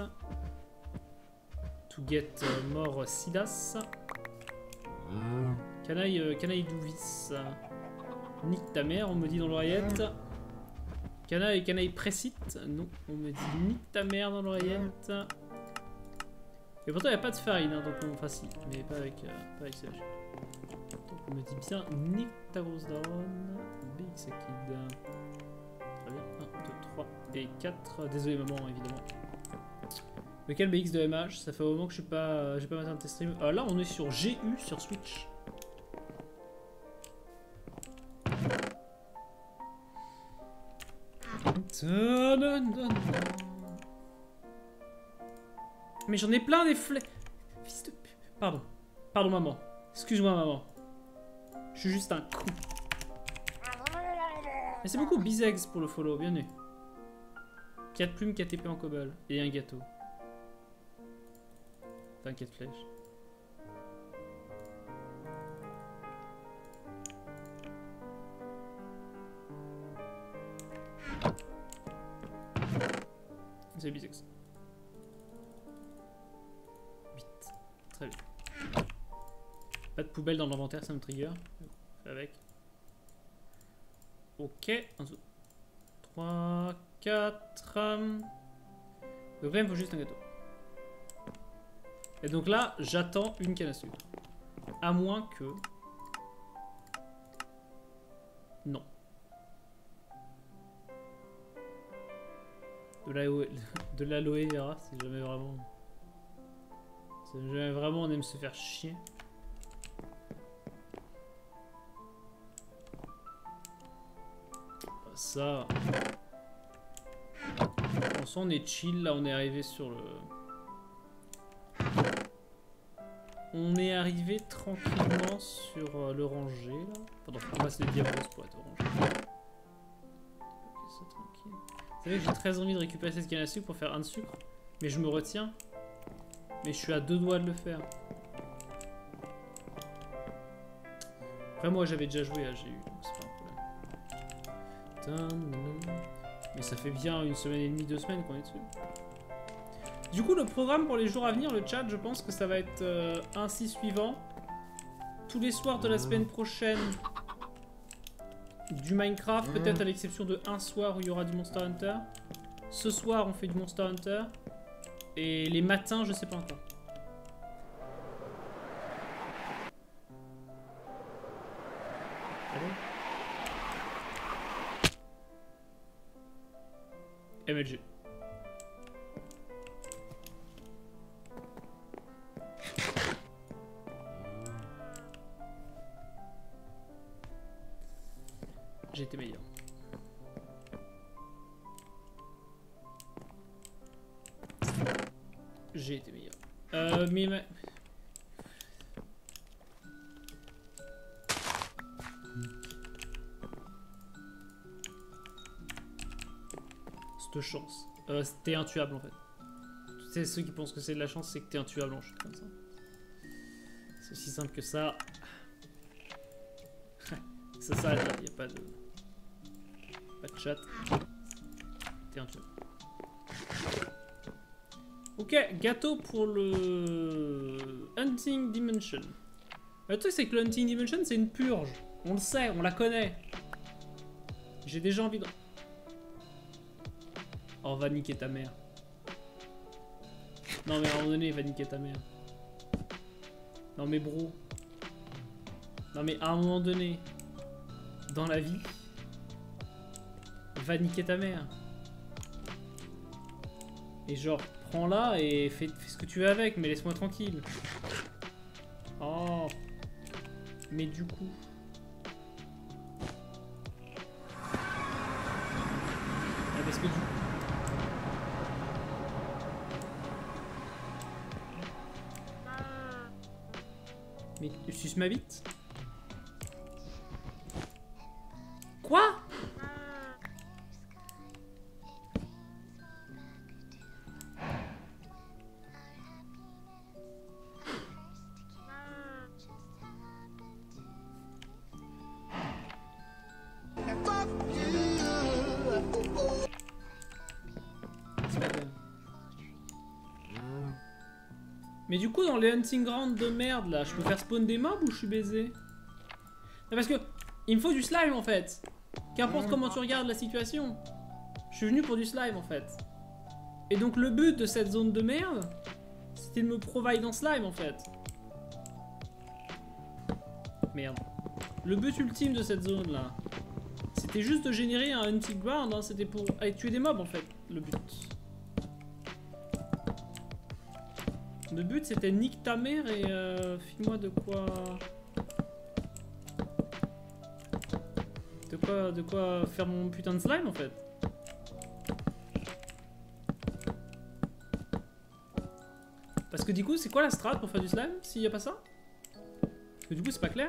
To get more sidas. Can I do this? Nique ta mère, on me dit dans l'oreillette. Can I press it? Non, on me dit nique ta mère dans l'oreillette. Et pourtant il n'y a pas de farine, hein, donc on si, mais pas avec CH. Donc on me dit bien nique ta grosse daronne. BX Kid. Très bien, 1, 2, 3 et 4. Désolé maman, évidemment. Lequel BX de MH? Ça fait un moment que j'ai pas maté un test stream. Là on est sur GU sur Switch. Mais j'en ai plein des flèches. Fils de pute. Pardon. Pardon maman. Excuse-moi maman. Je suis juste un con. Merci beaucoup Bizex pour le follow. Bienvenue. 4 plumes, 4 épées en cobble. Et un gâteau. Enfin 4 flèches. C'est Bizex. 8. Très bien. Pas de poubelle dans l'inventaire, ça me trigger. Fais avec. Ok. 1, 2, 3, 4. Donc là, il me faut juste un gâteau. Et donc là, j'attends une canne à sucre. À moins que... Non. De l'aloe vera, si jamais vraiment... Si jamais vraiment on aime se faire chier. Ça... Bon, ça on est chill, là on est arrivé sur le... On est arrivé tranquillement sur le rangé, là. Pendant qu'on passe les diamants pour être rangé. Ok, c'est tranquille. Vous savez que j'ai très envie de récupérer cette canne à sucre pour faire un de sucre, mais je me retiens. Mais je suis à 2 doigts de le faire. Après moi j'avais déjà joué à GU, donc c'est pas un problème. Mais ça fait bien 1 semaine et demie, 2 semaines qu'on est dessus. Du coup le programme pour les jours à venir, le chat, je pense que ça va être ainsi suivant. Tous les soirs de la semaine prochaine, du Minecraft, peut-être à l'exception de un soir où il y aura du Monster Hunter. Ce soir on fait du Monster Hunter. Et les matins, je sais pas encore. Allez. MLG. J'ai été meilleur. J'ai été meilleur. Mais... Cette chance. T'es intuable en fait. C'est ceux qui pensent que c'est de la chance, c'est que t'es intuable en chute comme ça. C'est aussi simple que ça. Ça s'arrête là, il n'y a pas de chat. T'es intuable. Ok, gâteau pour le Hunting Dimension. Le truc c'est que le Hunting Dimension c'est une purge. On le sait, on la connaît. J'ai déjà envie de... Oh, va niquer ta mère. Non mais à un moment donné, va niquer ta mère. Non mais bro. Non mais à un moment donné, dans la vie, Va niquer ta mère. Et genre, prends-la et fais ce que tu veux avec, mais laisse-moi tranquille. Oh. Mais du coup... Ah, parce que du coup... Mais tu suces ma bite? Quoi? Mais du coup, dans les hunting grounds de merde là, je peux faire spawn des mobs ou je suis baisé? Non, parce que il me faut du slime en fait. Qu'importe comment tu regardes la situation. Je suis venu pour du slime en fait. Et donc le but de cette zone de merde, c'était de me provide en slime en fait. Merde. Le but ultime de cette zone là, c'était juste de générer un hunting ground, hein. C'était pour aller tuer des mobs en fait, le but. Le but c'était nique ta mère et file-moi de quoi... De quoi faire mon putain de slime en fait. Parce que du coup c'est quoi la strat pour faire du slime s'il n'y a pas ça? Parce que du coup c'est pas clair.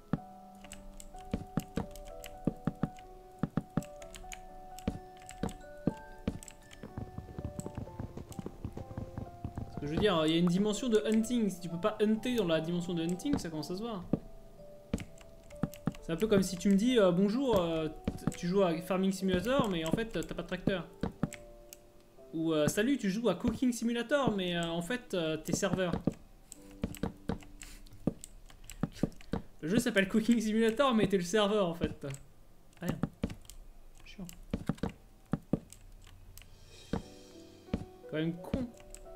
Parce que je veux dire, il y a une dimension de hunting. Si tu peux pas hunter dans la dimension de hunting, ça commence à se voir. C'est un peu comme si tu me dis bonjour, tu joues à Farming Simulator, mais en fait t'as pas de tracteur. Ou salut, tu joues à Cooking Simulator, mais en fait t'es serveur. Le jeu s'appelle Cooking Simulator, mais t'es le serveur en fait. Rien. Chiant. Quand même con.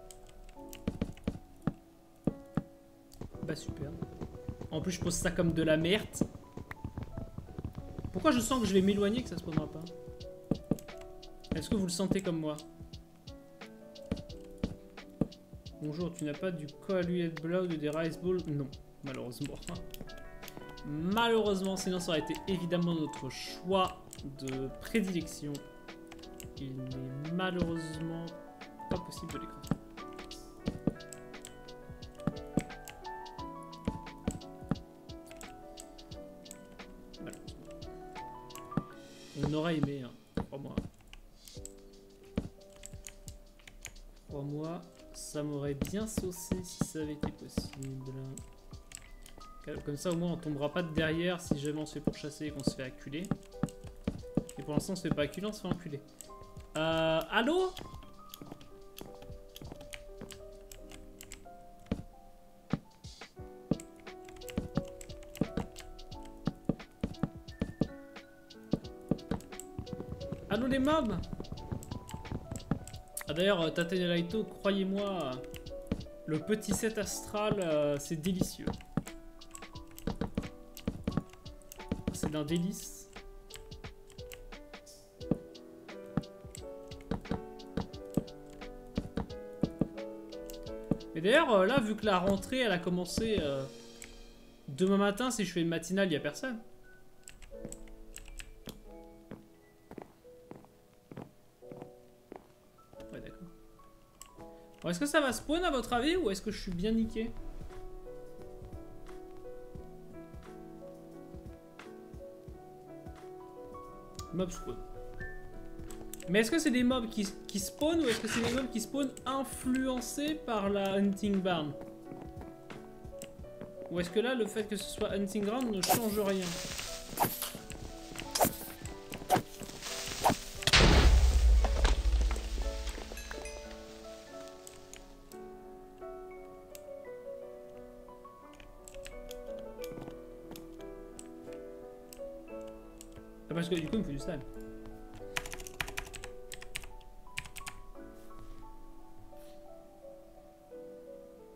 Bah super. En plus je pose ça comme de la merde. Pourquoi je sens que je vais m'éloigner que ça se posera pas? Est-ce que vous le sentez comme moi? Bonjour, tu n'as pas du coaluet blood ou des rice balls? Non, malheureusement. Malheureusement, sinon ça aurait été évidemment notre choix de prédilection. Il n'est malheureusement pas possible de l'écran. On aurait aimé, hein. Crois-moi. Crois-moi, ça m'aurait bien saucé si ça avait été possible. Comme ça, au moins, on tombera pas de derrière si jamais on se fait pourchasser et qu'on se fait acculer. Et pour l'instant, on se fait pas acculer, on se fait enculer. Allô? Allô les mobs? Ah d'ailleurs, Tatane Laito, croyez-moi, le petit set astral, c'est délicieux. C'est d'un délice. Et d'ailleurs, là, vu que la rentrée, elle a commencé demain matin, si je fais une matinale, il n'y a personne. Ouais, d'accord. Bon, est-ce que ça va spawn à votre avis ou est-ce que je suis bien niqué? Mob spawn. Mais est-ce que c'est des mobs qui spawn ou est-ce que c'est des mobs qui spawn influencés par la hunting barn? Ou est-ce que là, le fait que ce soit hunting ground ne change rien? Ah, parce que du coup, il me faut du slime.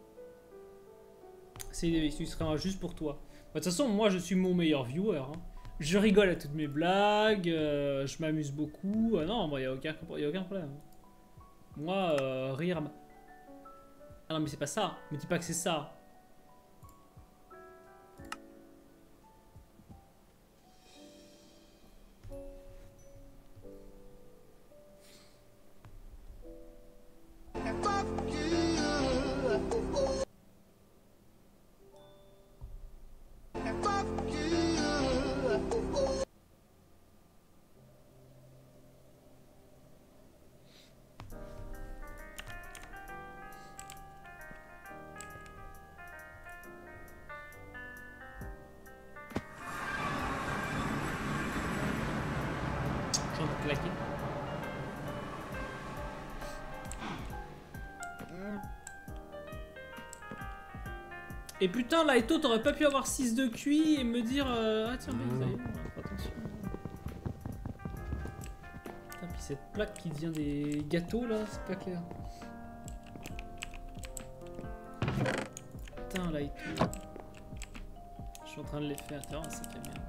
Ce sera juste pour toi. De toute façon, moi, je suis mon meilleur viewer. Hein. Je rigole à toutes mes blagues, je m'amuse beaucoup. Non, il n'y a aucun problème. Moi, rire... Ah non, mais c'est pas ça. Me dis pas que c'est ça. Claquer. Et putain, Laito, t'aurais pas pu avoir 6 de QI et me dire ah tiens, mais vous allez voir, attention. Putain, puis cette plaque qui devient des gâteaux là, c'est pas clair. Putain, Laito. Je suis en train de les faire, t'as c'est très bien.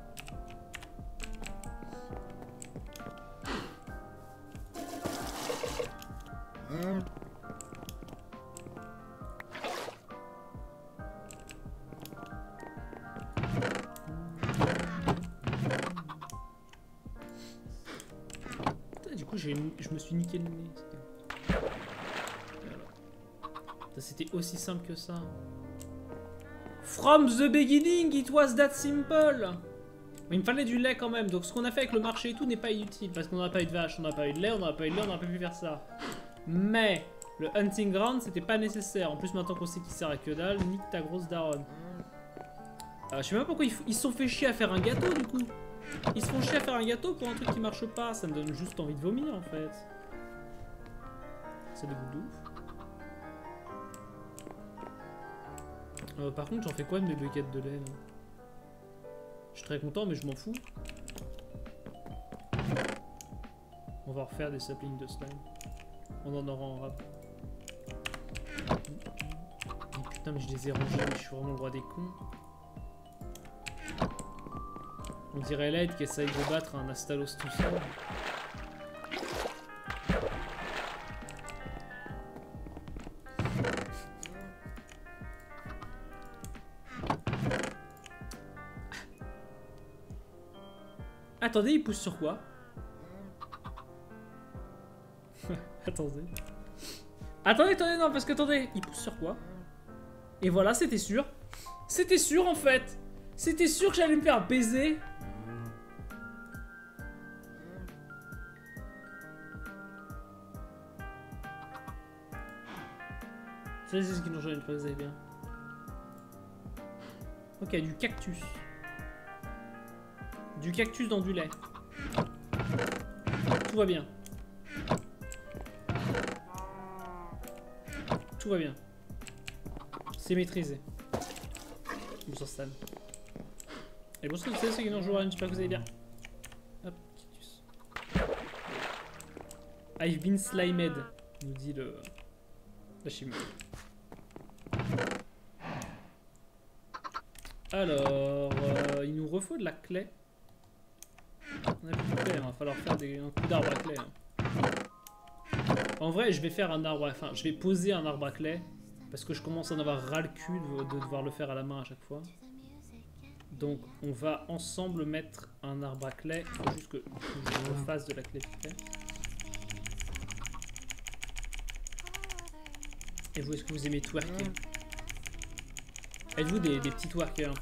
Du coup, je me suis niqué le nez. C'était aussi simple que ça. From the beginning, it was that simple. Mais il me fallait du lait quand même. Donc ce qu'on a fait avec le marché et tout n'est pas inutile. Parce qu'on n'a pas eu de vache, on n'a pas eu de lait, on n'a pas eu de lait, on n'a pas pu faire ça. Mais le hunting ground, c'était pas nécessaire. En plus, maintenant qu'on sait qu'il sert à que dalle, nique ta grosse daronne. Je sais même pas pourquoi ils se sont fait chier à faire un gâteau du coup. Ils se font chier à faire un gâteau pour un truc qui marche pas. Ça me donne juste envie de vomir en fait. C'est des bouts de ouf. Par contre, j'en fais quoi de mes buckets de lait là? Je suis très content, mais je m'en fous. On va refaire des saplings de slime. On en aura en rap. Oh, putain, mais je les ai rangés, mais je suis vraiment le roi des cons. On dirait l'aide qui essaye de battre un Astalos tout seul. Attendez, il pousse sur quoi? Attendez. Attendez, non, parce que attendez, il pousse sur quoi? Et voilà, c'était sûr. C'était sûr en fait. C'était sûr que j'allais me faire baiser. C'est ce qui nous rejoint une fois, vous avez bien. Ok, du cactus. Du cactus dans du lait. Tout va bien. Tout va bien. C'est maîtrisé. On s'installe. Et bonsoir, vous savez ceux qui nous rejoignent, j'espère que vous allez bien. Hop, cactus. I've been slimed, nous dit la chimie. Alors, il nous refaut de la clé. On a plus de clé, il va falloir faire un coup d'arbre à clé. En vrai, je vais faire un arbre, enfin, je vais poser un arbre à clé parce que je commence à en avoir ras le cul de devoir le faire à la main à chaque fois. Donc, on va ensemble mettre un arbre à clé. Il faut juste que je refasse de la clé vite fait. Et vous, est-ce que vous aimez twerker? Êtes-vous des petits twerkers?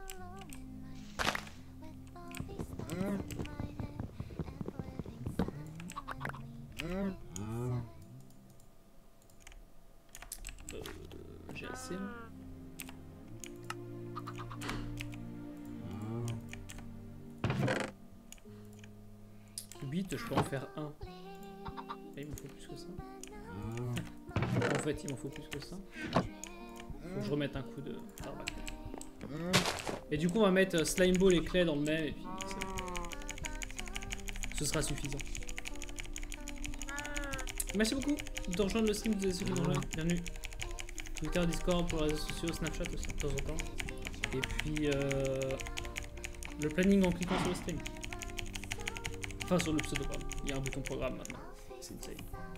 J'ai assez là. 8, je peux en faire un. Et il m'en faut plus que ça. En fait, il m'en faut plus que ça. Faut que je remette un coup de d'arbre à clé. Et du coup, on va mettre slime ball et clé dans le même et puis ce sera suffisant. Merci beaucoup de rejoindre le stream, de ceux qui nous rejoignent. Bienvenue. Twitter, Discord pour les réseaux sociaux, Snapchat aussi de temps en temps. Et puis Le planning en cliquant sur le stream. Enfin, sur le pseudo, pardon. Il y a un bouton programme maintenant. C'est insane.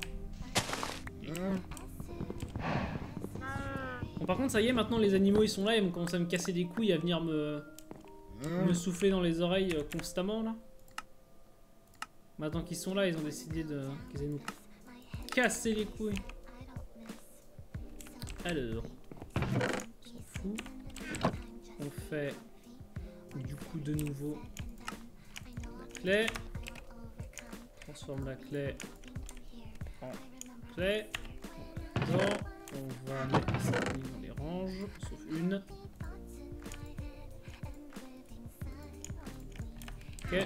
Bon, par contre, ça y est, maintenant les animaux ils sont là, ils vont commencer à me casser des couilles, à venir me souffler dans les oreilles constamment là. Maintenant qu'ils sont là, ils ont décidé de qu'ils allaient nous casser les couilles. Alors, on s'en fout. On fait du coup de nouveau la clé. Transforme la clé en clé. Dedans. On va mettre ces lignes, on les range, sauf une. Ok.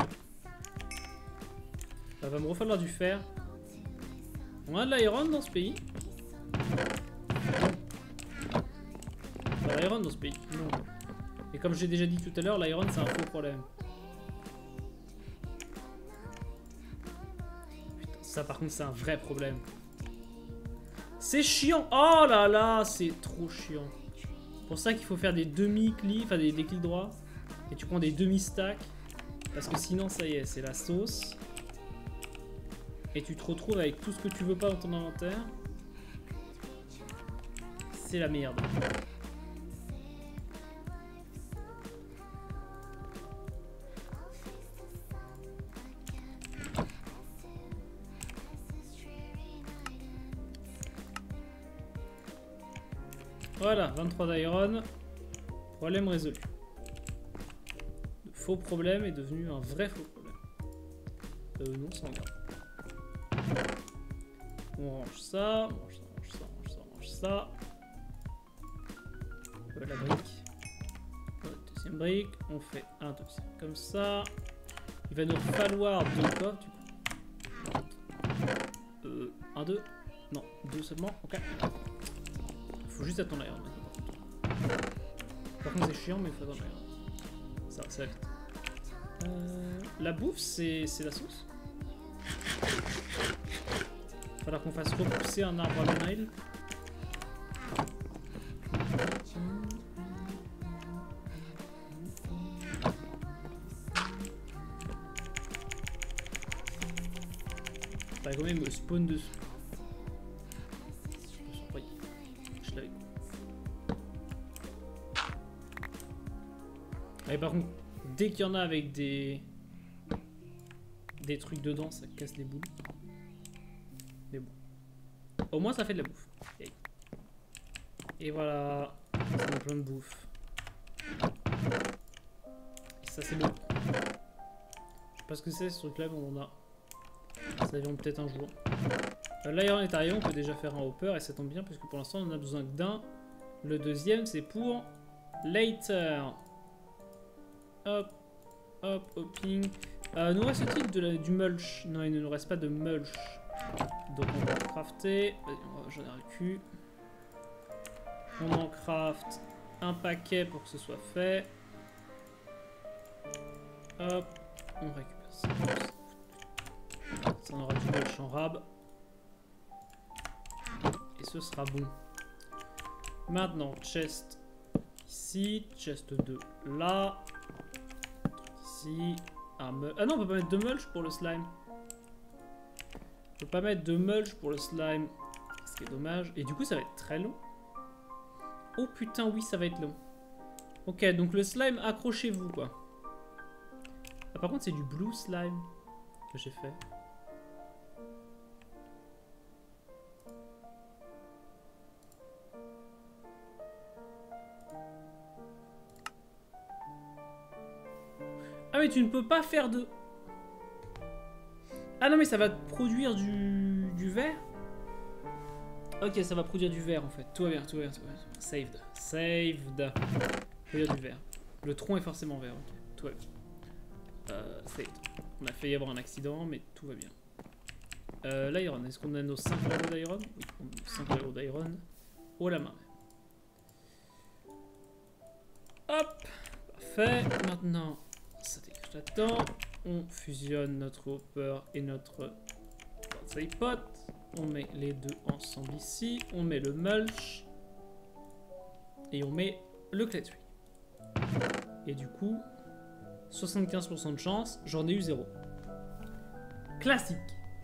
Ça va me refalloir du fer. On a de l'iron dans ce pays. On a de l'iron dans ce pays. Non. Et comme j'ai déjà dit tout à l'heure, l'iron c'est un faux problème. Putain, ça par contre c'est un vrai problème. C'est chiant. Oh là là, c'est trop chiant. C'est pour ça qu'il faut faire des demi-clics, enfin des clics droits. Et tu prends des demi-stacks. Parce que sinon, ça y est, c'est la sauce. Et tu te retrouves avec tout ce que tu veux pas dans ton inventaire. C'est la merde. Voilà, 23 d'iron. Problème résolu. Le faux problème est devenu un vrai faux problème. Non, ça en garde. On range ça, on range ça, on range ça, on range ça, on range ça. La brique. Deuxième brique. On fait un deuxième comme ça. Il va nous falloir deux coffres du coup. Un, deux. Non, deux seulement. Ok. Faut juste attendre l'air. Par contre c'est chiant mais il faut attendre l'air. Ça va vite. La bouffe c'est la sauce. Il va falloir qu'on fasse repousser un arbre à Nail. Il va quand même me spawn dessus. Et par contre, dès qu'il y en a avec des trucs dedans, ça casse les boules. Mais bon. Au moins, ça fait de la bouffe. Et voilà. Ça a plein de bouffe. Et ça, c'est bon. Je sais pas ce que c'est ce truc-là, mais on en a. Ça vient peut-être un jour. L'iron est arrivé, on peut déjà faire un hopper et ça tombe bien, puisque pour l'instant, on en a besoin que d'un. Le deuxième, c'est pour later. Hop, hop, hopping. Nous reste-t-il du mulch? Non, il ne nous reste pas de mulch. Donc on va crafter. J'en ai un cul. On en craft un paquet pour que ce soit fait. Hop, on récupère ça. Ça en aura du mulch en rab. Et ce sera bon. Maintenant, chest ici, chest 2 là. Ici. Ah non, on peut pas mettre de mulch pour le slime. On peut pas mettre de mulch pour le slime. Ce qui est dommage. Et du coup, ça va être très long. Oh putain, oui, ça va être long. Ok, donc le slime, accrochez-vous, quoi. Ah, par contre, c'est du blue slime que j'ai fait. Ah mais tu ne peux pas faire de... Ah non mais ça va produire du verre. Ok, ça va produire du verre en fait. Tout va bien, tout va bien, tout va bien. Saved. Saved. Produire du verre. Le tronc est forcément vert, ok. Tout va bien. Saved. On a failli avoir un accident, mais tout va bien. L'iron, est-ce qu'on a nos 5 euros d'iron? Oui, on a 5 euros d'iron. Oh la main. Hop. Parfait. Maintenant... Là-dedans, on fusionne notre hopper et notre pot. On met les deux ensemble ici. On met le mulch. Et on met le clay tree. Et du coup, 75% de chance, j'en ai eu 0. Classique.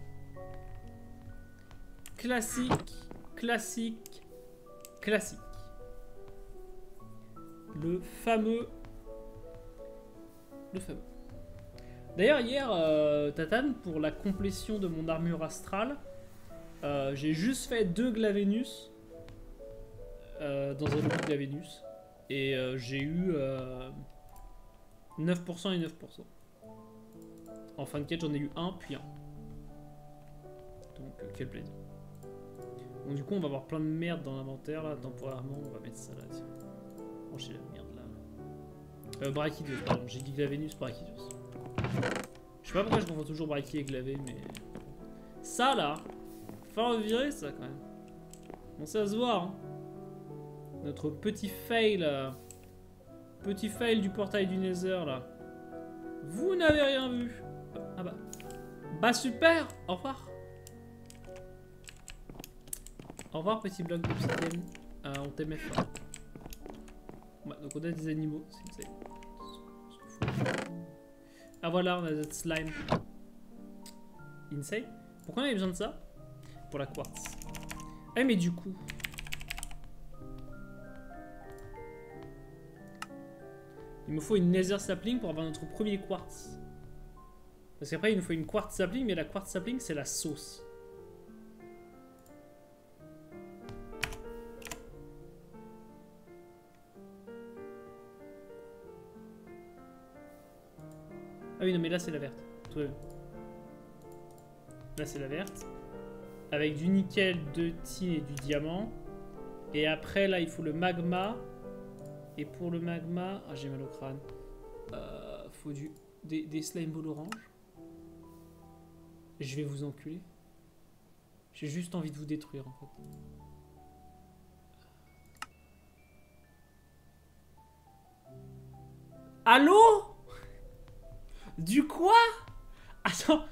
Classique, classique, classique. Le fameux. D'ailleurs, hier, Tatane, pour la complétion de mon armure astrale, j'ai juste fait 2 Glavenus dans un autre Glavenus. Et j'ai eu 9% et 9%. En fin de quête, j'en ai eu 1 puis 1. Donc, quel plaisir. Donc, du coup, on va avoir plein de merde dans l'inventaire là. Temporairement, on va mettre ça là. Brancher la merde là. Brachydios, pardon. J'ai dit Glavenus, Brachydios. Je sais pas pourquoi je confonds toujours Brachy et Glavé, mais. Ça là, faut le virer ça quand même. Bon, ça se voit, hein. Notre petit fail. Petit fail du portail du Nether là. Vous n'avez rien vu. Ah bah. Bah super. Au revoir. Au revoir petit bloc d'obsidienne. On t'aimait fort. Bah, donc on a des animaux. C'est ah voilà, on a notre slime. Insane. Pourquoi on avait besoin de ça? Pour la quartz. Eh mais du coup. Il me faut une nether sapling pour avoir notre premier quartz. Parce qu'après il nous faut une quartz sapling, mais la quartz sapling c'est la sauce. Ah oui non mais là c'est la verte. Là c'est la verte. Avec du nickel, de tin et du diamant. Et après là il faut le magma. Et pour le magma... Ah j'ai mal au crâne. Faut des slime balls orange. Je vais vous enculer. J'ai juste envie de vous détruire en fait. Allô? Du quoi? Attends.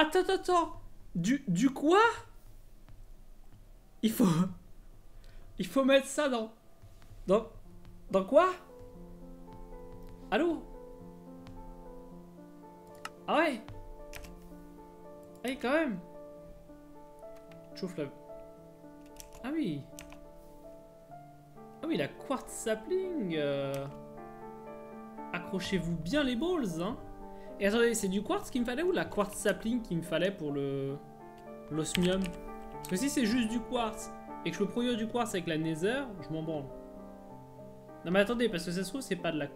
Du quoi? Il faut mettre ça dans quoi? Allô? Ah ouais? Hey, quand même. Chauffe la... Ah oui. Ah oui, la quartz sapling. Accrochez-vous bien les balls, hein. Et attendez, c'est du quartz qu'il me fallait ou la quartz sapling qu'il me fallait pour l'osmium? Parce que si c'est juste du quartz et que je peux produire du quartz avec la nether, je m'en branle. Non mais attendez, parce que ça se trouve c'est pas de la...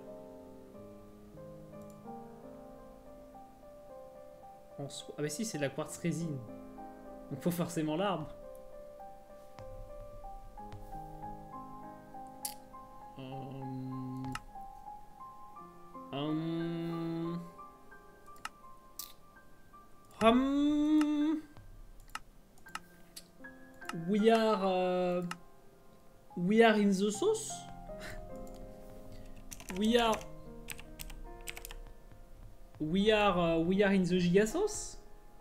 Ah bah si, c'est de la quartz résine. Donc faut forcément l'arbre. We are in the sauce. We are in the giga sauce.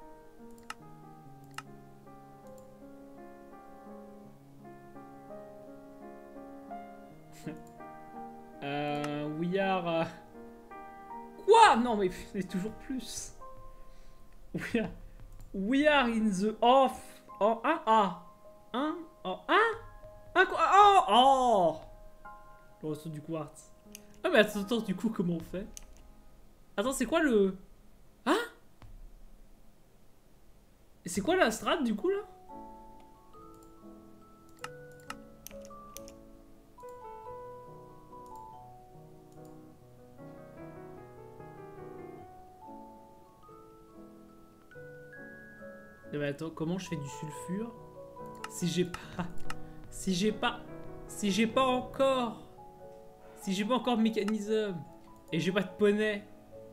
We are... Quoi? Non mais c'est toujours plus. We are in the off. Oh, un A. Un. Oh, un quoi? Oh. Le retour du quartz. Ah mais attends, du coup comment on fait? Attends, c'est quoi le... Hein? Et c'est quoi la strat du coup là? Mais attends, comment je fais du sulfure si j'ai pas... Si j'ai pas encore de mécanisme et j'ai pas de poney.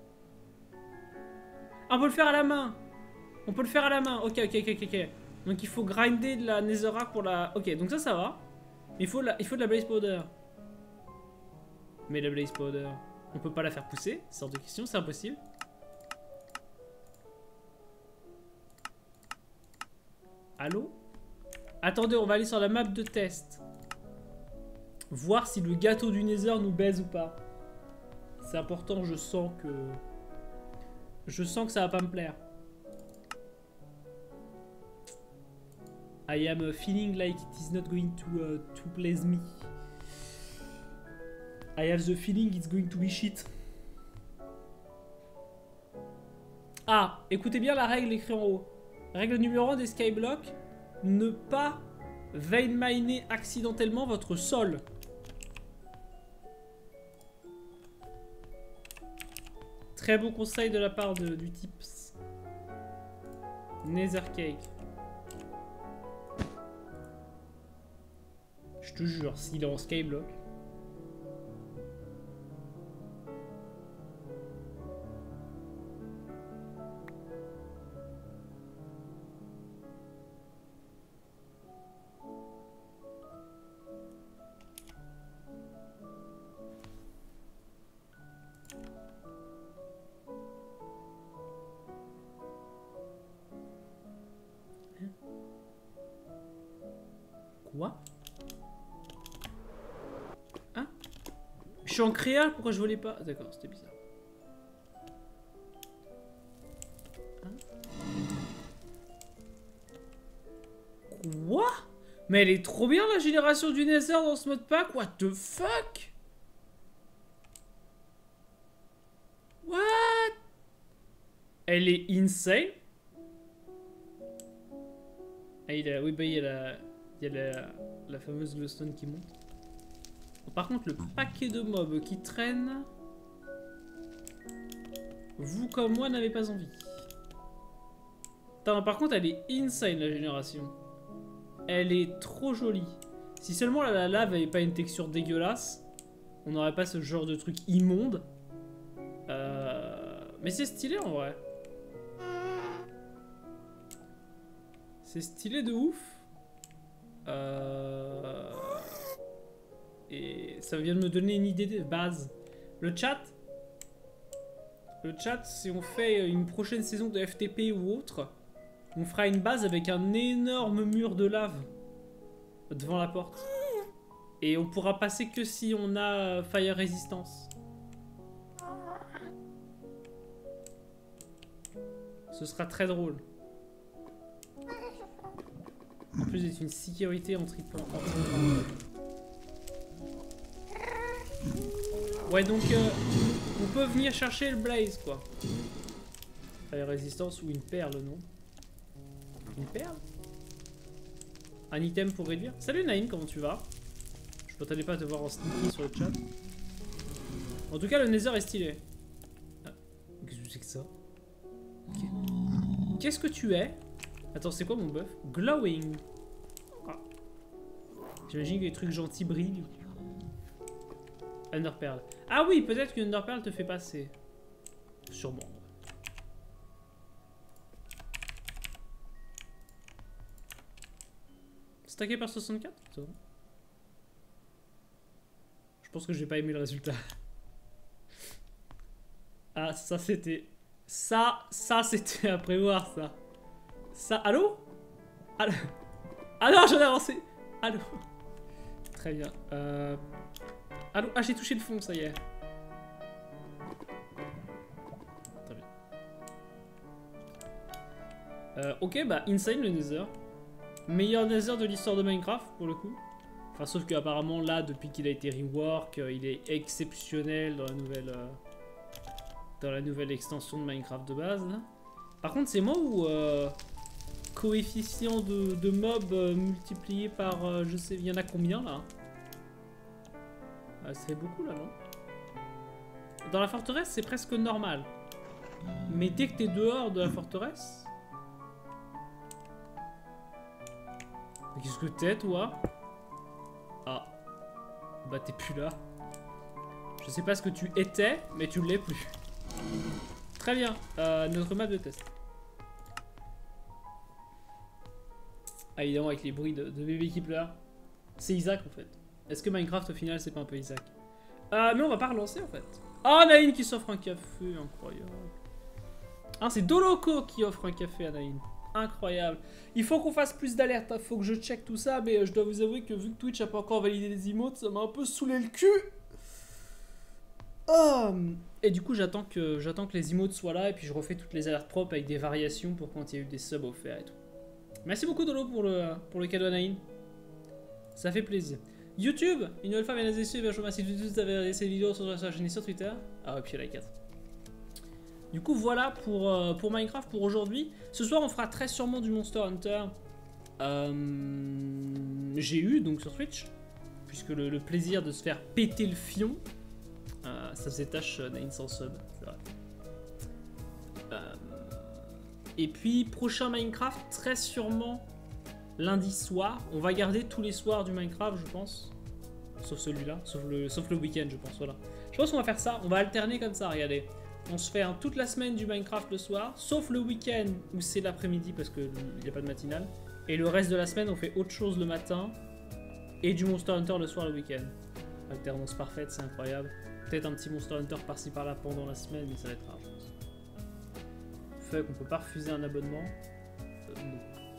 Ah, on peut le faire à la main. On peut le faire à la main. Ok. Donc il faut grinder de la netherrack pour la... Ok, donc ça va. Il faut de la blaze powder. Mais la blaze powder, on peut pas la faire pousser. C'est hors de question, c'est impossible. Allô? Attendez, on va aller sur la map de test. Voir si le gâteau du Nether nous baise ou pas. C'est important, je sens que... Je sens que ça va pas me plaire. I am feeling like it is not going to please me. I have the feeling it's going to be shit. Ah, écoutez bien la règle écrite en haut. Règle numéro 1 des Skyblock. Ne pas vein miner accidentellement votre sol. Très bon conseil de la part du Tips. Nethercake. Je te jure, s'il est en Skyblock. Quoi? Hein? Je suis en créa, pourquoi je volais pas? D'accord, c'était bizarre. Hein? Quoi? Mais elle est trop bien la génération du Nether dans ce mode pack. What the fuck? What? Elle est insane. Ah, oui, bah, il y a la fameuse glowstone qui monte. Par contre, le paquet de mobs qui traînent, vous comme moi n'avez pas envie. Attends, par contre, elle est insane la génération. Elle est trop jolie. Si seulement la lave n'avait pas une texture dégueulasse, on n'aurait pas ce genre de truc immonde. Mais c'est stylé en vrai. C'est stylé de ouf. Et ça vient de me donner une idée de base. Le chat, si on fait une prochaine saison de FTP ou autre, on fera une base avec un énorme mur de lave devant la porte. Et on pourra passer que si on a Fire Resistance. Ce sera très drôle. En plus, c'est une sécurité en triple. Ouais, donc on peut venir chercher le blaze, quoi. Fire résistance ou une perle, non? Une perle? Un item pour réduire? Salut Naïm, comment tu vas? Je m'attendais pas à te voir en sneaky sur le chat. En tout cas, le Nether est stylé. Ah, qu'est-ce que c'est que ça? Okay. Qu'est-ce que tu es? Attends, c'est quoi mon buff? Glowing. Ah. J'imagine que les trucs gentils brillent. Underpearl. Ah oui, peut-être qu'une Underpearl te fait passer. Sûrement. Stacké par 64? C'est bon. Je pense que j'ai pas aimé le résultat. Ah, ça c'était... Ça c'était à prévoir, ça. Ça... Allô? Allô? Ah non, j'en ai avancé. Allô? Très bien. Allô? Ah, j'ai touché le fond, ça y est. Très bien. Ok, bah, insane le Nether. Meilleur Nether de l'histoire de Minecraft, pour le coup. Enfin, sauf qu'apparemment, là, depuis qu'il a été rework, il est exceptionnel dans la nouvelle extension de Minecraft de base. Là. Par contre, c'est moi où... coefficient de mobs multiplié par... je sais, il y en a combien, là? C'est beaucoup, là, non? Dans la forteresse, c'est presque normal. Mais dès que t'es dehors de la forteresse... Qu'est-ce que t'es, toi? Ah. Bah, t'es plus là. Je sais pas ce que tu étais, mais tu l'es plus. Très bien. Notre map de test. Ah, évidemment, avec les bruits de bébé qui pleure. C'est Isaac, en fait. Est-ce que Minecraft, au final, c'est pas un peu Isaac? Mais on va pas relancer, en fait. Oh, Naïn qui s'offre un café. Incroyable. Ah, c'est Doloco qui offre un café à Naïn. Incroyable. Il faut qu'on fasse plus d'alertes. Hein. Faut que je check tout ça. Mais je dois vous avouer que vu que Twitch a pas encore validé les emotes, ça m'a un peu saoulé le cul. Et du coup, j'attends que les emotes soient là et puis je refais toutes les alertes propres avec des variations pour quand il y a eu des subs offerts et tout. Merci beaucoup Dolo pour le cadeau à Naïn. Ça fait plaisir. YouTube, une nouvelle fois, mesdames et messieurs, je vous remercie de tous d'avoir regardé cette vidéo sur la chaîne et sur Twitter. Ah ouais, puis la 4. Du coup, voilà pour Minecraft pour aujourd'hui. Ce soir, on fera très sûrement du Monster Hunter. J'ai eu donc sur Twitch, puisque le plaisir de se faire péter le fion, ça faisait tâche Naïn sans sub, c'est vrai. Et puis, prochain Minecraft, très sûrement lundi soir. On va garder tous les soirs du Minecraft, je pense. Sauf celui-là, sauf le week-end, je pense, voilà. Je pense qu'on va faire ça, on va alterner comme ça, regardez. On se fait toute la semaine du Minecraft le soir, sauf le week-end où c'est l'après-midi parce qu'il n'y a pas de matinale. Et le reste de la semaine, on fait autre chose le matin et du Monster Hunter le soir le week-end. Alternance parfaite, c'est incroyable. Peut-être un petit Monster Hunter par-ci par-là pendant la semaine, mais ça va être rare, je pense. Fait qu'on peut pas refuser un abonnement. Non.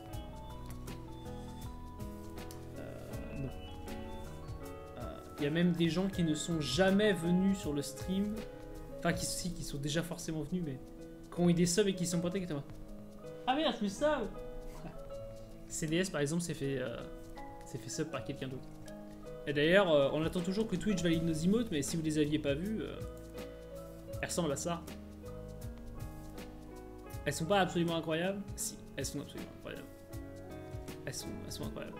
Non. Il y a même des gens qui ne sont jamais venus sur le stream. Enfin, qui sont déjà forcément venus, mais qui ont eu des subs et qui sont pointés, qui étaient en mode, ah merde, c'est ça. CDS par exemple s'est fait sub par quelqu'un d'autre. Et d'ailleurs, on attend toujours que Twitch valide nos emotes, mais si vous les aviez pas vues, elles ressemblent à ça. Elles sont pas absolument incroyables? Si, elles sont absolument incroyables. Elles sont incroyables.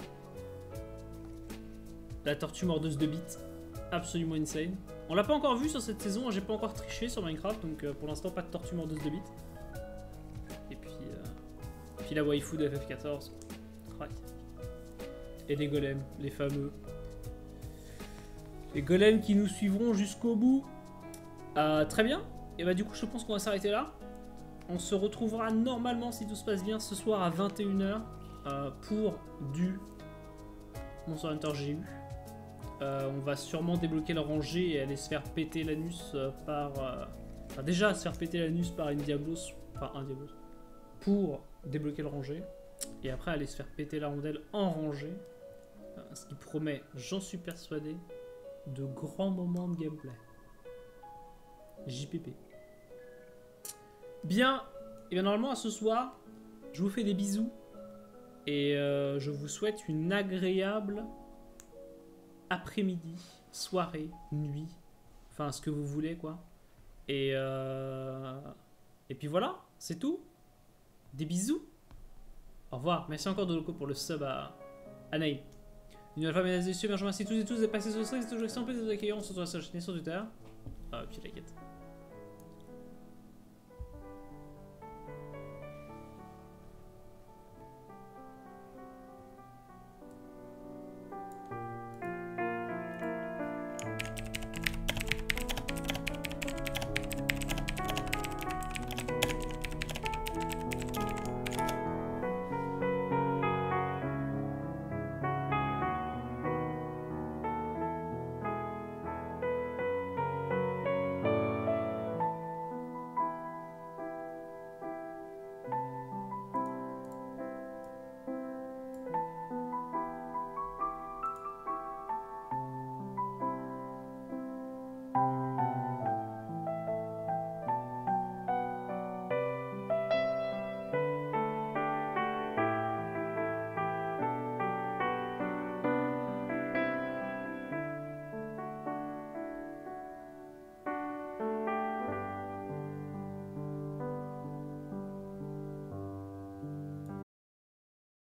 La tortue mordeuse de bits, absolument insane. On l'a pas encore vu sur cette saison, j'ai pas encore triché sur Minecraft, donc pour l'instant pas de tortue mordeuse de bits. Et puis la waifu de FF14. Crac. Et les golems, les fameux. Les golems qui nous suivront jusqu'au bout. Très bien. Et bah du coup je pense qu'on va s'arrêter là. On se retrouvera normalement si tout se passe bien ce soir à 21 h pour du Monster Hunter GU. On va sûrement débloquer le rangée et aller se faire péter l'anus par... Enfin déjà se faire péter l'anus par une Diablos, enfin un Diablos, pour débloquer le rangée. Et après aller se faire péter la rondelle en rangée. Ce qui promet, j'en suis persuadé, de grands moments de gameplay. JPP. Bien, et bien normalement à ce soir, je vous fais des bisous. Et je vous souhaite une agréable après-midi, soirée, nuit, enfin ce que vous voulez quoi. Et puis voilà, c'est tout. Des bisous. Au revoir. Merci encore de Loco pour le sub à Naïm. Une nouvelle fois, mesdames et messieurs, je vous remercie tous et tous de passer sur ce stream. C'est toujours excellent de vous accueillir. On se retrouve sur la chaîne et sur Twitter. Ah, puis la quête.